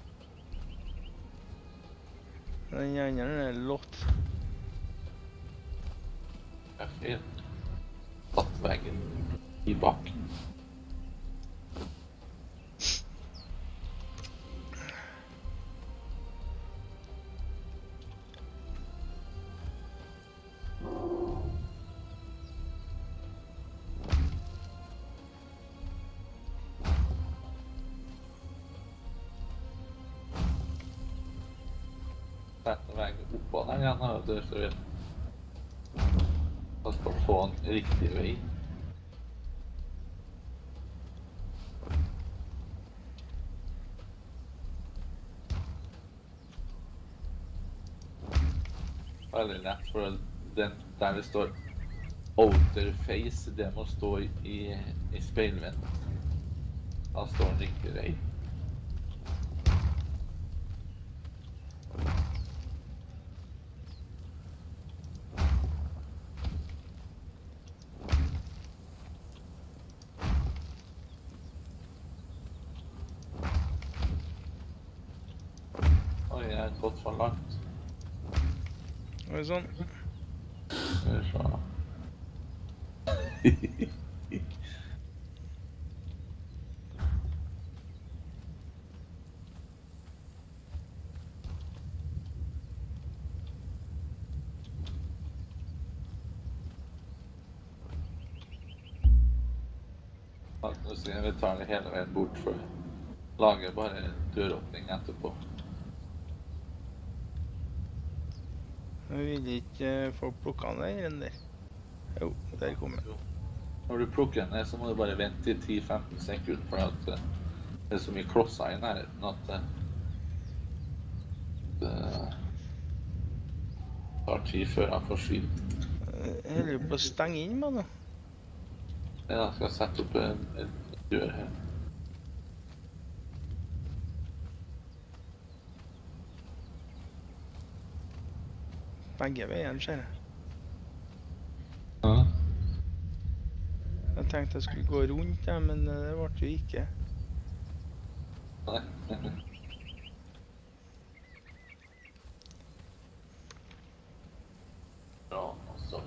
Den andre er lått. Det er fint. Satt veggen i bakken. Sette veggen oppå der igjen, og det så vil pass på å få en riktig vei. Veldig lett, for den der det står outer face, det må stå i speilvendt. Da står den riktig vei. Oi, jeg har gått for langt. Oi, sånn. Skal vi se. Nå sier jeg vi tar det hele veien bort, for lager bare døråpning etterpå. Jeg vil ikke få plukket den der. Jo, der kom den. Når du plukker den ned, så må du bare vente i 10-15 sekunder, for at det er så mye klosser i nærheten at det tar tid før han forsvinner. Jeg holder på å stenge inn med nå. Jeg skal sette opp en dør her. Begge veien, ser jeg. Ja. Jeg tenkte jeg skulle gå rundt, ja, men det ble jo ikke. Nei. Bra, altså.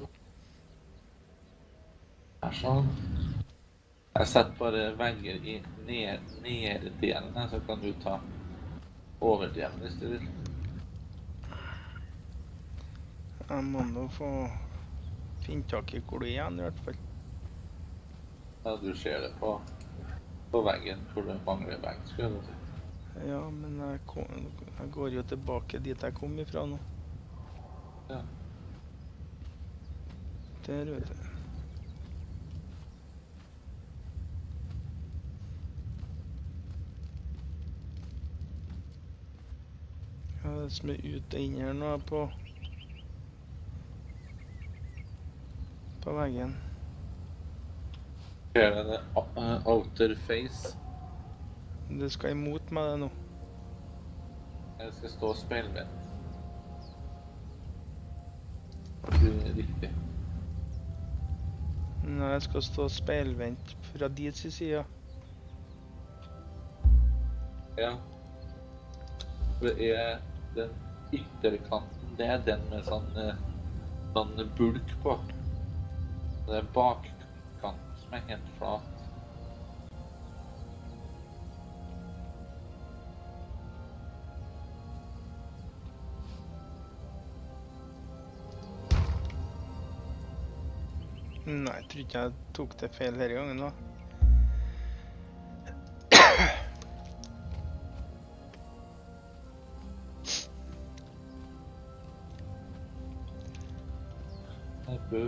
Her sånn. Jeg setter bare vegger i nedre delen, så kan du ta overdelen hvis du vil. Jeg må nå få finne tak i hvor du er igjen, i hvert fall. Ja, du ser det på veggen hvor det mangler vegg, skulle du si. Ja, men jeg går jo tilbake dit jeg kom ifra nå. Ja. Der, vet du. Det som er ut og inn her nå på veggen. Her er det outer face. Det skal imot meg det nå. Jeg skal stå og speile med. Det er riktig. Nei, jeg skal stå speilvendt fra dit side. Ja. Det er den ytterkanten, det er den med sånn bulk på. Det er bakkanten som er helt flat. Nei, jeg tror ikke jeg tok det feil denne gangen da. Bø.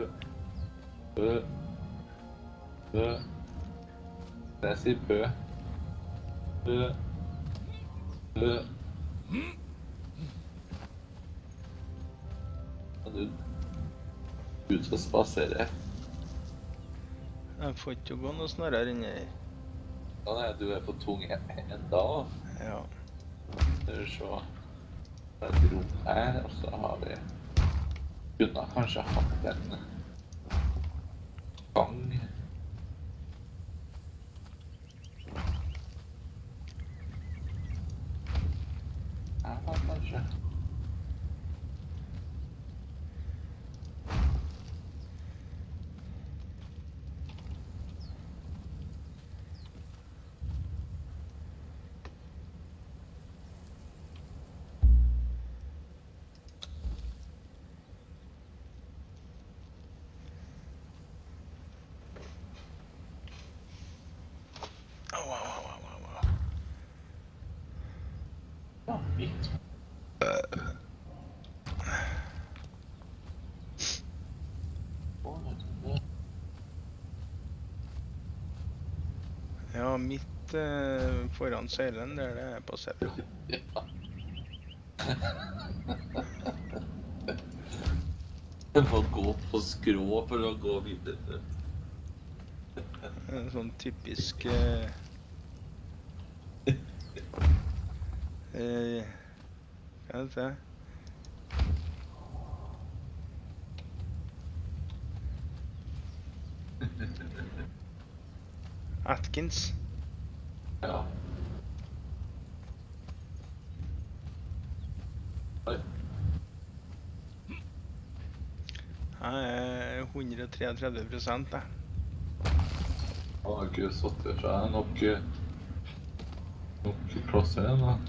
Jeg sier bø. Bø. Er du ute og spaserer? Jeg får ikke gå noe snarere enn her. Ja, nei, du er på tung enda også. Ja. Skal vi se. Det er et rom her, og så har vi... Kunne kanskje hatt en gang. Her da, kanskje. Ja, fint. Ja, mitt foran søylen der det er på sepp. Ja. Du må gå på skrå for å gå videre. En sånn typisk hva heter det? Atkins. Ja. Oi. Jeg er 133%, jeg. Han har ikke satt det fra nok plasser igjen da.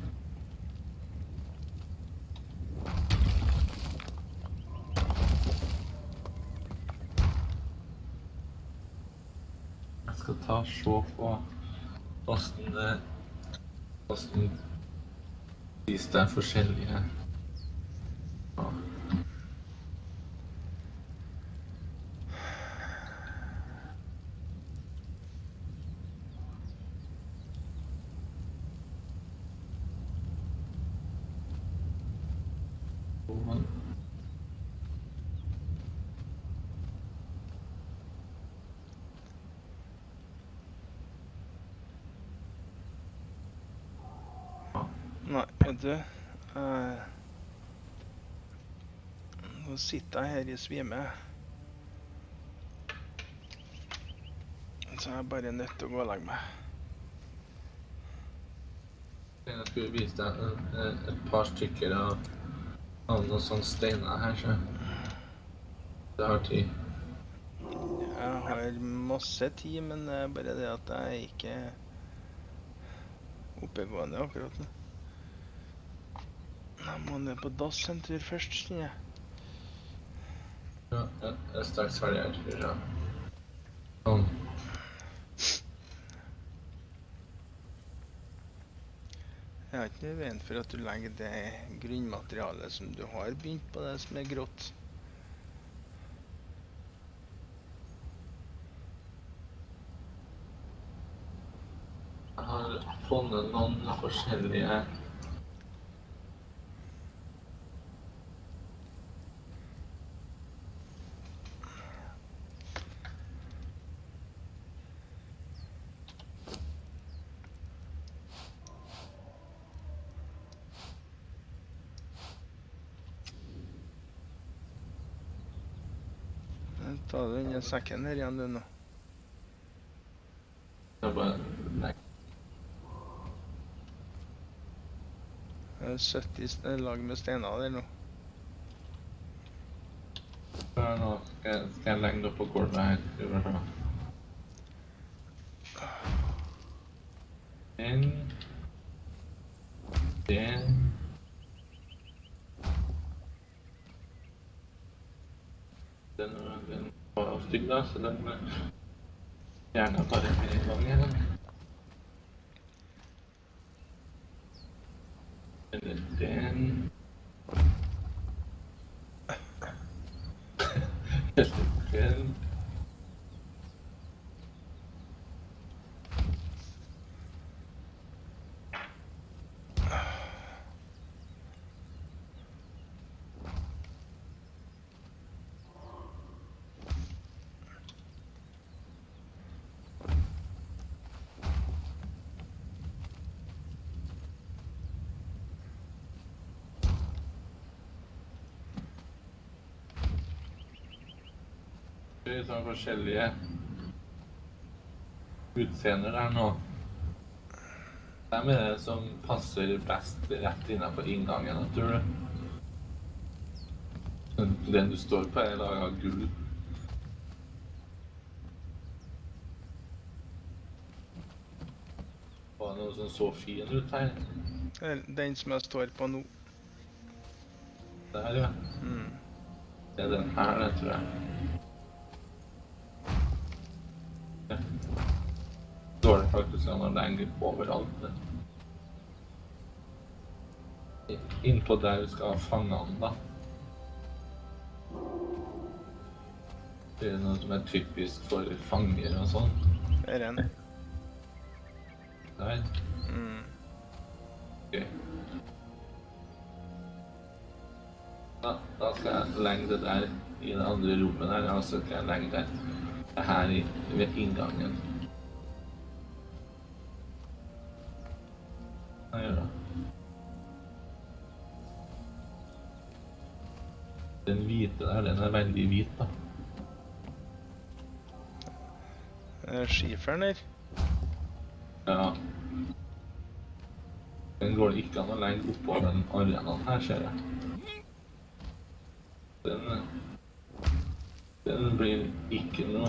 Jeg skal ta og se på hvordan disse er forskjellige. Ja. Nei, vet du, nå sitter jeg her i svime. Så jeg er bare nødt til å gå og legge meg. Jeg skulle vise deg et par stykker av noen sånne steiner her, så det har tid. Jeg har masse tid, men det er bare det at jeg ikke er oppegående akkurat nå. Jeg må ned på dass en tur først, kjenner jeg. Ja, jeg er straks ferdig her, skal vi se. Sånn. Jeg har ikke noe veien for at du legger det grunnmaterialet som du har begynt på, det som er grått. Jeg har funnet noen forskjellige Ta den sekken her igjen, du nå. Jeg bare... Nei. Det er 70 lag med steiner der nå. Nå skal jeg legge det opp på gulvet her. Skal vi se. Den. Den var jo stygg da, så den gjerne tar den med en gang igjen. Den. Den. Det er sånn forskjellige utseender der nå. Hvem er det som passer best rett innenfor inngangen, tror du? Den du står på er laget av gull. Var det noe som så fin ut her? Den som jeg står på nå. Der, ja. Det er den her, det tror jeg. Står det faktisk an å legge overalt. Innpå der du skal ha fangene, da. Det er noe som er typisk for fanger og sånn. Det er en. Der. Ok. Da skal jeg legge det der i det andre rommet der, og så skal jeg legge det her ved inngangen. Hva gjør det? Den hvite der, den er veldig hvit da. Skiferen her. Ja. Den går det ikke an å legge oppå den arenaen her, ser jeg. Den blir ikke noe.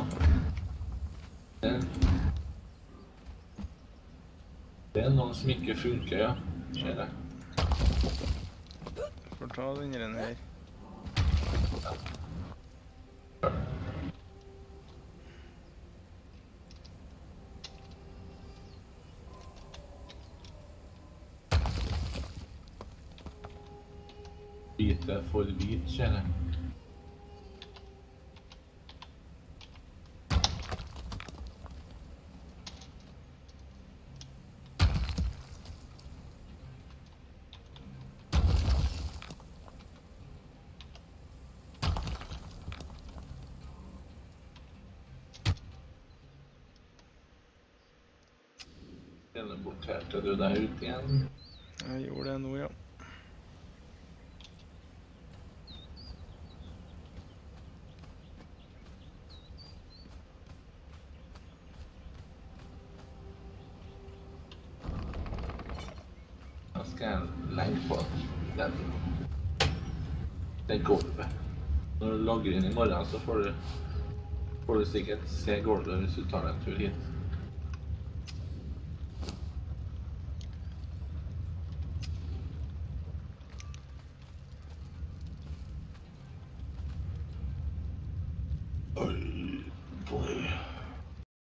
Det er noen som ikke funker, ja. Ser jeg. Får ta den her. Hvite for hvit, ser jeg. Teleporterte du deg ut igjen? Jeg gjorde det nå, ja. Da skal jeg legge på det gulvet. Når du logger inn i morgen, så får du sikkert se gulvet hvis du tar en tur hit.